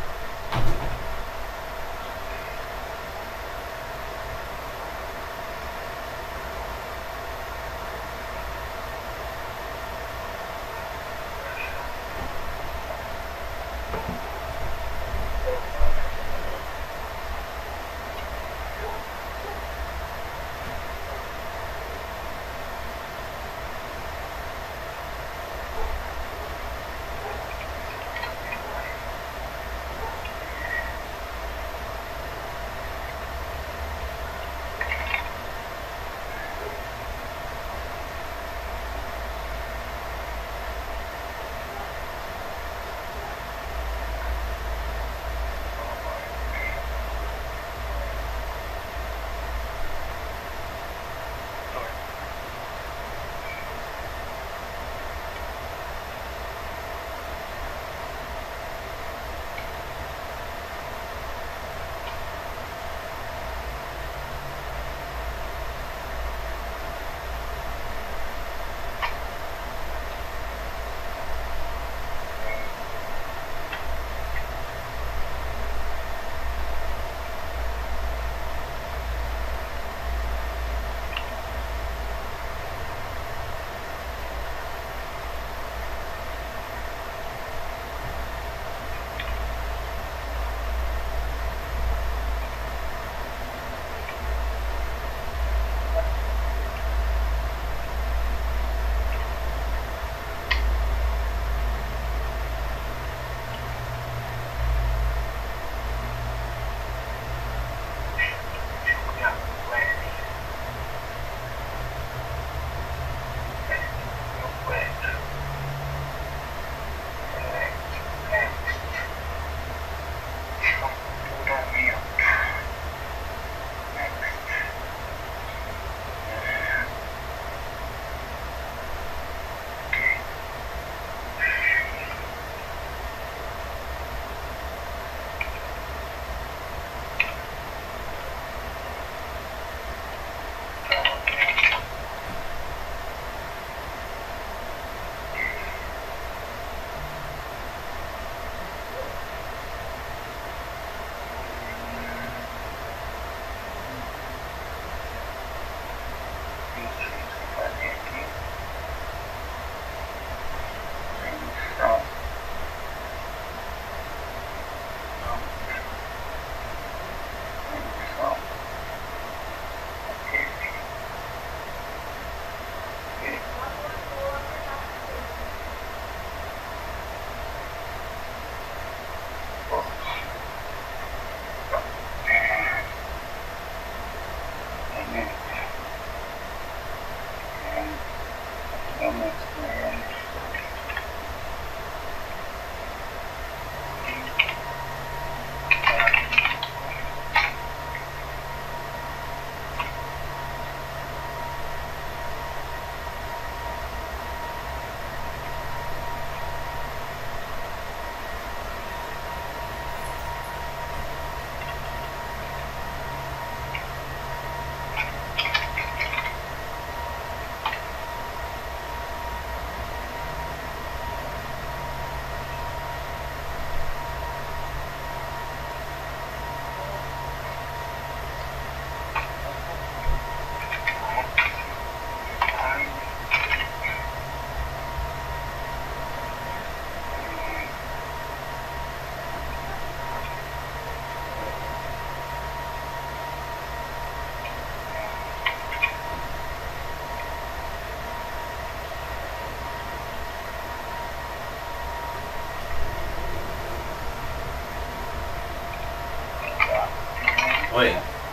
Oi.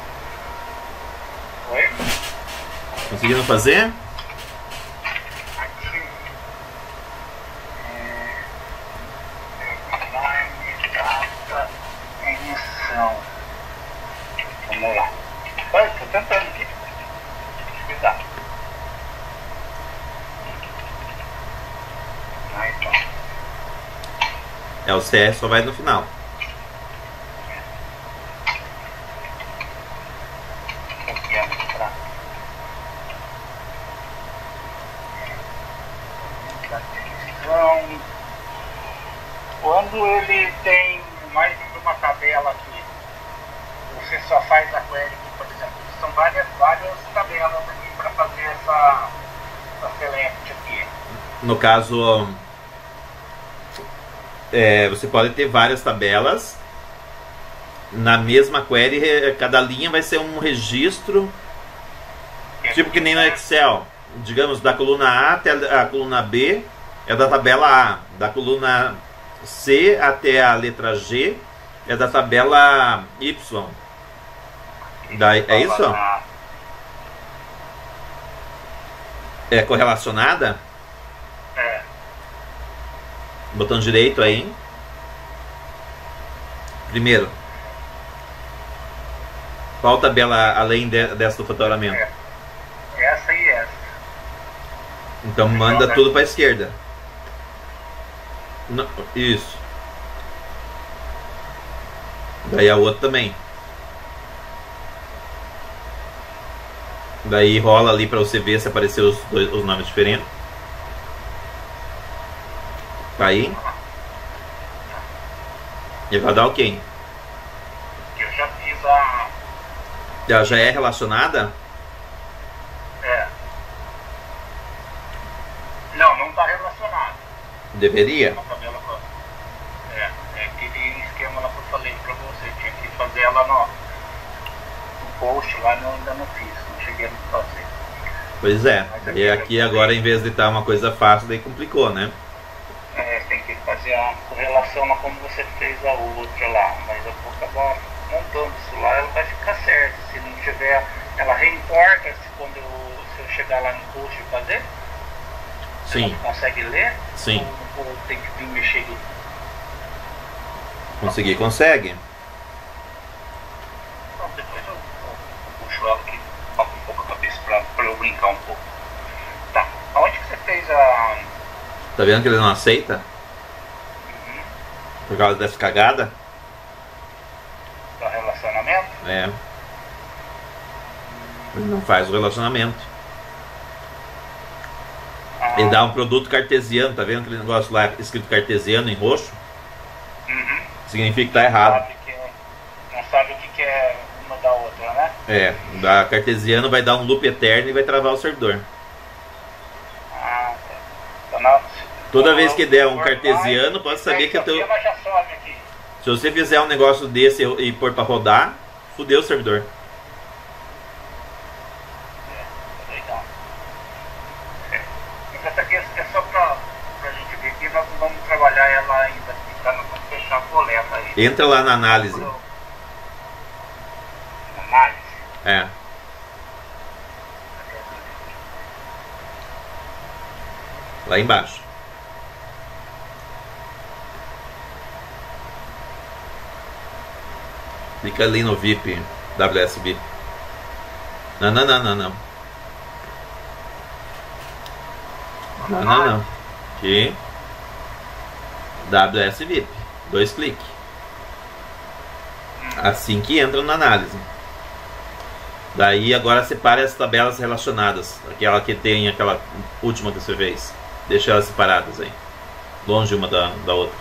Oi? Conseguindo fazer? Aqui. Design, data, emissão. Vamos lá. Vai, tô tentando aqui. Cuidado. Ah, então. O CS só vai no final. Copiando pra... Então, quando ele tem mais de uma tabela aqui, você só faz a query aqui, por exemplo, são várias tabelas aqui para fazer essa select aqui. No caso, você pode ter várias tabelas na mesma query, cada linha vai ser um registro, tipo que nem no Excel. Digamos, da coluna A até a coluna B é da tabela A, da coluna C até a letra G é da tabela Y. É isso? É correlacionada? É. Botão direito aí. Primeiro. Qual tabela além dessa do faturamento? Essa e essa. Então manda tudo para a esquerda. Não, isso. Daí a outra também. Daí rola ali para você ver se apareceu os nomes diferentes. Tá aí. E vai dar ok. Eu já fiz a... Ela já é relacionada? Não está relacionado. Deveria. Uma tabela é aquele esquema lá que eu falei para você. Tinha que fazer ela no post lá, eu ainda não fiz. Não cheguei a fazer. Pois é. E aqui agora, em vez de estar uma coisa fácil, daí complicou, né? Tem que fazer a correlação lá como você fez a outra lá. Mas eu vou acabar montando isso lá, ela vai ficar certa. Se não tiver, ela reimporta se eu chegar lá no post e fazer. Sim. Você consegue ler? Sim. Ou tem que vir mexer aqui? Conseguir, consegue. Não, depois eu puxo ela aqui, toco um pouco a cabeça pra eu brincar um pouco. Tá, aonde que você fez a... Tá vendo que ele não aceita? Por causa dessa cagada? Do relacionamento? É. Ele não faz o relacionamento. Ele dá um produto cartesiano, tá vendo aquele negócio lá escrito cartesiano em roxo? Significa que tá errado. Não sabe o que é uma da outra, né? Da cartesiano vai dar um loop eterno e vai travar o servidor. Então, toda vez que der um cartesiano, pode saber que ela já sobe aqui. se você fizer um negócio desse e pôr para rodar, fudeu o servidor. Legal. Mas essa aqui é só pra gente ver que nós vamos trabalhar ela ainda, tá? Nós vamos fechar a coleta aí. Entra lá na análise. Análise? É. Lá embaixo. Clica ali no VIP, WS VIP. Não. Não. Aqui. WS VIP. 2 cliques. Assim que entra na análise. Daí agora separe as tabelas relacionadas. Aquela que tem aquela última que você fez. Deixa elas separadas aí. Longe uma da outra.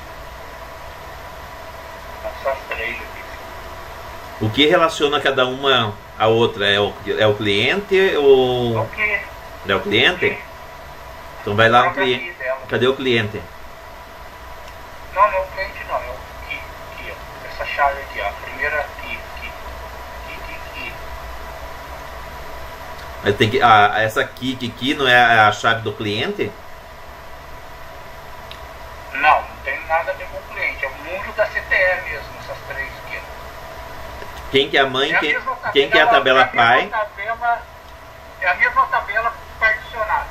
Só as 3 aqui. O que relaciona cada uma à outra? É o cliente ou... O que? É o cliente? Então vai lá no cliente. Cadê o cliente? Não é o cliente não, é o key, ó. Essa chave aqui, ó. A primeira key. Mas tem que, essa key não é a chave do cliente? Não tem nada a ver com o cliente. É o número da CTE mesmo, essas 3 aqui. Quem que é a mãe? Quem que é a tabela pai? É a mesma tabela particionada.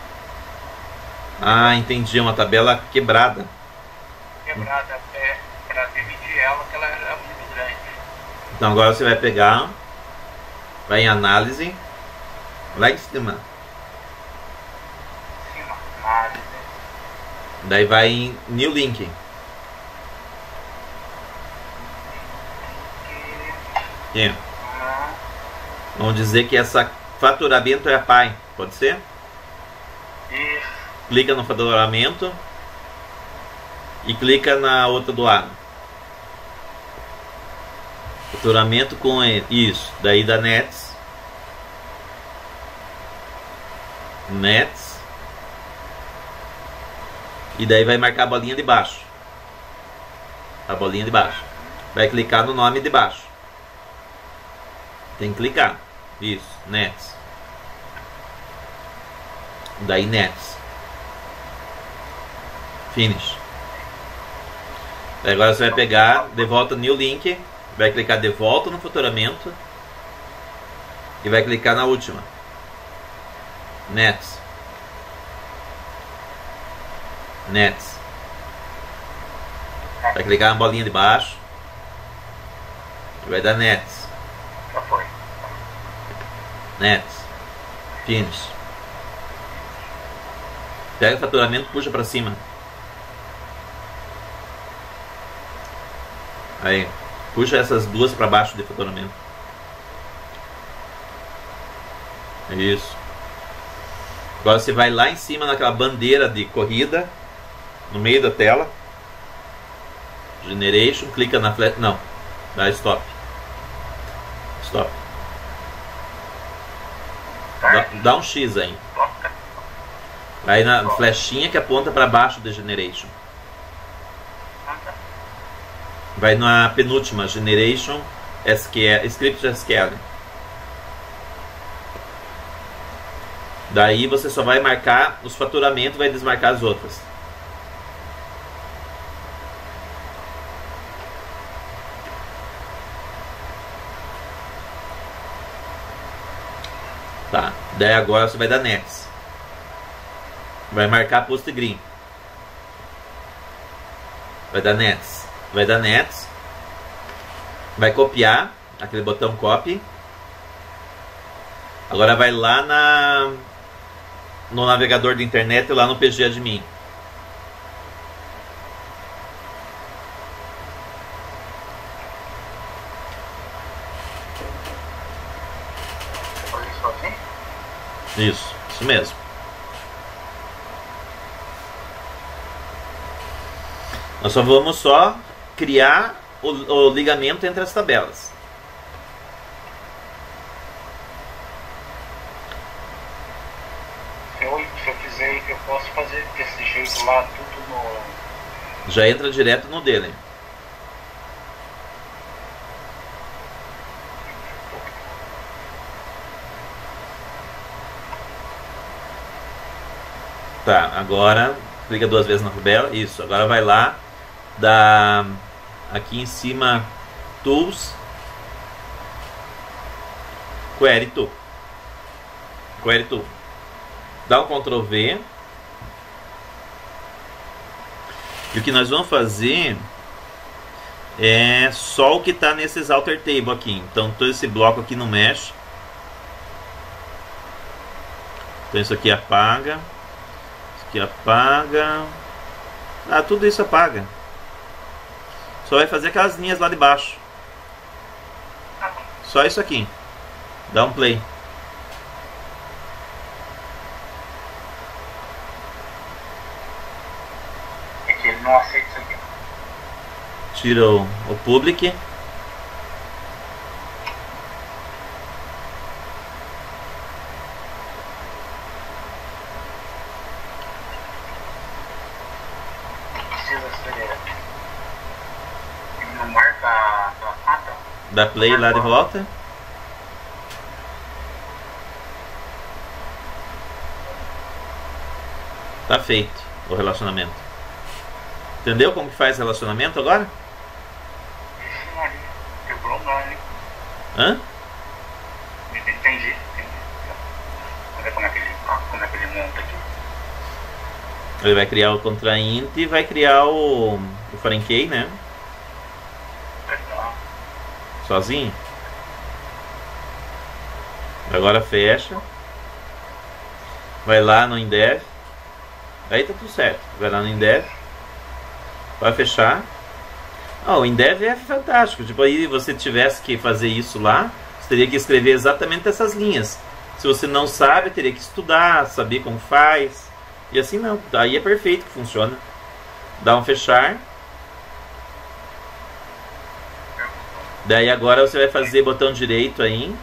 Ah, entendi. É uma tabela quebrada. Quebrada para dividir ela, que ela era muito grande. Então agora você vai pegar, vai em análise, lá em cima. Análise. Daí vai em New Link. Aqui. Vamos dizer que essa faturamento é a pai, pode ser? Isso. clica no faturamento e clica na outra do lado. Faturamento com isso, daí dá nets. Nets. E daí vai marcar a bolinha de baixo. A bolinha de baixo. Vai clicar no nome de baixo. Tem que clicar. Isso, nets. Daí nets. Finish. Daí agora você vai pegar, de volta new link, vai clicar de volta no faturamento e vai clicar na última. Nets. Nets. Vai clicar na bolinha de baixo e vai dar nets. Já foi. Nets. Finish. Pega o faturamento, puxa pra cima. Aí, puxa essas duas para baixo de faturamento. Isso. Agora você vai lá em cima naquela bandeira de corrida, no meio da tela. Generation, clica na flecha. Não, dá stop. Stop. Dá um X aí. Aí na flechinha que aponta para baixo da Generation. Vai na penúltima, Generation SQL, Script SQL. Daí você só vai marcar os faturamentos e vai desmarcar as outras. Tá, daí agora você vai dar Nets. Vai marcar post green. Vai dar Nets. Vai dar Nets. Vai copiar aquele botão copy. Agora vai lá no navegador de internet, lá no PG Admin. Isso mesmo. Nós só vamos criar o ligamento entre as tabelas. Se eu fizer, eu posso fazer desse jeito lá, tudo no... Já entra direto no dele. Tá, agora clica duas vezes na tabela. Isso, agora vai lá, dá aqui em cima Tools, Query Tool. Query Tool. Dá um Ctrl V. E o que nós vamos fazer é só o que está nesses alter table aqui. Então todo esse bloco aqui não mexe. Então isso aqui apaga. Isso aqui apaga. Ah, tudo isso apaga. Só vai fazer aquelas linhas lá de baixo. Só isso aqui. Dá um play. É que ele não aceita isso aqui. Tira o public. Dá play lá de volta. Tá feito o relacionamento. Entendeu como que faz relacionamento agora? Quebrou o nome. Hã? Entendi. Olha como é que ele monta aqui. Ele vai criar o contraint e vai criar o foreign key, né? Sozinho. Agora fecha. Vai lá no Indev. Aí tá tudo certo. Vai lá no Indev. Vai fechar. O Indev é fantástico. Tipo, aí você tivesse que fazer isso lá, você teria que escrever exatamente essas linhas. Se você não sabe, teria que estudar, saber como faz. E assim não, aí é perfeito que funciona. Dá um fechar. Daí agora você vai fazer botão direito aí.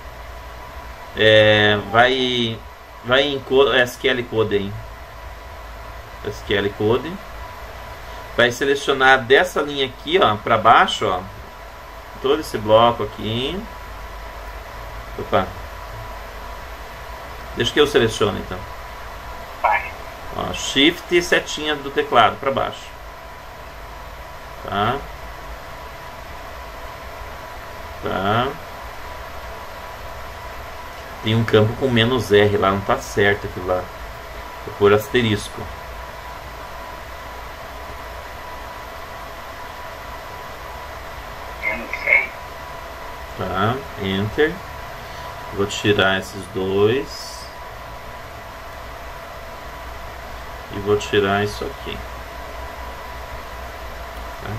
Vai em SQL Code aí. SQL Code. Vai selecionar dessa linha aqui, ó, para baixo, ó, todo esse bloco aqui. Opa. Deixa que eu seleciono então. Ó, Shift e setinha do teclado para baixo. Tá? Tá. Tem um campo com -R lá, não tá certo aquilo lá. Vou pôr asterisco. Tá, Enter. Vou tirar esses dois. E vou tirar isso aqui. Tá?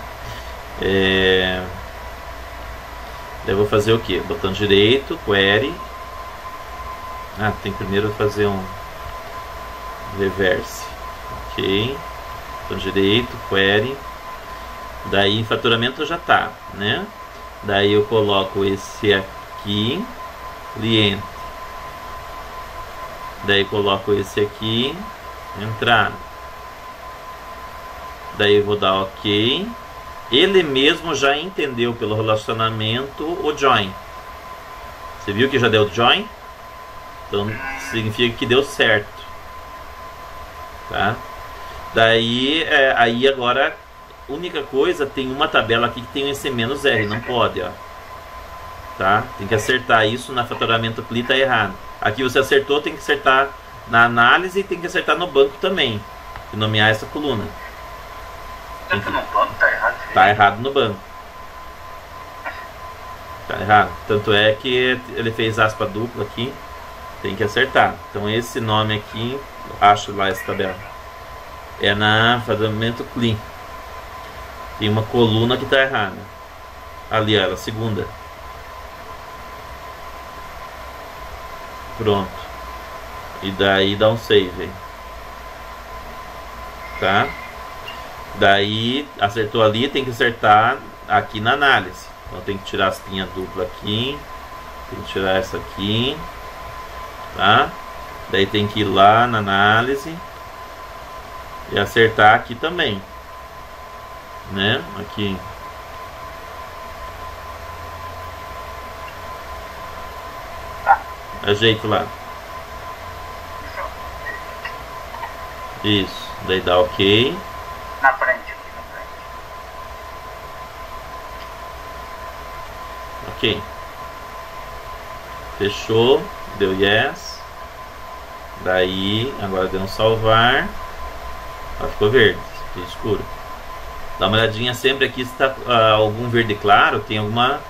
Daí eu vou fazer o que? Botão direito, Query. Tem que primeiro fazer um reverse. Ok. Botão direito, Query. Daí em faturamento já tá, né? Daí eu coloco esse aqui, cliente. Daí coloco esse aqui, entrada. Daí eu vou dar OK. Ele mesmo já entendeu pelo relacionamento o join. Você viu que já deu join? Então significa que deu certo. Tá? Daí aí agora única coisa, tem uma tabela aqui que tem esse -R, não pode, ó. Tá? Tem que acertar isso na faturamento CLI, tá errado. Aqui você acertou, tem que acertar na análise e tem que acertar no banco também. E nomear essa coluna. Tanto no banco tá errado. Tá errado no banco. Tá errado. Tanto é que ele fez aspa dupla aqui. Tem que acertar. Então esse nome aqui, acho lá essa tabela. É na faturamento CLI. Tem uma coluna que está errada. Ali, ó, a segunda. Pronto. E daí dá um save. Tá? Daí, acertou ali, tem que acertar aqui na análise. Então tem que tirar as linhas duplas aqui. Tem que tirar essa aqui. Tá? Daí tem que ir lá na análise. E acertar aqui também. Né? Aqui. Ajeito lá. Isso. Daí dá OK. Na frente, aqui na frente. Ok. Fechou. Deu yes. Daí, agora deu um salvar. Ficou verde. Ficou escuro. Dá uma olhadinha sempre aqui se está algum verde claro, tem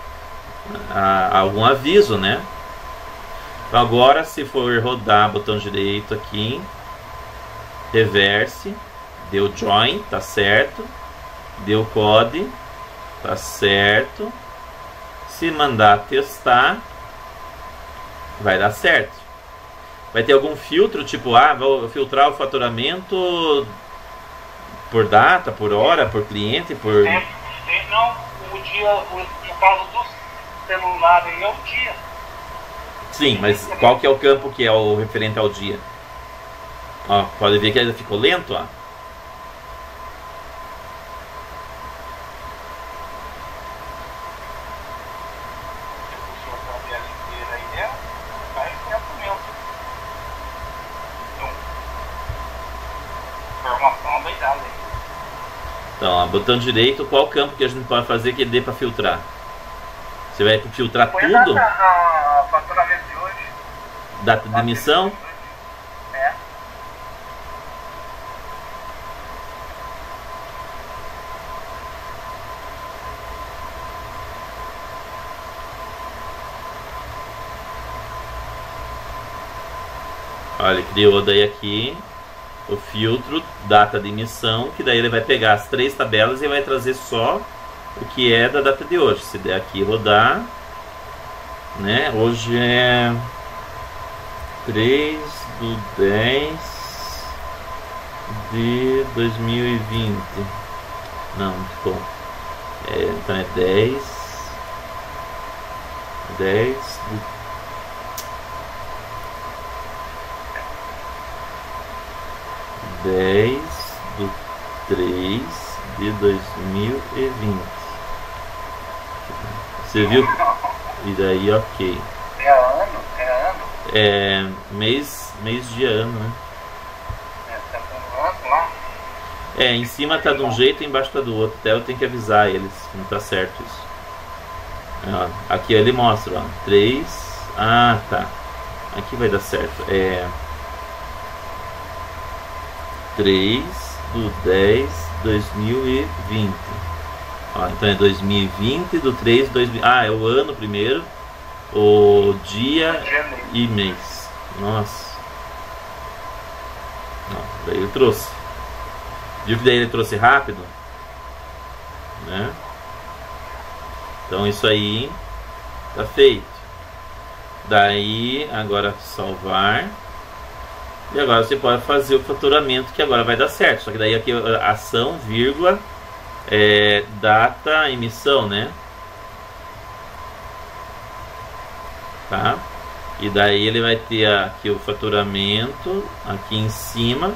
algum aviso, né? Então agora, se for rodar, botão direito aqui, reverse, deu join, tá certo, deu code, tá certo. Se mandar testar, vai dar certo. Vai ter algum filtro, tipo, vou filtrar o faturamento por data, por hora, por cliente, por... Não, o dia, no caso do celular aí é o dia. Sim, mas qual que é o campo que é o referente ao dia? Ó, pode ver que ainda ficou lento, ó. Então, ó, botão direito, qual campo que a gente pode fazer que dê para filtrar? Você vai filtrar tudo? A faturamento de hoje. Data de emissão? É. Olha, criou daí aqui o filtro, data de emissão, que daí ele vai pegar as 3 tabelas e vai trazer só o que é da data de hoje. Se der aqui rodar, né? Hoje é 3/10 de 2020. Não, ficou. Então é 10 do 3 de 2020. Você viu? E daí, ok. É ano? É mês de ano, né? Tá com ano lá. Em cima tá de um jeito e embaixo tá do outro. Até eu tenho que avisar eles que não tá certo isso. Aqui ele mostra, ó. 3. Ah, tá. Aqui vai dar certo. 3 do 10 2020. Então é 2020 do 3 de 2020. É o ano primeiro, o dia e mês. Nossa. Daí ele trouxe. Viu que daí ele trouxe rápido? Né? Então isso aí tá feito. Daí agora salvar. E agora você pode fazer o faturamento, que agora vai dar certo. Só que daí aqui ação, vírgula, data, emissão, né? Tá? E daí ele vai ter aqui o faturamento, aqui em cima.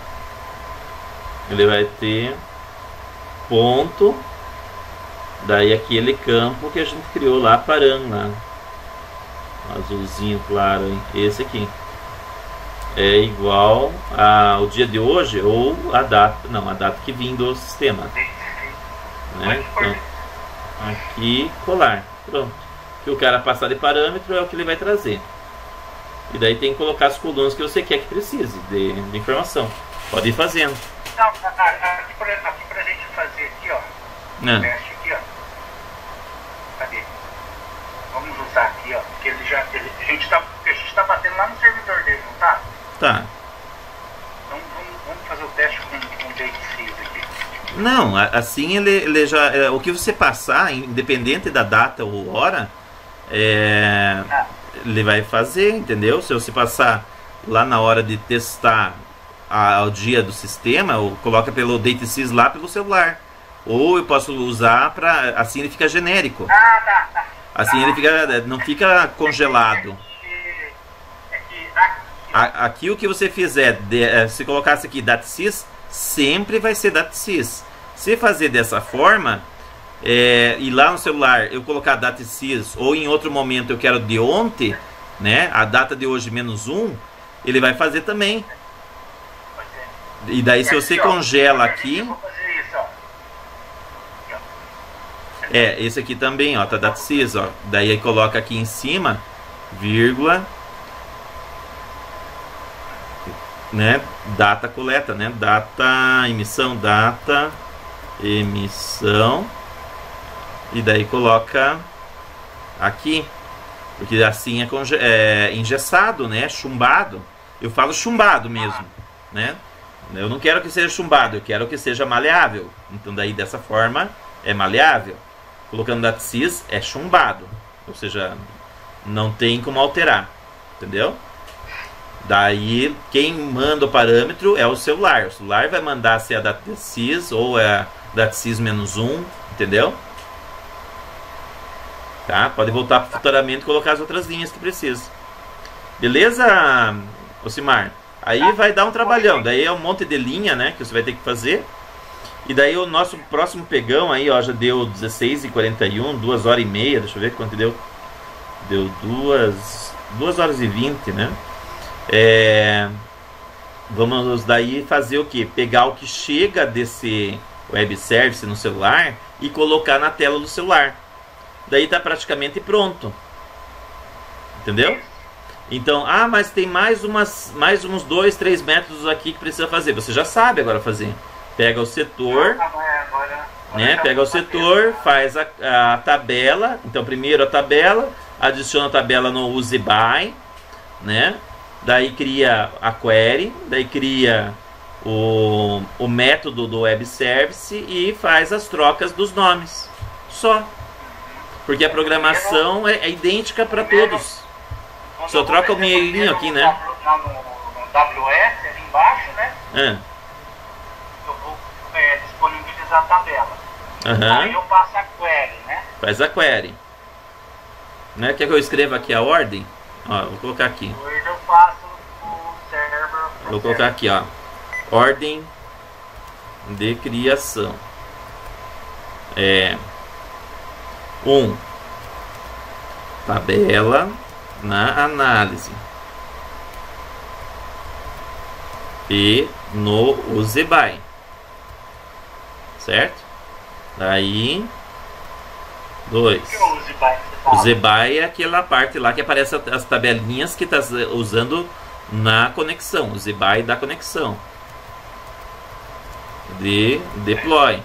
Ele vai ter ponto. Daí aquele campo que a gente criou lá, parando lá. Azulzinho claro, hein? Esse aqui. É igual ao dia de hoje ou a data, não, a data que vem do sistema, né? Então, aqui colar, pronto. Que o cara passar de parâmetro é o que ele vai trazer. E daí tem que colocar as colunas que você quer que precise de informação. Pode ir fazendo. Não, aqui pra gente fazer aqui, ó. Teste aqui, ó. Cadê? Vamos usar aqui, ó. Porque a gente tá batendo lá no servidor dele, não tá? Tá. Então vamos fazer o teste com o DXC aqui. Não, assim ele já. O que você passar, independente da data ou hora, ele vai fazer, entendeu? Se você passar lá na hora de testar ao dia do sistema, ou coloca pelo DateSys lá pelo celular. Ou eu posso usar para. Assim ele fica genérico. Tá. Assim ele fica, não fica congelado. Aqui o que você fizer, se colocasse aqui DateSys, sempre vai ser DateSys. Se fazer dessa forma, e lá no celular eu colocar DateSys, ou em outro momento eu quero de ontem, né, a data de hoje -1, ele vai fazer também. E daí se você congela aqui, esse aqui também, ó, tá DateSys, ó. Daí coloca aqui em cima, vírgula, né, data coleta, né, data emissão, e daí coloca aqui, porque assim é engessado, né, chumbado. Eu falo chumbado mesmo, né? Eu não quero que seja chumbado, eu quero que seja maleável. Então daí dessa forma é maleável. Colocando DateSys é chumbado, ou seja, não tem como alterar, entendeu? Daí quem manda o parâmetro é o celular. O celular vai mandar se é a DateSys ou é a DateSys -1, entendeu? Tá? Pode voltar para o faturamento e colocar as outras linhas que precisa. Beleza, Ocimar? Aí vai dar um trabalhão. Daí é um monte de linha, né, que você vai ter que fazer. E daí o nosso próximo pegão aí, ó, já deu 16h41, 2h30. Deixa eu ver quanto deu. Deu 2h20, né? Vamos daí fazer o que? Pegar o que chega desse web service no celular e colocar na tela do celular. Daí tá praticamente pronto. Entendeu? Então, mas tem mais uns 2, 3 métodos aqui que precisa fazer. Você já sabe agora fazer. Pega o setor, né? Pega o setor, faz a tabela. Então, primeiro a tabela, adiciona a tabela no useBy, né? Daí cria a query, daí cria o método do web service e faz as trocas dos nomes. Só. Porque a programação é idêntica para todos. Só troca o meirinho aqui, né? No WS ali embaixo, né? Aí eu faço a query, né? Faz a query. Né? Quer que eu escreva aqui a ordem? Ó, vou colocar aqui. Hoje eu faço o server. Vou colocar aqui, ó. Ordem de criação. 1. Tabela na análise. E no UseBy. Certo? Daí 2. O que é o UseBy que você fala? O UseBy é aquela parte lá que aparece as tabelinhas que está usando na conexão. O UseBy da conexão. De deploy.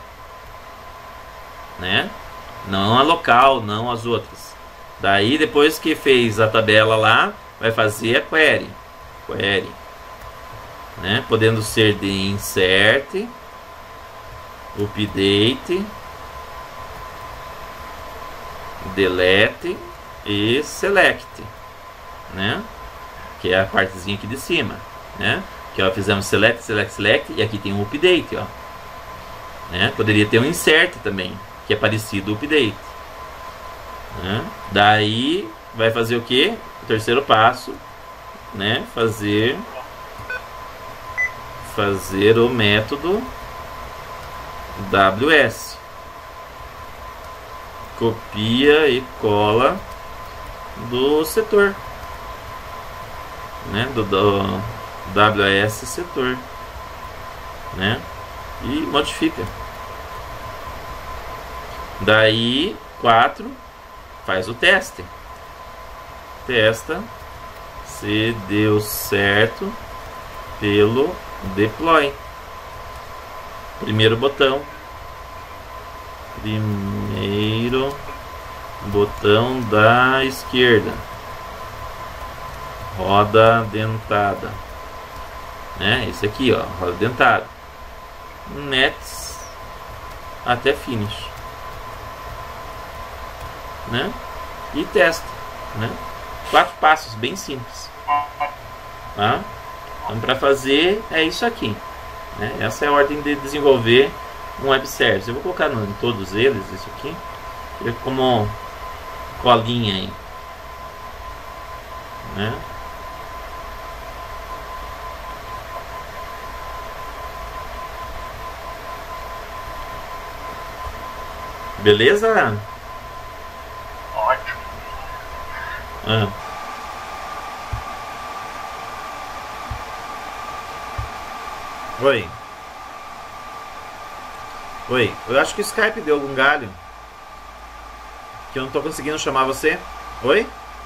Né? Não a local, não as outras. Daí depois que fez a tabela lá, vai fazer a query. Query. Né? Podendo ser de insert, update, delete e select, né? Que é a partezinha aqui de cima, né? Que ó, fizemos select, select, select e aqui tem um update, ó, né? Poderia ter um insert também, que é parecido ao update, né? Daí vai fazer o que? O terceiro passo, né? Fazer o método WS. Copia e cola do setor, né? Do WS setor, né? E modifica. Daí 4 faz o teste. Testa se deu certo pelo deploy. Primeiro botão da esquerda, roda dentada, né? Esse aqui, ó, roda dentada, next até finish, né? E testa, né? 4 passos bem simples, tá? Então, para fazer é isso aqui, né? Essa é a ordem de desenvolver um web service. Eu vou colocar em todos eles isso aqui, como colinha aí, né? Beleza? Ótimo. Oi. Oi, eu acho que o Skype deu algum galho. Que eu não tô conseguindo chamar você. Oi?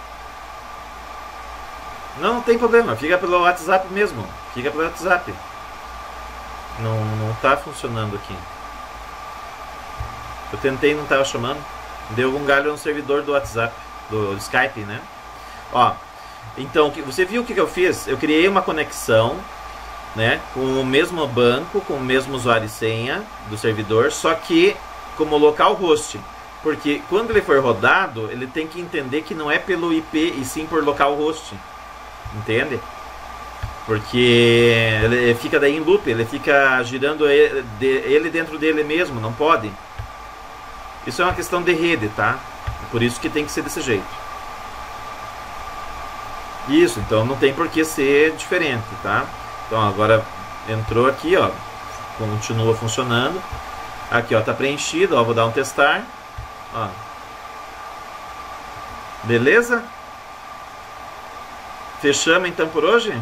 Não, não tem problema, fica pelo WhatsApp mesmo. Fica pelo WhatsApp. Não tá funcionando aqui. Eu tentei, não tava chamando. Deu algum galho no servidor do WhatsApp, do Skype, né? Ó, então, você viu o que eu fiz? Eu criei uma conexão, né, com o mesmo banco, com o mesmo usuário e senha do servidor, só que como localhost, porque quando ele for rodado, ele tem que entender que não é pelo IP e sim por localhost, entende? Porque ele fica daí em loop, ele fica girando ele dentro dele mesmo, não pode. Isso é uma questão de rede, tá? Por isso que tem que ser desse jeito. Isso, então não tem por que ser diferente, tá? Então agora entrou aqui, ó, continua funcionando. Aqui, ó, tá preenchido, ó, vou dar um testar. Ó. Beleza? Fechamos então por hoje?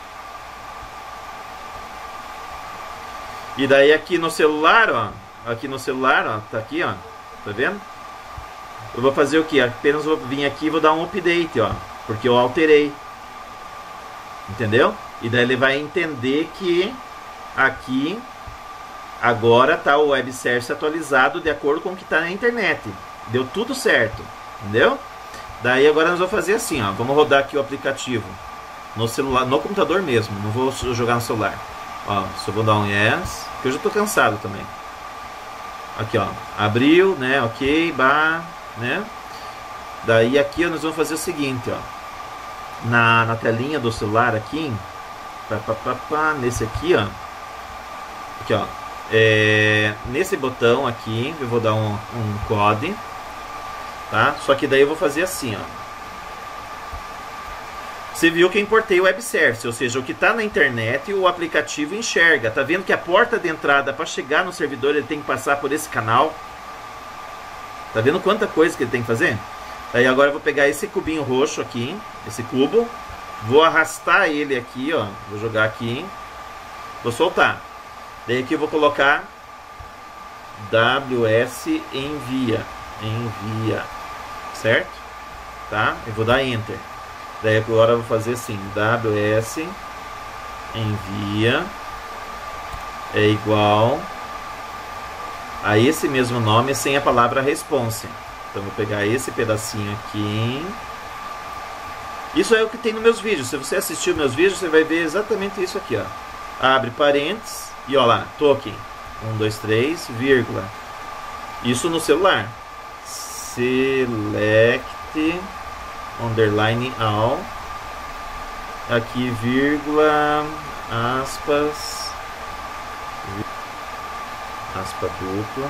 E daí aqui no celular, ó, tá aqui, ó, tá vendo? Eu vou fazer o que? Apenas vou vir aqui e vou dar um update, ó, porque eu alterei. Entendeu? E daí ele vai entender que aqui agora está o web service atualizado de acordo com o que está na internet. Deu tudo certo, entendeu? Daí agora nós vamos fazer assim, ó, vamos rodar aqui o aplicativo no celular, no computador mesmo, não vou jogar no celular. Ó, só vou dar um yes, porque eu já estou cansado também. Aqui, ó, abriu, né? Ok, né? Daí aqui ó, nós vamos fazer o seguinte, ó. Na telinha do celular aqui, nesse aqui, ó. Aqui, ó. Nesse botão aqui eu vou dar um code, tá? Só que daí eu vou fazer assim, ó. Você viu que eu importei o web service, ou seja, o que está na internet o aplicativo enxerga. Tá vendo que a porta de entrada para chegar no servidor ele tem que passar por esse canal? Tá vendo quanta coisa que ele tem que fazer? Aí agora eu vou pegar esse cubinho roxo aqui, esse cubo, vou arrastar ele aqui, ó, vou jogar aqui, vou soltar. Daí aqui eu vou colocar WS envia, certo? Tá? Eu vou dar Enter. Daí agora eu vou fazer assim, WS envia é igual a esse mesmo nome sem a palavra response. Então vou pegar esse pedacinho aqui. Isso é o que tem nos meus vídeos. Se você assistiu meus vídeos, você vai ver exatamente isso aqui, ó. Abre parênteses e ó lá, token 1, 2, 3, vírgula. Isso no celular. Select underline all. Aqui vírgula, aspas, aspa dupla,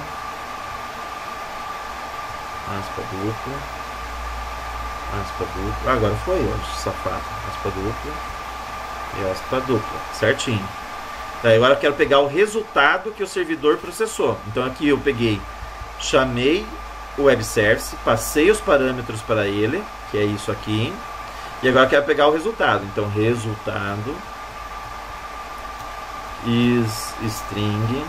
aspa dupla, aspa dupla. Agora foi, ó, safado. Aspa dupla e aspa dupla, certinho. Daí agora eu quero pegar o resultado que o servidor processou. Então aqui eu peguei, chamei o web service, passei os parâmetros para ele, que é isso aqui. E agora eu quero pegar o resultado. Então resultado is string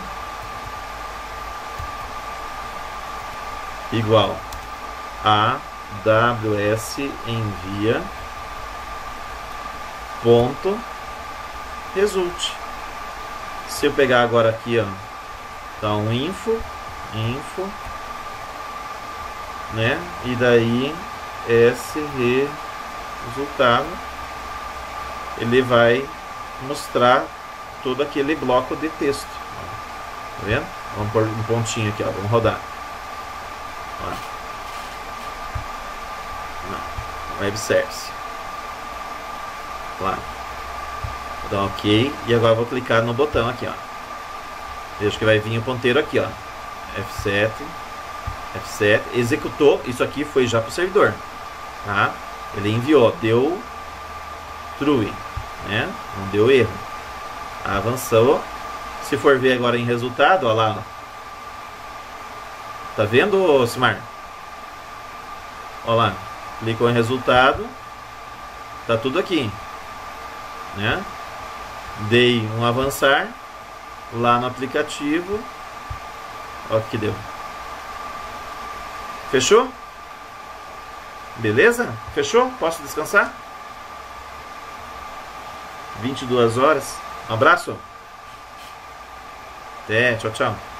igual a AWS envia ponto result. Se eu pegar agora aqui, ó, dá um info, né? E daí esse resultado ele vai mostrar todo aquele bloco de texto. Tá vendo? Vamos pôr um pontinho aqui, ó. Vamos rodar. Ó. Não, web service. Lá. Vou dar um OK e agora vou clicar no botão aqui, ó. Veja que vai vir o ponteiro aqui, ó. F7, executou. Isso aqui foi já para o servidor, tá? Ele enviou, deu true, né? Não deu erro. Avançou. Se for ver agora em resultado, ó lá, ó. Tá vendo, Simar? Ó lá, clicou em resultado, tá tudo aqui, né? Dei um avançar lá no aplicativo, ó o que deu. Fechou? Beleza? Fechou? Posso descansar? 22 horas. Um abraço. Até, tchau, tchau.